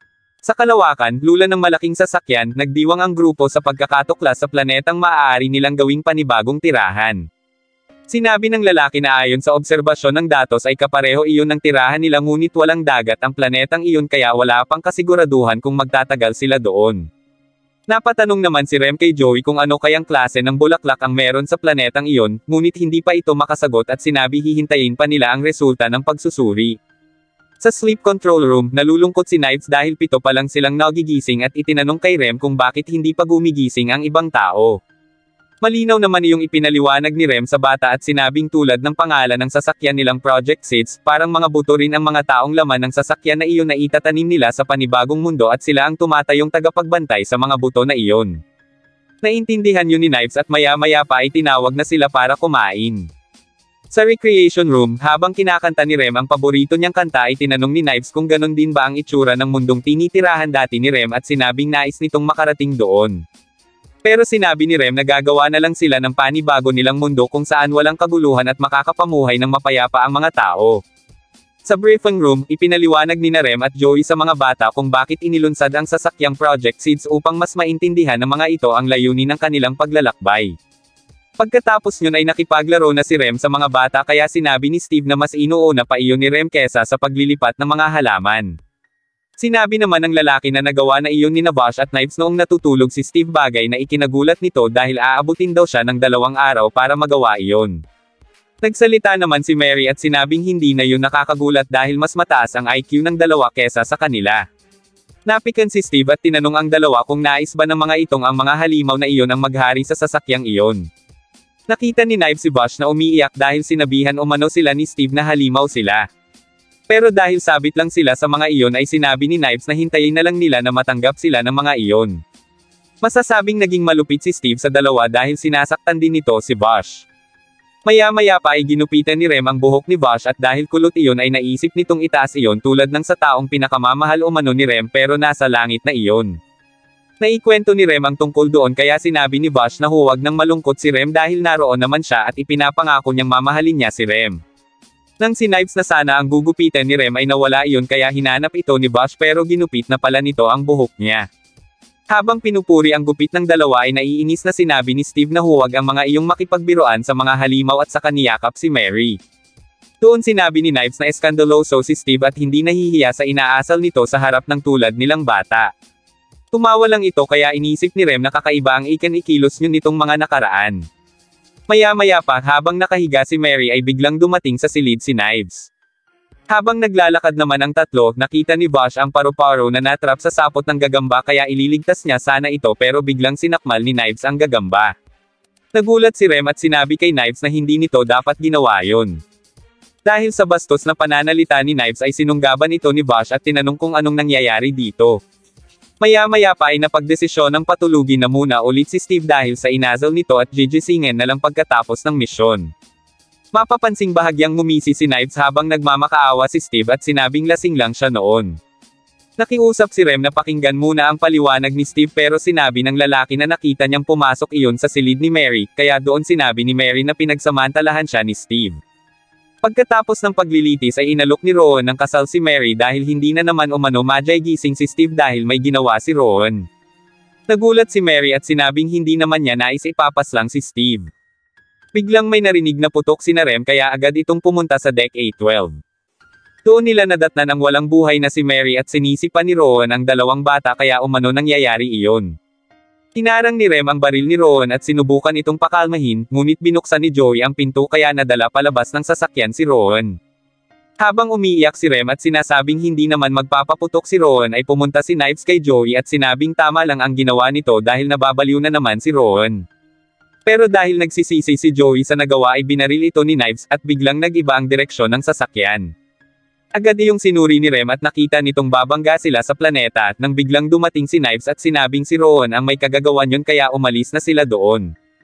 Sa kalawakan, lula ng malaking sasakyan, nagdiwang ang grupo sa pagkakatuklas sa planetang maaari nilang gawing panibagong tirahan. Sinabi ng lalaki na ayon sa obserbasyon ng datos ay kapareho iyon ng tirahan nila ngunit walang dagat ang planetang iyon kaya wala pang kasiguraduhan kung magtatagal sila doon. Napatanong naman si Rem kay Joey kung ano kayang klase ng bulaklak ang meron sa planetang iyon, ngunit hindi pa ito makasagot at sinabi hihintayin pa nila ang resulta ng pagsusuri. Sa sleep control room, nalulungkot si Knives dahil 7 pa lang silang nagigising at itinanong kay Rem kung bakit hindi pa gumigising ang ibang tao. Malinaw naman iyong ipinaliwanag ni Rem sa bata at sinabing tulad ng pangalan ng sasakyan nilang Project Seeds, parang mga buto rin ang mga taong laman ng sasakyan na iyon na itatanim nila sa panibagong mundo at sila ang tumatayong tagapagbantay sa mga buto na iyon. Naintindihan yun ni Knives at maya-maya pa ay tinawag na sila para kumain. Sa recreation room, habang kinakanta ni Rem ang paborito niyang kanta ay tinanong ni Knives kung ganon din ba ang itsura ng mundong tinitirahan dati ni Rem at sinabing nais nitong makarating doon. Pero sinabi ni Rem na gagawa na lang sila ng panibago nilang mundo kung saan walang kaguluhan at makakapamuhay ng mapayapa ang mga tao. Sa briefing room, ipinaliwanag ni Rem at Joey sa mga bata kung bakit inilunsad ang sasakyang Project Seeds upang mas maintindihan ng mga ito ang layunin ng kanilang paglalakbay. Pagkatapos yun ay nakipaglaro na si Rem sa mga bata kaya sinabi ni Steve na mas inuuna pa iyon ni Rem kesa sa paglilipat ng mga halaman. Sinabi naman ng lalaki na nagawa na iyon ni Vash at Knives noong natutulog si Steve bagay na ikinagulat nito dahil aabutin daw siya ng 2 araw para magawa iyon. Nagsalita naman si Mary at sinabing hindi na yun nakakagulat dahil mas mataas ang IQ ng 2 kesa sa kanila. Napikan si Steve at tinanong ang 2 kung nais ba ng mga itong ang mga halimaw na iyon ang maghari sa sasakyang iyon. Nakita ni Knives si Vash na umiiyak dahil sinabihan umano sila ni Steve na halimaw sila. Pero dahil sabit lang sila sa mga iyon ay sinabi ni Knives na hintayin na lang nila na matanggap sila ng mga iyon. Masasabing naging malupit si Steve sa 2 dahil sinasaktan din nito si Vash. Maya-maya pa ay ginupitan ni Rem ang buhok ni Vash at dahil kulot iyon ay naisip nitong itaas iyon tulad ng sa taong pinakamamahal umano ni Rem pero nasa langit na iyon. Naikwento ni Rem ang tungkol doon kaya sinabi ni Vash na huwag nang malungkot si Rem dahil naroon naman siya at ipinapangako niyang mamahalin niya si Rem. Nang si Knives na sana ang gugupitan ni Rem ay nawala iyon kaya hinanap ito ni Vash pero ginupit na pala nito ang buhok niya. Habang pinupuri ang gupit ng 2 ay naiinis na sinabi ni Steve na huwag ang mga iyong makipagbiruan sa mga halimaw at saka niyakap si Mary. Doon sinabi ni Knives na eskandaloso si Steve at hindi nahihiya sa inaasal nito sa harap ng tulad nilang bata. Tumawa lang ito kaya inisip ni Rem na kakaiba ang ikilos niyo nitong mga nakaraan. Maya-maya pa, habang nakahiga si Mary ay biglang dumating sa silid si Knives. Habang naglalakad naman ang 3, nakita ni Vash ang paru-paro na natrap sa sapot ng gagamba kaya ililigtas niya sana ito pero biglang sinakmal ni Knives ang gagamba. Nagulat si Rem at sinabi kay Knives na hindi nito dapat ginawa yon. Dahil sa bastos na pananalita ni Knives ay sinunggaban ito ni Vash at tinanong kung anong nangyayari dito. Maya-maya pa ay napagdesisyon ng patulugin na muna ulit si Steve dahil sa inasal nito at gigisingin na lang pagkatapos ng misyon. Mapapansing bahagyang ngumisi si Knives habang nagmamakaawa si Steve at sinabing lasing lang siya noon. Nakiusap si Rem na pakinggan muna ang paliwanag ni Steve pero sinabi ng lalaki na nakita niyang pumasok iyon sa silid ni Mary, kaya doon sinabi ni Mary na pinagsamantalahan siya ni Steve. Pagkatapos ng paglilitis ay inalok ni Rowan ng kasal si Mary dahil hindi na naman umano madyay-gising si Steve dahil may ginawa si Rowan. Nagulat si Mary at sinabing hindi naman niya nais ipapaslang si Steve. Biglang may narinig na putok si Rem kaya agad itong pumunta sa deck A12. Doon nila nadatnan ang walang buhay na si Mary at sinisipan ni Rowan ang 2 bata kaya umano nangyayari iyon. Hinarang ni Rem ang baril ni Rowan at sinubukan itong pakalmahin, ngunit binuksan ni Joey ang pinto kaya nadala palabas ng sasakyan si Rowan. Habang umiiyak si Rem at sinasabing hindi naman magpapaputok si Rowan ay pumunta si Knives kay Joey at sinabing tama lang ang ginawa nito dahil nababaliw na naman si Rowan. Pero dahil nagsisisi si Joey sa nagawa ay binaril ito ni Knives at biglang nag-iba ang direksyon ng sasakyan. Agad iyong sinuri ni Rem at nakita nitong babangga sila sa planeta nang biglang dumating si Knives at sinabing si Rowan ang may kagagawan yun kaya umalis na sila doon.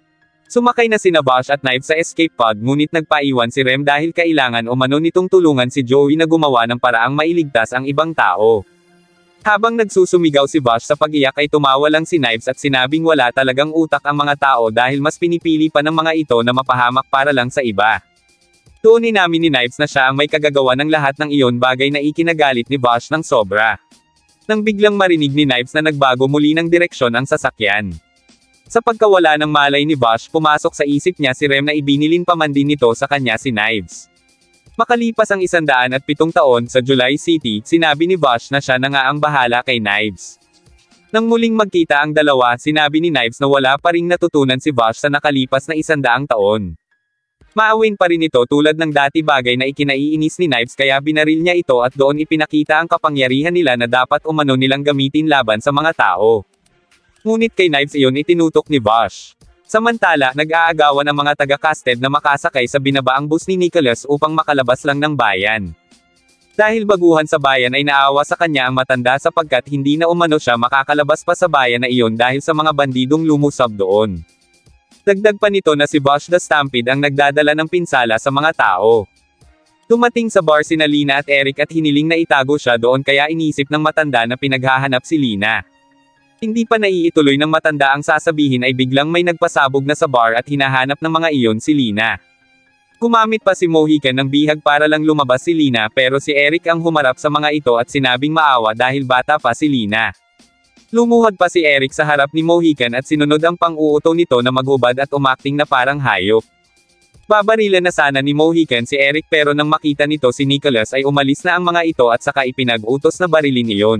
Sumakay na sina Vash at Knives sa escape pod ngunit nagpaiwan si Rem dahil kailangan umano nitong tulungan si Joey na gumawa ng paraang mailigtas ang ibang tao. Habang nagsusumigaw si Vash sa pag-iyak ay tumawa lang si Knives at sinabing wala talagang utak ang mga tao dahil mas pinipili pa ng mga ito na mapahamak para lang sa iba. Tuunin namin ni Knives na siya ang may kagagawa ng lahat ng iyon, bagay na ikinagalit ni Vash ng sobra. Nang biglang marinig ni Knives na nagbago muli ng direksyon ang sasakyan. Sa pagkawala ng malay ni Vash, pumasok sa isip niya si Rem na ibinilin pa man din nito sa kanya si Knives. Makalipas ang 107 taon sa July City, sinabi ni Vash na siya na nga ang bahala kay Knives. Nang muling magkita ang dalawa, sinabi ni Knives na wala pa ring natutunan si Vash sa nakalipas na 100 taon. Maawin pa rin ito tulad ng dati, bagay na ikinaiinis ni Knives kaya binaril niya ito at doon ipinakita ang kapangyarihan nila na dapat umano nilang gamitin laban sa mga tao. Ngunit kay Knives iyon itinutok ni Vash. Samantala, nag-aagawan ang mga taga-casted na makasakay sa binabaang bus ni Nicholas upang makalabas lang ng bayan. Dahil baguhan sa bayan ay naawa sa kanya ang matanda sapagkat hindi na umano siya makakalabas pa sa bayan na iyon dahil sa mga bandidong lumusab doon. Dagdag pa nito na si Vash the Stampede ang nagdadala ng pinsala sa mga tao. Dumating sa bar sina Lina at Eric at hiniling na itago siya doon kaya inisip ng matanda na pinaghahanap si Lina. Hindi pa naiituloy ng matanda ang sasabihin ay biglang may nagpasabog na sa bar at hinahanap ng mga iyon si Lina. Gumamit pa si Mohican ng bihag para lang lumabas si Lina pero si Eric ang humarap sa mga ito at sinabing maawa dahil bata pa si Lina. Lumuhod pa si Eric sa harap ni Mohican at sinunod ang pang-uuto nito na maghubad at umakting na parang hayop. Babarilan na sana ni Mohican si Eric pero nang makita nito si Nicholas ay umalis na ang mga ito at saka ipinag-utos na barilin iyon.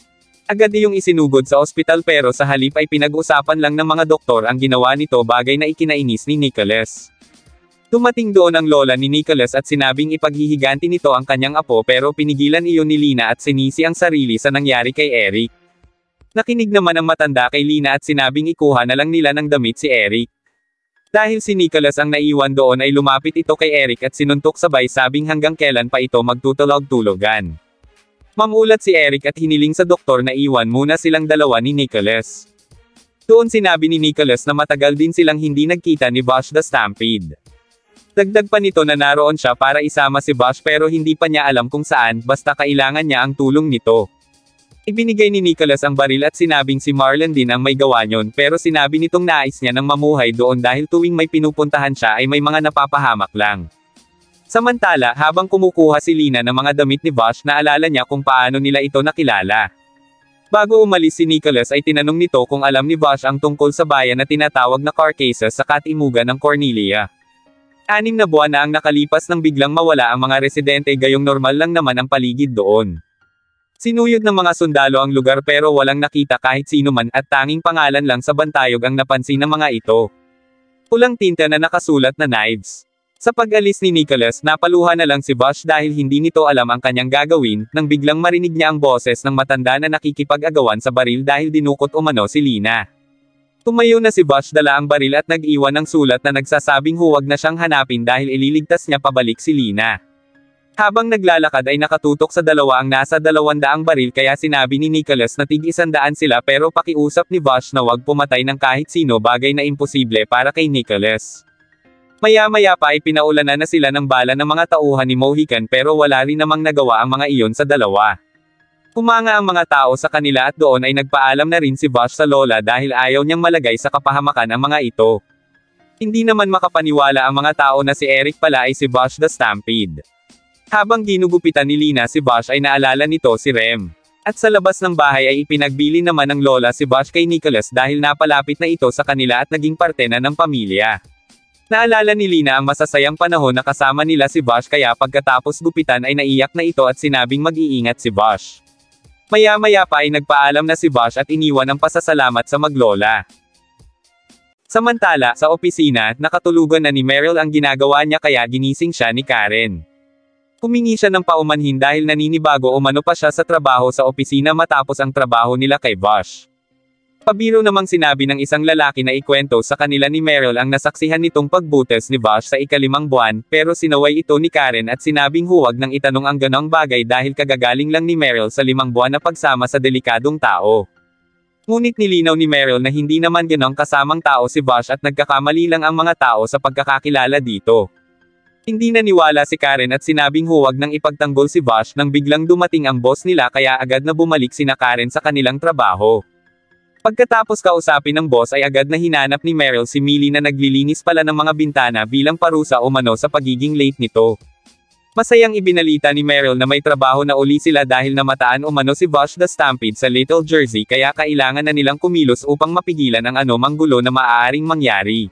Agad iyong isinugod sa ospital pero sa halip ay pinag-usapan lang ng mga doktor ang ginawa nito, bagay na ikinainis ni Nicholas. Dumating doon ang lola ni Nicholas at sinabing ipaghihiganti nito ang kanyang apo pero pinigilan iyon ni Lina at sinisi ang sarili sa nangyari kay Eric. Nakinig naman ang matanda kay Lina at sinabing ikuha na lang nila ng damit si Eric. Dahil si Nicholas ang naiwan doon ay lumapit ito kay Eric at sinuntok sabay sabing hanggang kailan pa ito magtutulog-tulogan. Mamulat si Eric at hiniling sa doktor na iwan muna silang dalawa ni Nicholas. Doon sinabi ni Nicholas na matagal din silang hindi nagkita ni Vash the Stampede. Dagdag pa nito na naroon siya para isama si Vash pero hindi pa niya alam kung saan, basta kailangan niya ang tulong nito. Ibinigay ni Nicholas ang baril at sinabing si Marlon din ang may gawa niyon pero sinabi nitong nais niya ng mamuhay doon dahil tuwing may pinupuntahan siya ay may mga napapahamak lang. Samantala, habang kumukuha si Lina ng mga damit ni Vash, naalala niya kung paano nila ito nakilala. Bago umalis si Nicholas ay tinanong nito kung alam ni Vash ang tungkol sa bayan na tinatawag na Carcasses sa katimugan ng Cornelia. 6 na buwan na ang nakalipas nang biglang mawala ang mga residente, gayong normal lang naman ang paligid doon. Sinuyod ng mga sundalo ang lugar pero walang nakita kahit sino man at tanging pangalan lang sa bantayog ang napansin ng mga ito. Pulang tinta na nakasulat na Knives. Sa pag-alis ni Nicholas, napaluha na lang si Vash dahil hindi nito alam ang kanyang gagawin, nang biglang marinig niya ang boses ng matanda na nakikipag-agawan sa baril dahil dinukot umano si Lina. Tumayo na si Vash, dala ang baril at nag-iwan ng sulat na nagsasabing huwag na siyang hanapin dahil ililigtas niya pabalik si Lina. Habang naglalakad ay nakatutok sa dalawa ang nasa 200 baril kaya sinabi ni Nicholas na tig-100 sila pero pakiusap ni Vash na wag pumatay ng kahit sino, bagay na imposible para kay Nicholas. Maya-maya pa ay pinaulanan na sila ng bala ng mga tauhan ni Mohican pero wala rin namang nagawa ang mga iyon sa dalawa. Humanga ang mga tao sa kanila at doon ay nagpaalam na rin si Vash sa lola dahil ayaw niyang malagay sa kapahamakan ang mga ito. Hindi naman makapaniwala ang mga tao na si Eric pala ay si Vash the Stampede. Habang ginugupitan ni Lina si Vash ay naalala nito si Rem. At sa labas ng bahay ay ipinagbili naman ng lola si Vash kay Nicholas dahil napalapit na ito sa kanila at naging parte na ng pamilya. Naalala ni Lina ang masasayang panahon na kasama nila si Vash kaya pagkatapos gupitan ay naiyak na ito at sinabing mag-iingat si Vash. Maya-maya pa ay nagpaalam na si Vash at iniwan ang pasasalamat sa maglola. Samantala, sa opisina, nakatulugan na ni Meryl ang ginagawa niya kaya ginising siya ni Karen. Humingi siya ng paumanhin dahil naninibago umano pa siya sa trabaho sa opisina matapos ang trabaho nila kay Vash. Pabiro namang sinabi ng isang lalaki na ikwento sa kanila ni Meryl ang nasaksihan nitong pagbutas ni Vash sa ika-5 buwan, pero sinaway ito ni Karen at sinabing huwag nang itanong ang ganong bagay dahil kagagaling lang ni Meryl sa 5 buwan na pagsama sa delikadong tao. Ngunit nilinaw ni Meryl na hindi naman ganong kasamang tao si Vash at nagkakamali lang ang mga tao sa pagkakakilala dito. Hindi naniwala si Karen at sinabing huwag nang ipagtanggol si Vash nang biglang dumating ang boss nila kaya agad na bumalik sina Karen sa kanilang trabaho. Pagkatapos kausapin ng boss ay agad na hinanap ni Meryl si Millie na naglilinis pala ng mga bintana bilang parusa umano sa pagiging late nito. Masayang ibinalita ni Meryl na may trabaho na uli sila dahil namataan umano si Vash the Stampede sa Little Jersey kaya kailangan na nilang kumilos upang mapigilan ang anumang gulo na maaaring mangyari.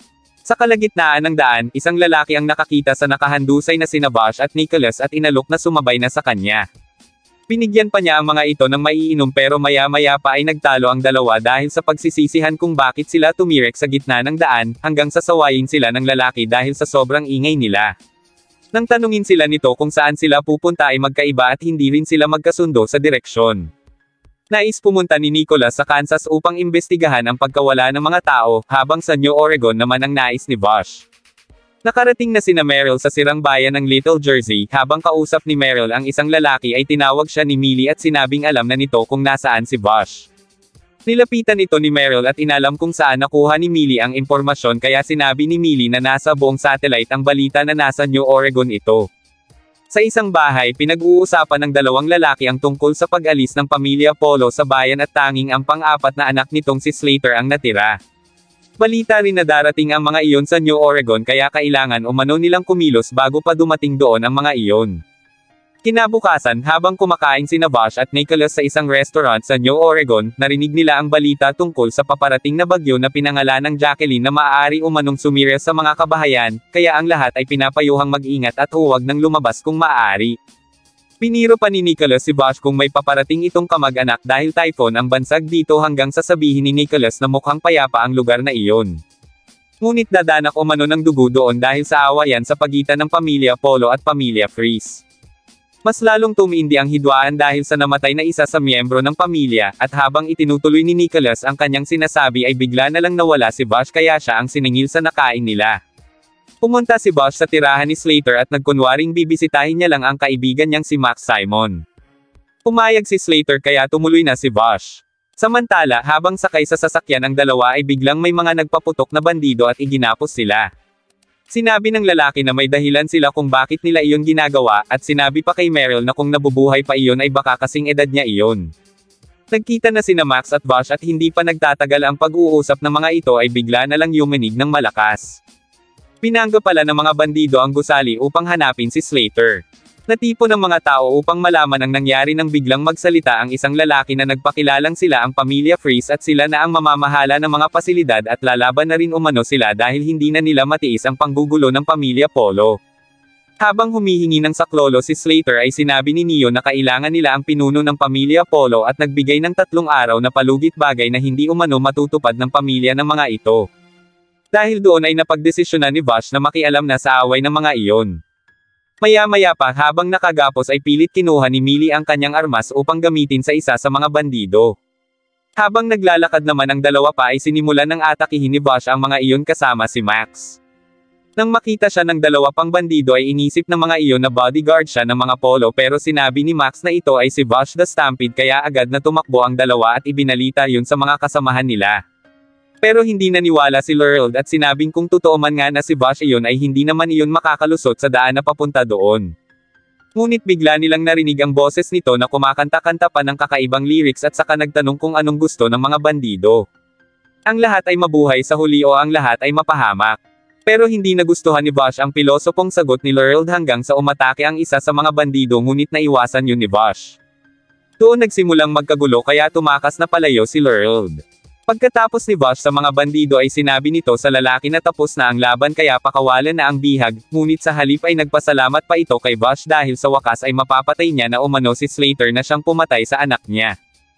Sa kalagitnaan ng daan, isang lalaki ang nakakita sa nakahandusay na sina Vash at Nicholas at inalok na sumabay na sa kanya. Binigyan pa niya ang mga ito ng maiinom pero maya-maya pa ay nagtalo ang dalawa dahil sa pagsisisihan kung bakit sila tumirek sa gitna ng daan, hanggang sasawayin sila ng lalaki dahil sa sobrang ingay nila. Nang tanungin sila nito kung saan sila pupunta ay magkaiba at hindi rin sila magkasundo sa direksyon. Nais pumunta ni Nicholas sa Kansas upang imbestigahan ang pagkawala ng mga tao, habang sa New Oregon naman ang nais ni Vash. Nakarating na sina Meryl sa sirang bayan ng Little Jersey, habang kausap ni Meryl ang isang lalaki ay tinawag siya ni Millie at sinabing alam na nito kung nasaan si Vash. Nilapitan ito ni Meryl at inalam kung saan nakuha ni Millie ang impormasyon kaya sinabi ni Millie na nasa buong satellite ang balita na nasa New Oregon ito. Sa isang bahay pinag-uusapan ng dalawang lalaki ang tungkol sa pag-alis ng pamilya Polo sa bayan at tanging ang pang-apat na anak nitong si Slater ang natira. Balita rin na darating ang mga iyon sa New Oregon kaya kailangan umano nilang kumilos bago pa dumating doon ang mga iyon. Kinabukasan, habang kumakain sina Vash at Nicholas sa isang restaurant sa New Oregon, narinig nila ang balita tungkol sa paparating na bagyo na pinangalan ng Jacqueline na maaari umanong sumira sa mga kabahayan, kaya ang lahat ay pinapayuhang mag-ingat at huwag nang lumabas kung maaari. Piniro pa ni Nicholas si Vash kung may paparating itong kamag-anak dahil typhoon ang bansag dito hanggang sasabihin ni Nicholas na mukhang payapa ang lugar na iyon. Ngunit dadanak umano ng dugo doon dahil sa awayan sa pagitan ng pamilya Polo at pamilya Freeze. Mas lalong tumindi ang hidwaan dahil sa namatay na isa sa miyembro ng pamilya, at habang itinutuloy ni Nicholas ang kanyang sinasabi ay bigla na lang nawala si Vash kaya siya ang siningil sa nakain nila. Pumunta si Vash sa tirahan ni Slater at nagkunwaring bibisitahin niya lang ang kaibigan niyang si Max Simon. Pumayag si Slater kaya tumuloy na si Vash. Samantala, habang sakay sa sasakyan ang dalawa ay biglang may mga nagpaputok na bandido at iginapos sila. Sinabi ng lalaki na may dahilan sila kung bakit nila iyon ginagawa, at sinabi pa kay Meryl na kung nabubuhay pa iyon ay baka kasing edad niya iyon. Nagkita na sina Max at Vash at hindi pa nagtatagal ang pag-uusap ng mga ito ay bigla na lang yumanig ng malakas. Pinangga pala ng mga bandido ang gusali upang hanapin si Slater. Natipo ng mga tao upang malaman ang nangyari nang biglang magsalita ang isang lalaki na nagpakilalang sila ang pamilya Freeze at sila na ang mamamahala ng mga pasilidad at lalaban na rin umano sila dahil hindi na nila matiis ang panggugulo ng pamilya Polo. Habang humihingi ng saklolo si Slater ay sinabi ni Neo na kailangan nila ang pinuno ng pamilya Polo at nagbigay ng 3 araw na palugit bagay na hindi umano matutupad ng pamilya ng mga ito. Dahil doon ay napagdesisyonan ni Vash na makialam na sa away ng mga iyon. Maya-maya pa habang nakagapos ay pilit kinuha ni Millie ang kanyang armas upang gamitin sa isa sa mga bandido. Habang naglalakad naman ang dalawa pa ay sinimulan ng atakihin ni Vash ang mga iyon kasama si Max. Nang makita siya ng dalawa pang bandido ay inisip ng mga iyon na bodyguard siya ng mga Polo pero sinabi ni Max na ito ay si Vash the Stampede kaya agad na tumakbo ang dalawa at ibinalita yun sa mga kasamahan nila. Pero hindi naniwala si Laurel at sinabing kung totoo man nga na si Vash iyon ay hindi naman iyon makakalusot sa daan na papunta doon. Ngunit bigla nilang narinig ang boses nito na kumakanta-kanta pa ng kakaibang lyrics at saka nagtanong kung anong gusto ng mga bandido. Ang lahat ay mabuhay sa huli o ang lahat ay mapahamak. Pero hindi nagustuhan ni Vash ang pilosopong sagot ni Laurel hanggang sa umatake ang isa sa mga bandido ngunit naiwasan yun ni Vash. Doon nagsimulang magkagulo kaya tumakas na palayo si Laurel. Pagkatapos ni Vash sa mga bandido ay sinabi nito sa lalaki na tapos na ang laban kaya pakawalan na ang bihag, ngunit sa halip ay nagpasalamat pa ito kay Vash dahil sa wakas ay mapapatay niya na umano si Slater na siyang pumatay sa anak niya.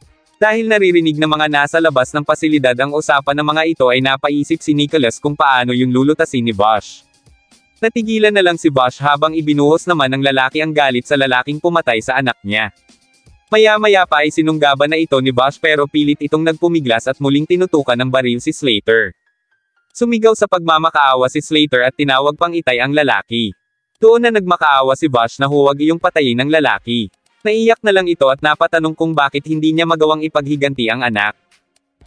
Dahil naririnig ng mga nasa labas ng pasilidad ang usapan ng mga ito ay napaisip si Nicholas kung paano yung lulutasin ni Vash. Natigilan na lang si Vash habang ibinuhos naman ng lalaki ang galit sa lalaking pumatay sa anak niya. Maya-maya pa ay sinunggaban na ito ni Vash pero pilit itong nagpumiglas at muling tinutukan ng baril si Slater. Sumigaw sa pagmamakaawa si Slater at tinawag pang itay ang lalaki. Doon na nagmakaawa si Vash na huwag iyong patayin ng lalaki. Naiyak na lang ito at napatanong kung bakit hindi niya magawang ipaghiganti ang anak.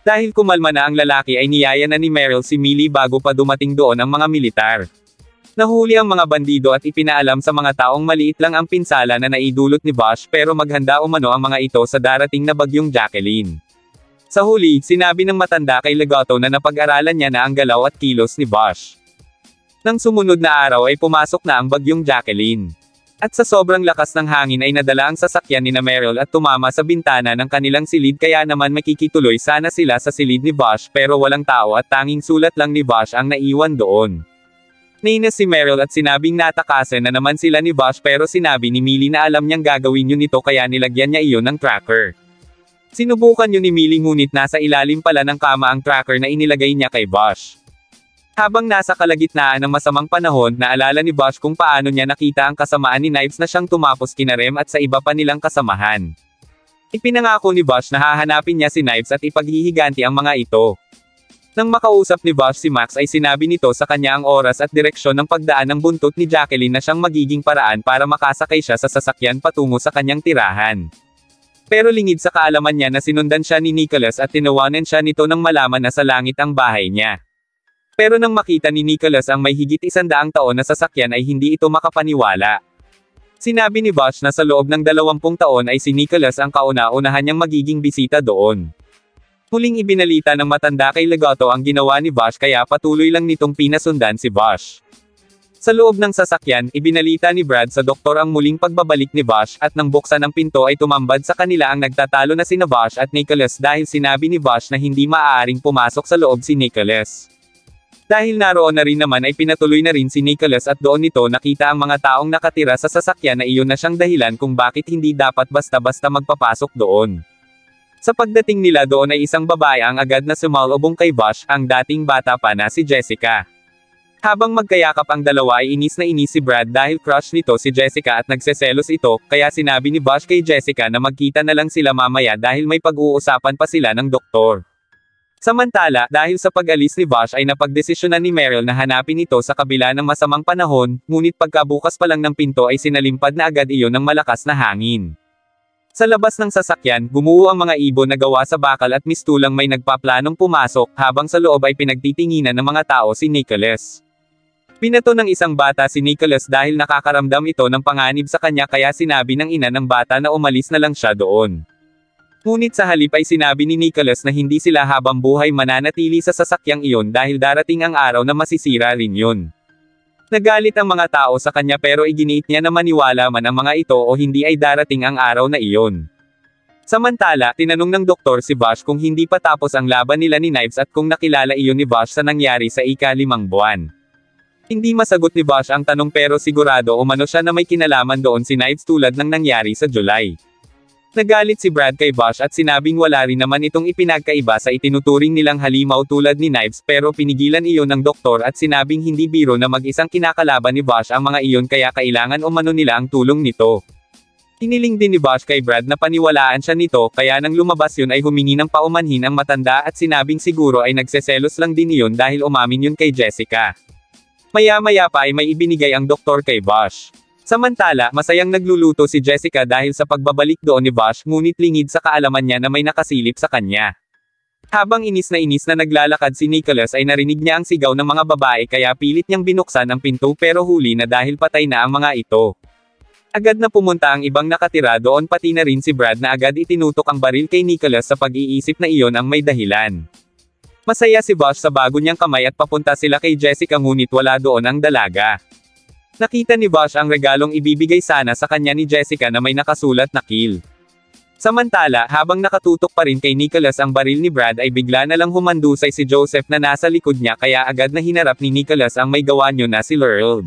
Dahil kumalma na ang lalaki ay niyaya na ni Meryl si Millie bago pa dumating doon ang mga militar. Nahuli ang mga bandido at ipinaalam sa mga taong maliit lang ang pinsala na naidulot ni Bosch pero maghanda umano ang mga ito sa darating na bagyong Jacqueline. Sa huli, sinabi ng matanda kay Legato na napag-aralan niya na ang galaw at kilos ni Bosch. Nang sumunod na araw ay pumasok na ang bagyong Jacqueline. At sa sobrang lakas ng hangin ay nadala ang sasakyan ni Meryl at tumama sa bintana ng kanilang silid kaya naman makikituloy sana sila sa silid ni Bosch pero walang tao at tanging sulat lang ni Bosch ang naiwan doon. Nainis si Meryl at sinabing natakasan na naman sila ni Bosch pero sinabi ni Millie na alam niyang gagawin yun nito kaya nilagyan niya iyon ng tracker. Sinubukan yun ni Millie ngunit nasa ilalim pala ng kama ang tracker na inilagay niya kay Bosch. Habang nasa kalagitnaan ng masamang panahon, naalala ni Bosch kung paano niya nakita ang kasamaan ni Knives na siyang tumapos kina Rem at sa iba pa nilang kasamahan. Ipinangako ni Bosch na hahanapin niya si Knives at ipaghihiganti ang mga ito. Nang makausap ni Bosch si Max ay sinabi nito sa kanya ang oras at direksyon ng pagdaan ng buntot ni Jacqueline na siyang magiging paraan para makasakay siya sa sasakyan patungo sa kanyang tirahan. Pero lingid sa kaalaman niya na sinundan siya ni Nicholas at tinawanan siya nito nang malaman na sa langit ang bahay niya. Pero nang makita ni Nicholas ang may higit 100 taon na sasakyan ay hindi ito makapaniwala. Sinabi ni Bosch na sa loob ng 20 taon ay si Nicholas ang kauna-unahan niyang magiging bisita doon. Huling ibinalita ng matanda kay Legato ang ginawa ni Bosch kaya patuloy lang nitong pinasundan si Bosch. Sa loob ng sasakyan, ibinalita ni Brad sa doktor ang muling pagbabalik ni Bosch at nang buksan ang pinto ay tumambad sa kanila ang nagtatalo na sina Bosch at Nicholas dahil sinabi ni Bosch na hindi maaaring pumasok sa loob si Nicholas. Dahil naroon na rin naman ay pinatuloy na rin si Nicholas at doon nito nakita ang mga taong nakatira sa sasakyan na iyon na siyang dahilan kung bakit hindi dapat basta-basta magpapasok doon. Sa pagdating nila doon ay isang babae ang agad na sumalubong kay Bosch, ang dating bata pa na si Jessica. Habang magkayakap ang dalawa ay inis na inis si Brad dahil crush nito si Jessica at nagseselos ito, kaya sinabi ni Bosch kay Jessica na magkita na lang sila mamaya dahil may pag-uusapan pa sila ng doktor. Samantala, dahil sa pag-alis ni Bosch ay napagdesisyonan ni Meryl na hanapin ito sa kabila ng masamang panahon, ngunit pagkabukas pa lang ng pinto ay sinalimpad na agad iyon ng malakas na hangin. Sa labas ng sasakyan, gumuho ang mga ibon na gawa sa bakal at mistulang may nagpaplanong pumasok, habang sa loob ay pinagtitinginan ng mga tao si Nicholas. Pinato ng isang bata si Nicholas dahil nakakaramdam ito ng panganib sa kanya kaya sinabi ng ina ng bata na umalis na lang siya doon. Ngunit sa halip ay sinabi ni Nicholas na hindi sila habang buhay mananatili sa sasakyang iyon dahil darating ang araw na masisira rin yun. Nagalit ang mga tao sa kanya pero iginiit niya na maniwala man ang mga ito o hindi ay darating ang araw na iyon. Samantala, tinanong ng doktor si Bosch kung hindi pa tapos ang laban nila ni Knives at kung nakilala iyon ni Bosch sa nangyari sa ika-5 buwan. Hindi masagot ni Bosch ang tanong pero sigurado umano siya na may kinalaman doon si Knives tulad ng nangyari sa July. Nagalit si Brad kay Bosch at sinabing wala rin naman itong ipinagkaiba sa itinuturing nilang halimaw tulad ni Knives pero pinigilan iyon ng doktor at sinabing hindi biro na mag-isang kinakalaban ni Bosch ang mga iyon kaya kailangan umano nila ang tulong nito. Hiniling din ni Bosch kay Brad na paniwalaan siya nito kaya nang lumabas yun ay humingi ng paumanhin ang matanda at sinabing siguro ay nagseselos lang din iyon dahil umamin yun kay Jessica. Maya-maya pa ay may ibinigay ang doktor kay Bosch. Samantala, masayang nagluluto si Jessica dahil sa pagbabalik doon ni Bosch ngunit lingid sa kaalaman niya na may nakasilip sa kanya. Habang inis na naglalakad si Nicholas ay narinig niya ang sigaw ng mga babae kaya pilit niyang binuksan ang pinto pero huli na dahil patay na ang mga ito. Agad na pumunta ang ibang nakatira doon pati na rin si Brad na agad itinutok ang baril kay Nicholas sa pag-iisip na iyon ang may dahilan. Masaya si Bosch sa bago niyang kamay at papunta sila kay Jessica ngunit wala doon ang dalaga. Nakita ni Bosch ang regalong ibibigay sana sa kanya ni Jessica na may nakasulat na kill. Samantala, habang nakatutok pa rin kay Nicholas ang baril ni Brad ay bigla na lang humandusay si Joseph na nasa likod niya kaya agad na hinarap ni Nicholas ang may gawa niyo na si Lerold.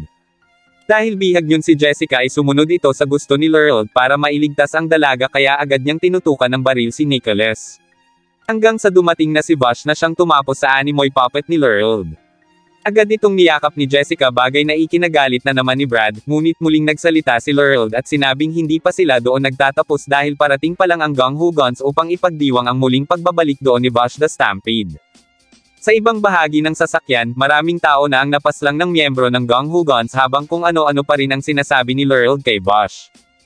Dahil bihag yun si Jessica ay sumunod ito sa gusto ni Lerold para mailigtas ang dalaga kaya agad niyang tinutukan ng baril si Nicholas. Hanggang sa dumating na si Bosch na siyang tumapos sa animoy puppet ni Lerold. Agad itong niyakap ni Jessica bagay na ikinagalit na naman ni Brad, ngunit muling nagsalita si Lerold at sinabing hindi pa sila doon nagtatapos dahil parating pa lang ang Gung Ho Guns upang ipagdiwang ang muling pagbabalik doon ni Bosch the Stampede. Sa ibang bahagi ng sasakyan, maraming tao na ang napaslang ng miyembro ng Gung Ho Guns habang kung ano-ano pa rin ang sinasabi ni Lerold kay Bosch.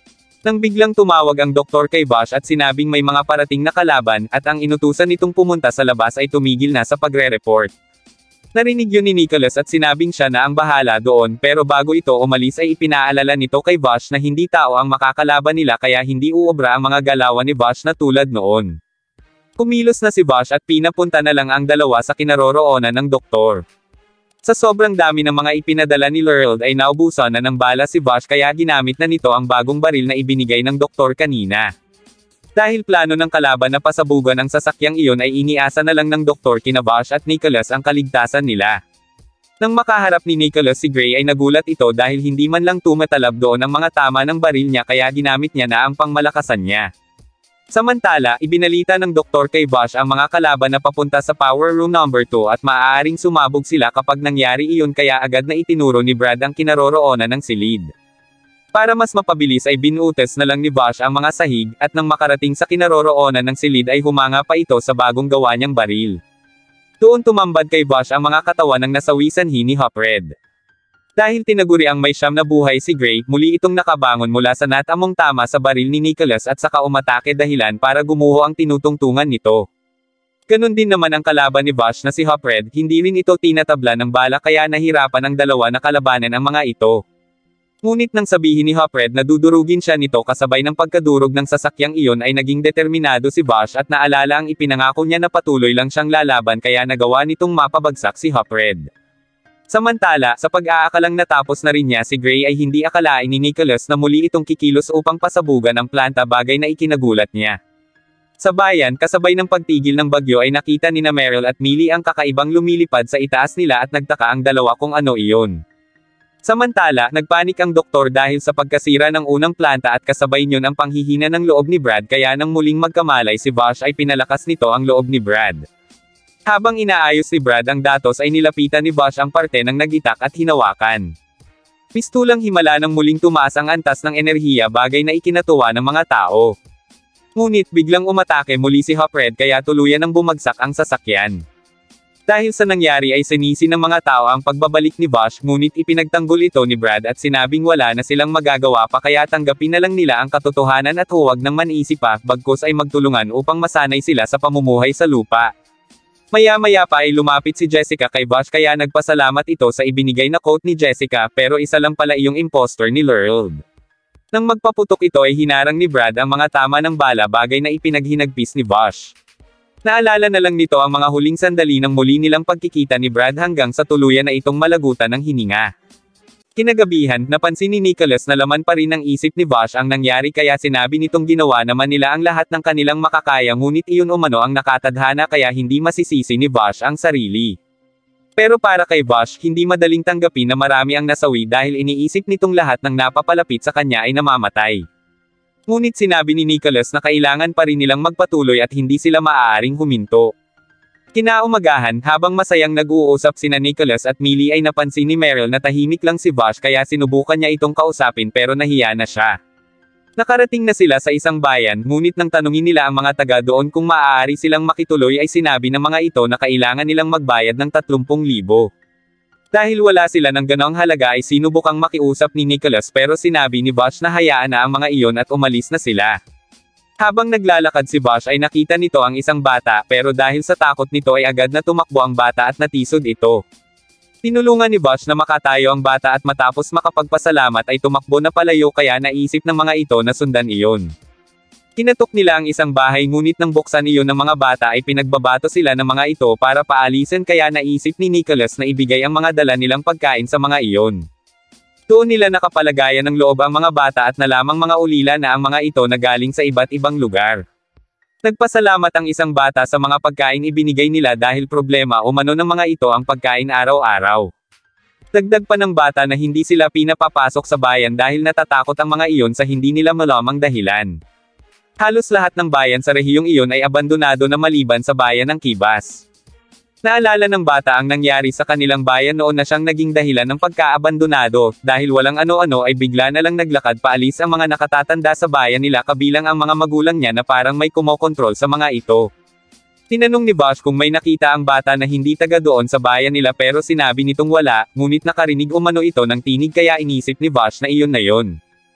Nang biglang tumawag ang doktor kay Vash at sinabing may mga parating na kalaban, at ang inutusan nitong pumunta sa labas ay tumigil na sa pagre-report. Narinig yun ni Nicholas at sinabing siya na ang bahala doon, pero bago ito umalis ay ipinaalala nito kay Vash na hindi tao ang makakalaban nila kaya hindi uobra ang mga galawan ni Vash na tulad noon. Kumilos na si Vash at pinapunta na lang ang dalawa sa kinaroroonan ng doktor. Sa sobrang dami ng mga ipinadala ni Lerald ay naubusan na ng bala si Vash kaya ginamit na nito ang bagong baril na ibinigay ng doktor kanina. Dahil plano ng kalaban na pasabugan ang sasakyang iyon ay iniasa na lang ng doktor kina Vash at Nicholas ang kaligtasan nila. Nang makaharap ni Nicholas si Gray ay nagulat ito dahil hindi man lang tumatalab doon ang mga tama ng baril niya kaya ginamit niya na ang pangmalakasan niya. Samantala, ibinalita ng doktor kay Vash ang mga kalaban na papunta sa Power Room number 2 at maaaring sumabog sila kapag nangyari iyon kaya agad na itinuro ni Brad ang kinaroroonan ng silid. Para mas mapabilis ay binuutes na lang ni Vash ang mga sahig, at nang makarating sa kinaroroonan ng silid ay humanga pa ito sa bagong gawa niyang baril. Doon tumambad kay Vash ang mga katawan ng nasawi sanhi ni Hopred. Dahil tinaguri ang may siyam na buhay si Gray, muli itong nakabangon mula sa natamong tama sa baril ni Nicholas at saka umatake dahilan para gumuho ang tinutungtungan nito. Ganon din naman ang kalaban ni Vash na si Hopred, hindi rin ito tinatabla ng bala kaya nahirapan ang dalawa na kalabanan ang mga ito. Ngunit nang sabihin ni Hopred na dudurugin siya nito kasabay ng pagkadurog ng sasakyang iyon ay naging determinado si Vash at naalala ang ipinangako niya na patuloy lang siyang lalaban kaya nagawa nitong mapabagsak si Hopred. Samantala, sa pag-aakalang natapos na rin niya si Gray ay hindi akalain ni Nicholas na muli itong kikilos upang pasabugan ang planta bagay na ikinagulat niya. Sa bayan, kasabay ng pagtigil ng bagyo ay nakita ni Meryl at Millie ang kakaibang lumilipad sa itaas nila at nagtaka ang dalawa kung ano iyon. Samantala, nagpanik ang doktor dahil sa pagkasira ng unang planta at kasabay niyon ang panghihina ng loob ni Brad kaya nang muling magkamalay si Vash ay pinalakas nito ang loob ni Brad. Habang inaayos ni Brad ang datos ay nilapitan ni Vash ang parte ng nagitak at hinawakan. Pistulang himala nang muling tumaas ang antas ng enerhiya bagay na ikinatuwa ng mga tao. Ngunit biglang umatake muli si Hopred kaya tuluyan ng bumagsak ang sasakyan. Dahil sa nangyari ay sinisi ng mga tao ang pagbabalik ni Vash ngunit ipinagtanggol ito ni Brad at sinabing wala na silang magagawa pa kaya tanggapin na lang nila ang katotohanan at huwag nang manisip pa bagkus ay magtulungan upang masanay sila sa pamumuhay sa lupa. Maya-maya pa ay lumapit si Jessica kay Vash kaya nagpasalamat ito sa ibinigay na quote ni Jessica pero isa lang pala iyong impostor ni Lerald. Nang magpaputok ito ay hinarang ni Brad ang mga tama ng bala bagay na ipinaghinagpis ni Vash. Naalala na lang nito ang mga huling sandali ng muli nilang pagkikita ni Brad hanggang sa tuluyan na itong malagutan ng hininga. Kinagabihan, napansin ni Nicholas na laman pa rin ng isip ni Vash ang nangyari kaya sinabi nitong ginawa naman nila ang lahat ng kanilang makakaya ngunit iyon umano ang nakatadhana kaya hindi masisisi ni Vash ang sarili. Pero para kay Vash, hindi madaling tanggapin na marami ang nasawi dahil iniisip nitong lahat ng napapalapit sa kanya ay namamatay. Ngunit sinabi ni Nicholas na kailangan pa rin nilang magpatuloy at hindi sila maaaring huminto. Kinaumagahan, habang masayang nag-uusap sina Nicholas at Millie ay napansin ni Meryl na tahimik lang si Vash kaya sinubukan niya itong kausapin pero nahiya na siya. Nakarating na sila sa isang bayan, ngunit nang tanungin nila ang mga taga doon kung maaari silang makituloy ay sinabi ng mga ito na kailangan nilang magbayad ng 30,000. Dahil wala sila ng ganoong halaga ay sinubukang makiusap ni Nicholas pero sinabi ni Vash na hayaan na ang mga iyon at umalis na sila. Habang naglalakad si Vash ay nakita nito ang isang bata pero dahil sa takot nito ay agad na tumakbo ang bata at natisod ito. Tinulungan ni Vash na makatayo ang bata at matapos makapagpasalamat ay tumakbo na palayo kaya naisip ng mga ito na sundan iyon. Kinatok nila ang isang bahay ngunit nang buksan iyon ng mga bata ay pinagbabato sila ng mga ito para paalisin kaya naisip ni Nicholas na ibigay ang mga dala nilang pagkain sa mga iyon. Doon nila nakapalagayan ng loob ang mga bata at nalamang mga ulila na ang mga ito na galing sa iba't ibang lugar. Nagpasalamat ang isang bata sa mga pagkain ibinigay nila dahil problema umano ng mga ito ang pagkain araw-araw. Dagdag pa ng bata na hindi sila pinapapasok sa bayan dahil natatakot ang mga iyon sa hindi nila malamang dahilan. Halos lahat ng bayan sa rehiyong iyon ay abandonado na maliban sa bayan ng Kibas. Naalala ng bata ang nangyari sa kanilang bayan noon na siyang naging dahilan ng pagkaabandonado, dahil walang ano-ano ay bigla na lang naglakad paalis ang mga nakatatanda sa bayan nila kabilang ang mga magulang niya na parang may kumokontrol sa mga ito. Tinanong ni Vash kung may nakita ang bata na hindi taga doon sa bayan nila pero sinabi nitong wala, ngunit nakarinig umano ito ng tinig kaya inisip ni Vash na iyon na yon.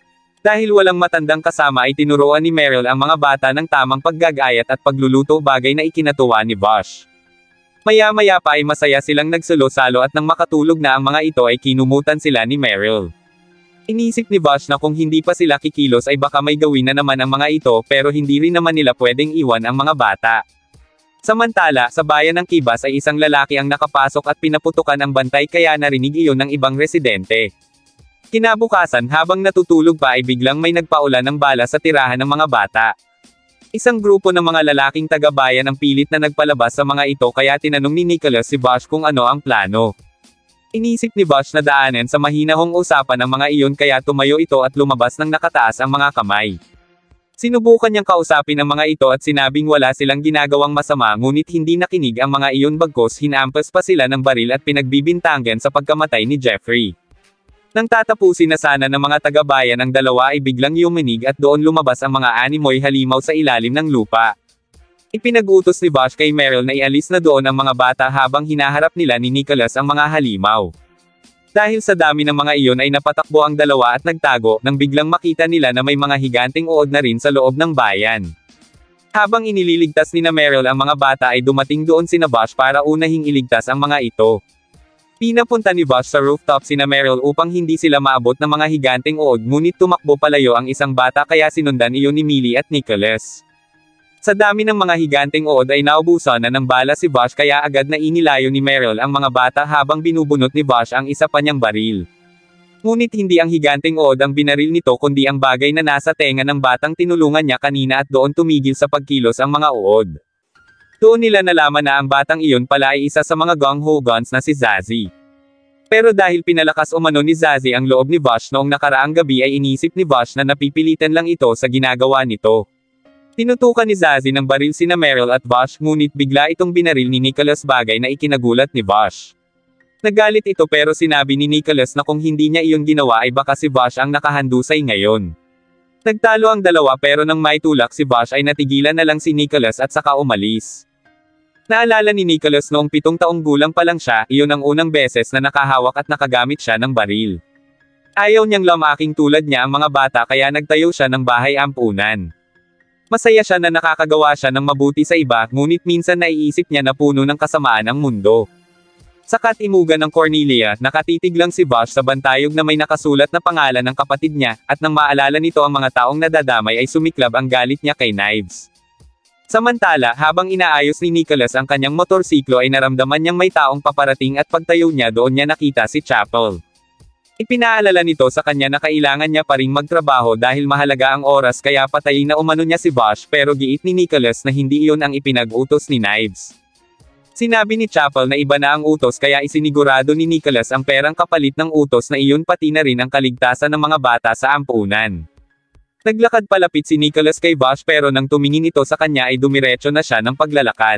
Dahil walang matandang kasama ay tinuruan ni Meryl ang mga bata ng tamang paggagayat at pagluluto, bagay na ikinatuwa ni Vash. Maya-maya pa ay masaya silang nagsalo-salo at nang makatulog na ang mga ito ay kinumutan sila ni Meryl. Inisip ni Vash na kung hindi pa sila kikilos ay baka may gawin na naman ang mga ito, pero hindi rin naman nila pwedeng iwan ang mga bata. Samantala, sa bayan ng Kibas ay isang lalaki ang nakapasok at pinaputukan ang bantay, kaya narinig iyon ng ibang residente. Kinabukasan, habang natutulog pa ay biglang may nagpaulan ng bala sa tirahan ng mga bata. Isang grupo ng mga lalaking taga-bayan ang pilit na nagpalabas sa mga ito, kaya tinanong ni Nicholas si Vash kung ano ang plano. Inisip ni Vash na daanan sa mahinahong usapan ng mga iyon, kaya tumayo ito at lumabas ng nakataas ang mga kamay. Sinubukan niyang kausapin ang mga ito at sinabing wala silang ginagawang masama, ngunit hindi nakinig ang mga iyon, bagkus hinampas pa sila ng baril at pinagbibintangan sa pagkamatay ni Jeffrey. Nang tatapusin na sana ng mga taga-bayan ang dalawa ay biglang yuminig at doon lumabas ang mga animoy halimaw sa ilalim ng lupa. Ipinag-utos ni Vash kay Meryl na ialis na doon ang mga bata habang hinaharap nila ni Nicholas ang mga halimaw. Dahil sa dami ng mga iyon ay napatakbo ang dalawa at nagtago, nang biglang makita nila na may mga higanteng uod na rin sa loob ng bayan. Habang inililigtas ni na Meryl ang mga bata ay dumating doon sina Vash para unahing iligtas ang mga ito. Pinapunta ni Vash sa rooftop sina Meryl upang hindi sila maabot ng mga higanteng uod, ngunit tumakbo palayo ang isang bata, kaya sinundan iyon ni Millie at Nicholas. Sa dami ng mga higanteng uod ay naubusan na ng bala si Vash, kaya agad na inilayo ni Meryl ang mga bata habang binubunot ni Vash ang isa pa niyang baril. Ngunit hindi ang higanteng uod ang binaril nito, kundi ang bagay na nasa tenga ng batang tinulungan niya kanina, at doon tumigil sa pagkilos ang mga uod. Doon nila nalaman na ang batang iyon pala ay isa sa mga gung-ho guns na si Zazie. Pero dahil pinalakas umano ni Zazie ang loob ni Vash noong nakaraang gabi, ay inisip ni Vash na napipilitan lang ito sa ginagawa nito. Tinutukan ni Zazie ng baril sina Meryl at Vash, ngunit bigla itong binaril ni Nicholas, bagay na ikinagulat ni Vash. Nagalit ito, pero sinabi ni Nicholas na kung hindi niya iyon ginawa ay baka si Vash ang nakahandusay ngayon. Nagtalo ang dalawa, pero nang maitulak si Vash ay natigilan na lang si Nicholas at saka umalis. Naalala ni Nicholas noong 7 taong gulang pa lang siya, iyon ang unang beses na nakahawak at nakagamit siya ng baril. Ayaw niyang lamaking tulad niya ang mga bata, kaya nagtayo siya ng bahay ampunan. Masaya siya na nakakagawa siya ng mabuti sa iba, ngunit minsan naiisip niya na puno ng kasamaan ang mundo. Sa katimugan ng Cornelia, nakatitig lang si Vash sa bantayog na may nakasulat na pangalan ng kapatid niya, at nang maalala nito ang mga taong nadadamay ay sumiklab ang galit niya kay Knives. Samantala, habang inaayos ni Nicholas ang kanyang motorsiklo ay naramdaman niyang may taong paparating, at pagtayo niya doon niya nakita si Chapel. Ipinaalala nito sa kanya na kailangan niya pa ring magtrabaho dahil mahalaga ang oras, kaya patayin na umano niya si Vash, pero giit ni Nicholas na hindi iyon ang ipinag-utos ni Knives. Sinabi ni Chapel na iba na ang utos, kaya isinigurado ni Nicholas ang perang kapalit ng utos na iyon, pati na rin ang kaligtasan ng mga bata sa ampunan. Naglakad palapit si Nicholas kay Vash, pero nang tumingin ito sa kanya ay dumiretso na siya ng paglalakad.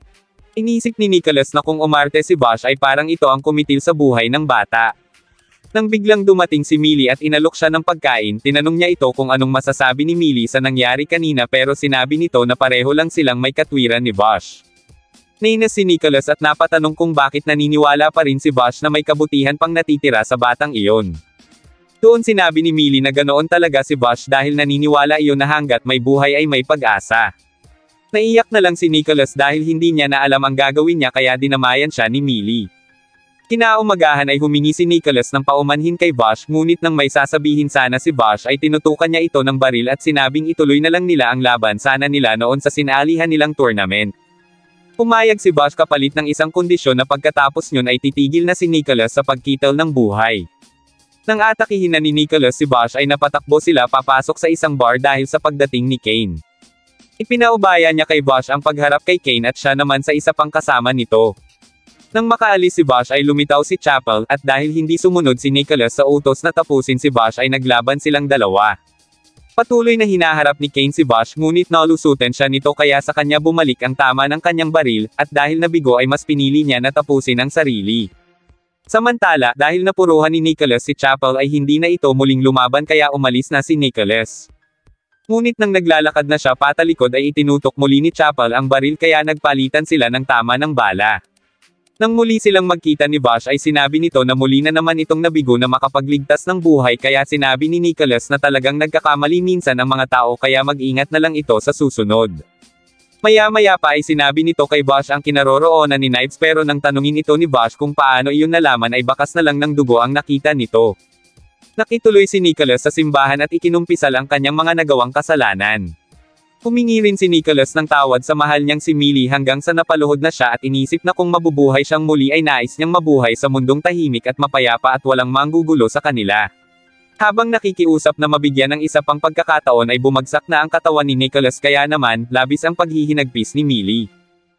Inisip ni Nicholas na kung umarte si Vash ay parang ito ang kumitil sa buhay ng bata. Nang biglang dumating si Millie at inalok siya ng pagkain, tinanong niya ito kung anong masasabi ni Millie sa nangyari kanina, pero sinabi nito na pareho lang silang may katwiran ni Vash. Nainis si Nicholas at napatanong kung bakit naniniwala pa rin si Vash na may kabutihan pang natitira sa batang iyon. Doon sinabi ni Millie na ganoon talaga si Vash dahil naniniwala iyon na hanggat may buhay ay may pag-asa. Naiyak na lang si Nicholas dahil hindi niya na alam ang gagawin niya, kaya dinamayan siya ni Millie. Kinaumagahan ay humingi si Nicholas ng paumanhin kay Vash, ngunit nang may sasabihin sana si Vash ay tinutukan niya ito ng baril at sinabing ituloy na lang nila ang laban sana nila noon sa sinalihan nilang tournament. Pumayag si Vash kapalit ng isang kondisyon na pagkatapos nyon ay titigil na si Nicholas sa pagkital ng buhay. Nang atakihin na ni Nicholas si Vash ay napatakbo sila papasok sa isang bar dahil sa pagdating ni Kane. Ipinaubaya niya kay Vash ang pagharap kay Kane at siya naman sa isa pang kasama nito. Nang makaalis si Vash ay lumitaw si Chapel, at dahil hindi sumunod si Nicholas sa utos na tapusin si Vash ay naglaban silang dalawa. Patuloy na hinaharap ni Kane si Vash, ngunit nalusutan siya nito, kaya sa kanya bumalik ang tama ng kanyang baril, at dahil nabigo ay mas pinili niya na tapusin ang sarili. Samantala, dahil napuruhan ni Nicholas si Chapel ay hindi na ito muling lumaban, kaya umalis na si Nicholas. Ngunit nang naglalakad na siya patalikod ay itinutok muli ni Chapel ang baril, kaya nagpalitan sila ng tama ng bala. Nang muli silang magkita ni Vash ay sinabi nito na muli na naman itong nabigo na makapagligtas ng buhay kaya sinabi ni Nicholas na talagang nagkakamali minsan ang mga tao kaya mag-ingat na lang ito sa susunod. Maya-maya pa ay sinabi nito kay Vash ang kinaroroonan ni Knives pero nang tanungin ito ni Vash kung paano iyon nalaman ay bakas na lang ng dugo ang nakita nito. Nakituloy si Nicholas sa simbahan at ikinumpisal ang kanyang mga nagawang kasalanan. Humingi rin si Nicholas ng tawad sa mahal niyang si Millie hanggang sa napaluhod na siya at inisip na kung mabubuhay siyang muli ay nais niyang mabuhay sa mundong tahimik at mapayapa at walang manggugulo sa kanila. Habang nakikiusap na mabigyan ng isa pang pagkakataon ay bumagsak na ang katawan ni Nicholas kaya naman, labis ang paghihinagpis ni Millie.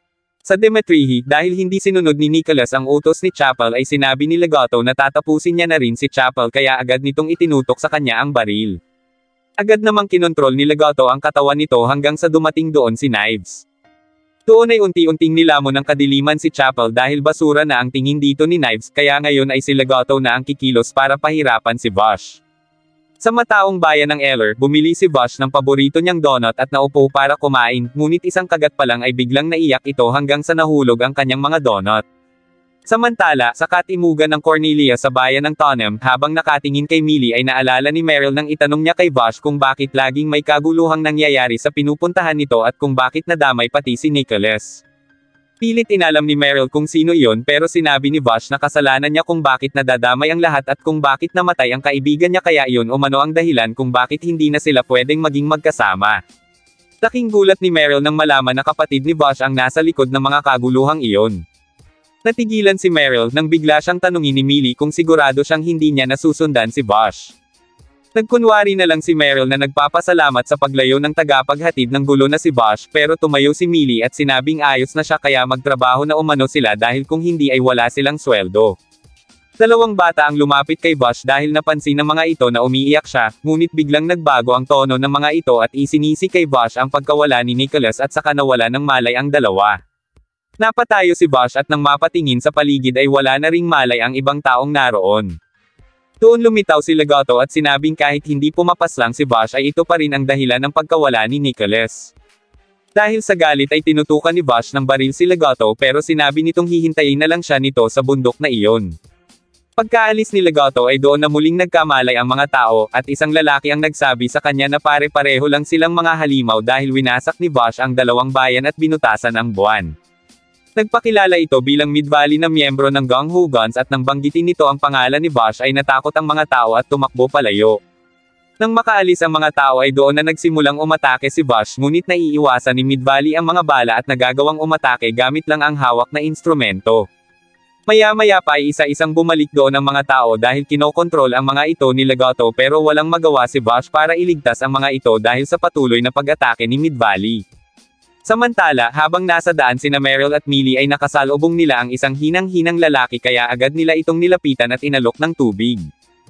Sa Demetrihi, dahil hindi sinunod ni Nicholas ang utos ni Chapel ay sinabi ni Legato na tatapusin niya na rin si Chapel kaya agad nitong itinutok sa kanya ang baril. Agad namang kinontrol ni Legato ang katawan nito hanggang sa dumating doon si Knives. Doon ay unti-unting nilamon ng kadiliman si Chapel dahil basura na ang tingin dito ni Knives kaya ngayon ay si Legato na ang kikilos para pahirapan si Vash. Sa mataong bayan ng Eller, bumili si Vash ng paborito niyang donut at naupo para kumain, ngunit isang kagat pa lang ay biglang naiyak ito hanggang sa nahulog ang kanyang mga donut. Samantala, sa katimugan ng Cornelia sa bayan ng Tonem, habang nakatingin kay Millie ay naalala ni Meryl nang itanong niya kay Vash kung bakit laging may kaguluhang nangyayari sa pinupuntahan nito at kung bakit nadamay pati si Nicholas. Pilit inalam ni Meryl kung sino iyon pero sinabi ni Vash na kasalanan niya kung bakit nadadamay ang lahat at kung bakit namatay ang kaibigan niya kaya iyon umano ang dahilan kung bakit hindi na sila pwedeng maging magkasama. Laking gulat ni Meryl nang malaman na kapatid ni Vash ang nasa likod ng mga kaguluhang iyon. Natigilan si Meryl nang bigla siyang tanungin ni Millie kung sigurado siyang hindi niya nasusundan si Vash. Nagkunwari na lang si Meryl na nagpapasalamat sa paglayo ng tagapaghatid ng gulo na si Vash pero tumayo si Millie at sinabing ayos na siya kaya magtrabaho na umano sila dahil kung hindi ay wala silang sweldo. Dalawang bata ang lumapit kay Vash dahil napansin ng mga ito na umiiyak siya, ngunit biglang nagbago ang tono ng mga ito at isinisi kay Vash ang pagkawala ni Nicholas at saka nawala ng malay ang dalawa. Napatayo si Vash at nang mapatingin sa paligid ay wala na ring malay ang ibang taong naroon. Doon lumitaw si Legato at sinabing kahit hindi pumapaslang si Vash ay ito pa rin ang dahilan ng pagkawala ni Nicholas. Dahil sa galit ay tinutukan ni Vash ng baril si Legato pero sinabi nitong hihintayin na lang siya nito sa bundok na iyon. Pagkaalis ni Legato ay doon na muling nagkamalay ang mga tao at isang lalaki ang nagsabi sa kanya na pare-pareho lang silang mga halimaw dahil winasak ni Vash ang dalawang bayan at binutasan ang buwan. Nagpakilala ito bilang Mid-Valley na miyembro ng Gang Ho Guns at nang banggitin nito ang pangalan ni Vash ay natakot ang mga tao at tumakbo palayo. Nang makaalis ang mga tao ay doon na nagsimulang umatake si Vash ngunit naiiwasan ni Mid-Valley ang mga bala at nagagawang umatake gamit lang ang hawak na instrumento. Maya-maya pa ay isa-isang bumalik doon ang mga tao dahil kinokontrol ang mga ito ni Legato pero walang magawa si Vash para iligtas ang mga ito dahil sa patuloy na pag-atake ni Mid-Valley. Samantala, habang nasa daan sina Meryl at Millie ay nakasalubong nila ang isang hinang-hinang lalaki kaya agad nila itong nilapitan at inalok ng tubig.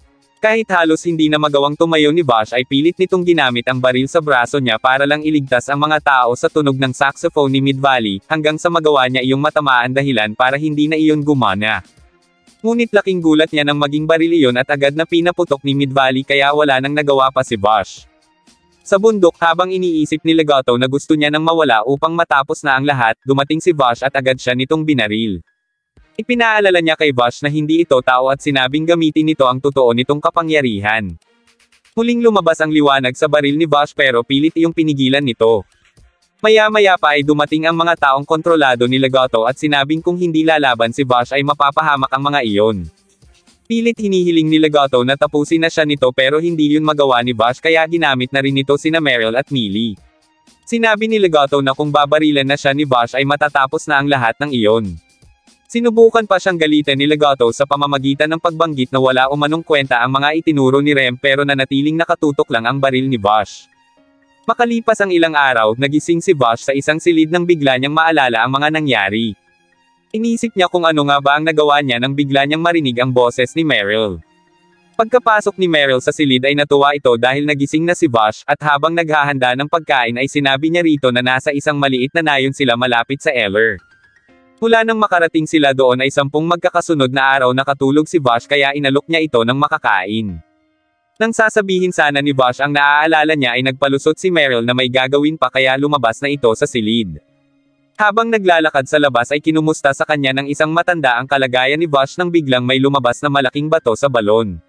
Kahit halos hindi na magawang tumayo ni Vash ay pilit nitong ginamit ang baril sa braso niya para lang iligtas ang mga tao sa tunog ng saxophone ni Mid-Valley, hanggang sa magawa niya iyong matamaan dahilan para hindi na iyon gumana. Ngunit laking gulat niya nang maging baril iyon at agad na pinaputok ni Mid-Valley kaya wala nang nagawa pa si Vash. Sa bundok habang iniisip ni Legato na gusto niya nang mawala upang matapos na ang lahat, dumating si Vash at agad siya nitong binaril. Ipinaalala niya kay Vash na hindi ito tao at sinabing gamitin nito ang totoo nitong kapangyarihan. Muling lumabas ang liwanag sa baril ni Vash pero pilit iyong pinigilan nito. Maya-maya pa ay dumating ang mga taong kontrolado ni Legato at sinabing kung hindi lalaban si Vash ay mapapahamak ang mga iyon. Pilit hinihiling ni Legato na tapusin na siya nito pero hindi yun magawa ni Vash kaya ginamit na rin nito sina Meryl at Millie. Sinabi ni Legato na kung babarilan na siya ni Vash ay matatapos na ang lahat ng iyon. Sinubukan pa siyang galitan ni Legato sa pamamagitan ng pagbanggit na wala umanong kwenta ang mga itinuro ni Rem pero nanatiling nakatutok lang ang baril ni Vash. Makalipas ang ilang araw, nagising si Vash sa isang silid nang bigla niyang maalala ang mga nangyari. Inisip niya kung ano nga ba ang nagawa niya nang bigla niyang marinig ang boses ni Meryl. Pagkapasok ni Meryl sa silid ay natuwa ito dahil nagising na si Vash at habang naghahanda ng pagkain ay sinabi niya rito na nasa isang maliit na nayon sila malapit sa Eller. Mula nang makarating sila doon ay 10 magkakasunod na araw nakatulog si Vash kaya inalok niya ito ng makakain. Nang sasabihin sana ni Vash ang naaalala niya ay nagpalusot si Meryl na may gagawin pa kaya lumabas na ito sa silid. Habang naglalakad sa labas ay kinumusta sa kanya ng isang matanda ang kalagayan ni Vash nang biglang may lumabas na malaking bato sa balon.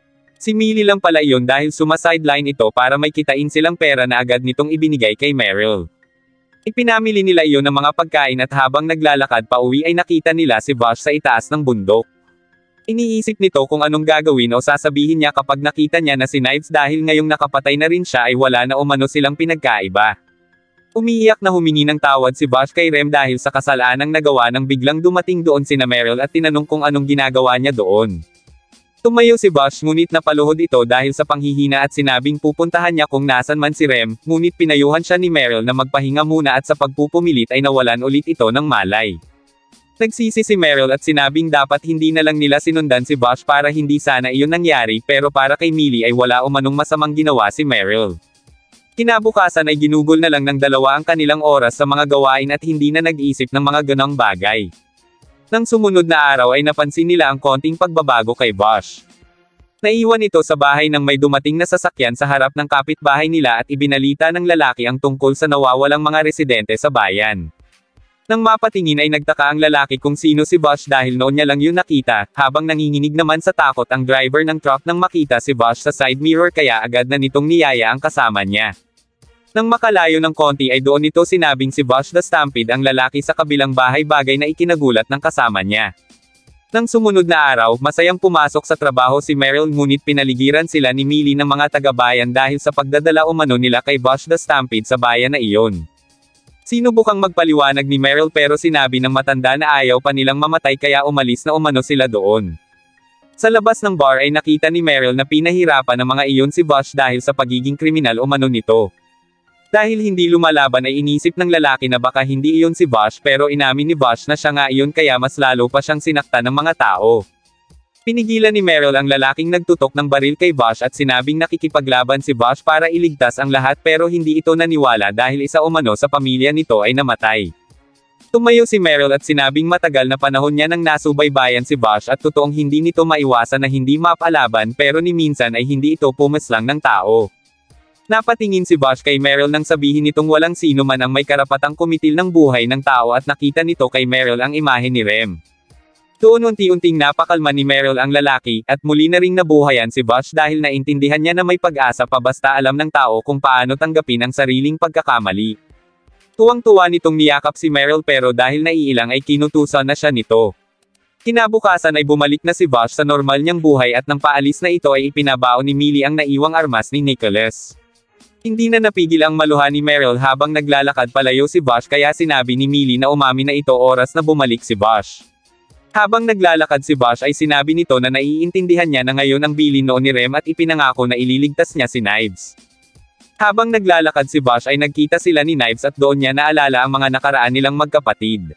Si Millie lang pala iyon dahil sumasideline ito para may kitain silang pera na agad nitong ibinigay kay Meryl. Ipinamili nila iyon ng mga pagkain at habang naglalakad pa uwi ay nakita nila si Vash sa itaas ng bundok. Iniisip nito kung anong gagawin o sasabihin niya kapag nakita niya na si Knives dahil ngayong nakapatay na rin siya ay wala na umano silang pinagkaiba. Umiiyak na humingi ng tawad si Vash kay Rem dahil sa kasalanang nagawa nang biglang dumating doon sina Meryl at tinanong kung anong ginagawa niya doon. Tumayo si Vash ngunit napaluhod ito dahil sa panghihina at sinabing pupuntahan niya kung nasan man si Rem, ngunit pinayuhan siya ni Meryl na magpahinga muna at sa pagpupumilit ay nawalan ulit ito ng malay. Nagsisi si Meryl at sinabing dapat hindi na lang nila sinundan si Vash para hindi sana iyon nangyari pero para kay Millie ay wala umanong masamang ginawa si Meryl. Kinabukasan ay ginugol na lang ng dalawa ang kanilang oras sa mga gawain at hindi na nag-isip ng mga ganong bagay. Nang sumunod na araw ay napansin nila ang konting pagbabago kay Vash. Naiwan ito sa bahay nang may dumating na sasakyan sa harap ng kapitbahay nila at ibinalita ng lalaki ang tungkol sa nawawalang mga residente sa bayan. Nang mapatingin ay nagtaka ang lalaki kung sino si Vash dahil noon niya lang yun nakita, habang nanginginig naman sa takot ang driver ng truck nang makita si Vash sa side mirror kaya agad na nitong niyaya ang kasama niya. Nang makalayo ng konti ay doon nito sinabing si Vash the Stampede ang lalaki sa kabilang bahay bagay na ikinagulat ng kasama niya. Nang sumunod na araw, masayang pumasok sa trabaho si Meryl ngunit pinaligiran sila ni Millie ng mga taga-bayan dahil sa pagdadala umano nila kay Vash the Stampede sa bayan na iyon. Sinubukang magpaliwanag ni Meryl pero sinabi ng matanda na ayaw pa nilang mamatay kaya umalis na umano sila doon. Sa labas ng bar ay nakita ni Meryl na pinahirapan ng mga iyon si Vash dahil sa pagiging kriminal umano nito. Dahil hindi lumalaban ay inisip ng lalaki na baka hindi iyon si Vash pero inamin ni Vash na siya nga iyon kaya mas lalo pa siyang sinaktan ng mga tao. Pinigilan ni Meryl ang lalaking nagtutok ng baril kay Vash at sinabing nakikipaglaban si Vash para iligtas ang lahat pero hindi ito naniwala dahil isa umano sa pamilya nito ay namatay. Tumayo si Meryl at sinabing matagal na panahon niya nang nasubaybayan si Vash at totoong hindi nito maiwasan na hindi mapalaban pero ni minsan ay hindi ito pumaslang ng tao. Napatingin si Vash kay Meryl nang sabihin nitong walang sino man ang may karapatang kumitil ng buhay ng tao at nakita nito kay Meryl ang imahe ni Rem. Doon unti-unting napakalma ni Meryl ang lalaki, at muli na ring nabuhayan si Vash dahil naintindihan niya na may pag-asa pa basta alam ng tao kung paano tanggapin ang sariling pagkakamali. Tuwang-tuwa nitong niyakap si Meryl pero dahil naiilang ay kinutusan na siya nito. Kinabukasan ay bumalik na si Vash sa normal niyang buhay at nang paalis na ito ay ipinabaon ni Millie ang naiwang armas ni Nicholas. Hindi na napigil ang maluha ni Meryl habang naglalakad palayo si Vash kaya sinabi ni Millie na umamin na ito oras na bumalik si Vash. Habang naglalakad si Vash ay sinabi nito na naiintindihan niya na ngayon ang bilin noon ni Rem at ipinangako na ililigtas niya si Knives. Habang naglalakad si Vash ay nagkita sila ni Knives at doon niya naalala ang mga nakaraan nilang magkapatid.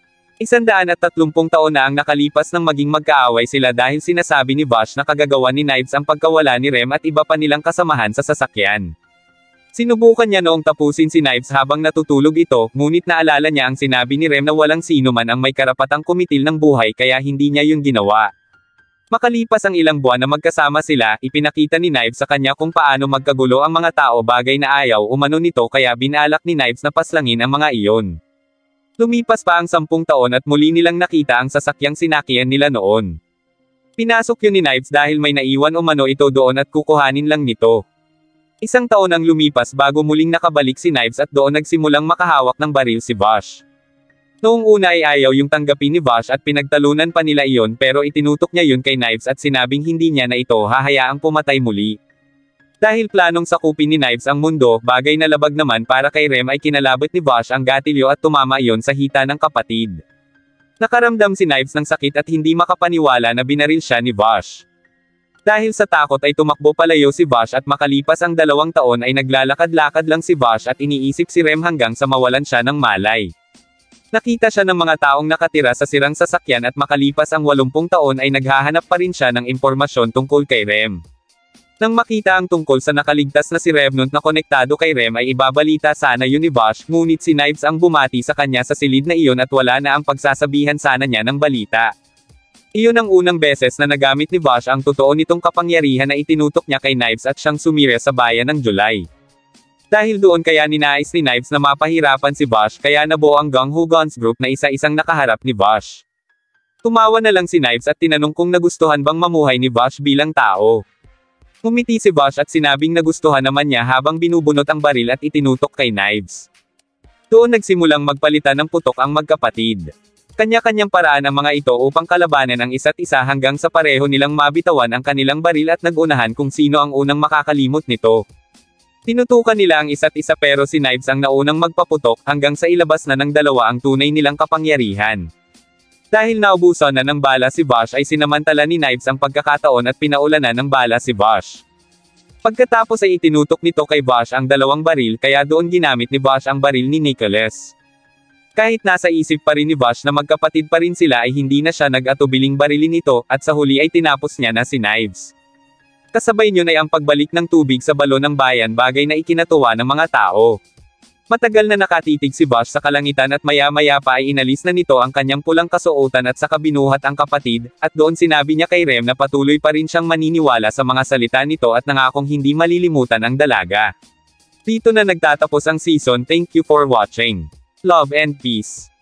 130 taon na ang nakalipas nang maging magkaaway sila dahil sinasabi ni Vash na kagagawan ni Knives ang pagkawala ni Rem at iba pa nilang kasamahan sa sasakyan. Sinubukan niya noong tapusin si Knives habang natutulog ito, ngunit naalala niya ang sinabi ni Rem na walang sino man ang may karapatang kumitil ng buhay kaya hindi niya yun ginawa. Makalipas ang ilang buwan na magkasama sila, ipinakita ni Knives sa kanya kung paano magkagulo ang mga tao bagay na ayaw umano nito kaya binalak ni Knives na paslangin ang mga iyon. Lumipas pa ang 10 taon at muli nilang nakita ang sasakyang sinakyan nila noon. Pinasok yun ni Knives dahil may naiwan umano ito doon at kukuhanin lang nito. 1 taon ang lumipas bago muling nakabalik si Knives at doon nagsimulang makahawak ng baril si Vash. Noong una ay ayaw yung tanggapin ni Vash at pinagtalunan pa nila iyon pero itinutok niya yun kay Knives at sinabing hindi niya na ito hahayaang pumatay muli. Dahil planong sakupin ni Knives ang mundo, bagay na labag naman para kay Rem ay kinalabot ni Vash ang gatilyo at tumama iyon sa hita ng kapatid. Nakaramdam si Knives ng sakit at hindi makapaniwala na binaril siya ni Vash. Dahil sa takot ay tumakbo palayo si Vash at makalipas ang 2 taon ay naglalakad-lakad lang si Vash at iniisip si Rem hanggang sa mawalan siya ng malay. Nakita siya ng mga taong nakatira sa sirang sasakyan at makalipas ang 80 taon ay naghahanap pa rin siya ng impormasyon tungkol kay Rem. Nang makita ang tungkol sa nakaligtas na si Revenant na konektado kay Rem ay ibabalita sana yun ni Vash, ngunit si Knives ang bumati sa kanya sa silid na iyon at wala na ang pagsasabihan sana niya ng balita. Iyon ang unang beses na nagamit ni Vash ang totoo nitong kapangyarihan na itinutok niya kay Knives at siyang sumira sa bayan ng July. Dahil doon kaya ninais ni Knives na mapahirapan si Vash kaya nabuo ang Gang Hu Guns Group na isa-isang nakaharap ni Vash. Tumawa na lang si Knives at tinanong kung nagustuhan bang mamuhay ni Vash bilang tao. Ngumiti si Vash at sinabing nagustuhan naman niya habang binubunot ang baril at itinutok kay Knives. Doon nagsimulang magpalitan ng putok ang magkapatid. Kanya-kanyang paraan ang mga ito upang kalabanan ang isa't isa hanggang sa pareho nilang mabitawan ang kanilang baril at nagunahan kung sino ang unang makakalimot nito. Tinutukan nila ang isa't isa pero si Knives ang naunang magpaputok hanggang sa ilabas na ng dalawa ang tunay nilang kapangyarihan. Dahil naubusan na ng bala si Vash ay sinamantala ni Knives ang pagkakataon at pinaulanan ng bala si Vash. Pagkatapos ay itinutok nito kay Vash ang dalawang baril kaya doon ginamit ni Vash ang baril ni Nicholas. Kahit nasa isip pa rin ni Vash na magkapatid pa rin sila ay hindi na siya nag-atubiling barilin ito at sa huli ay tinapos niya na si Knives. Kasabay niyon ay ang pagbalik ng tubig sa balon ng bayan bagay na ikinatuwa ng mga tao. Matagal na nakatitig si Vash sa kalangitan at maya-maya pa ay inalis na nito ang kanyang pulang kasuotan at saka binuhat ang kapatid, at doon sinabi niya kay Rem na patuloy pa rin siyang maniniwala sa mga salita nito at nangakong hindi malilimutan ang dalaga. Dito na nagtatapos ang season. Thank you for watching. Love and peace.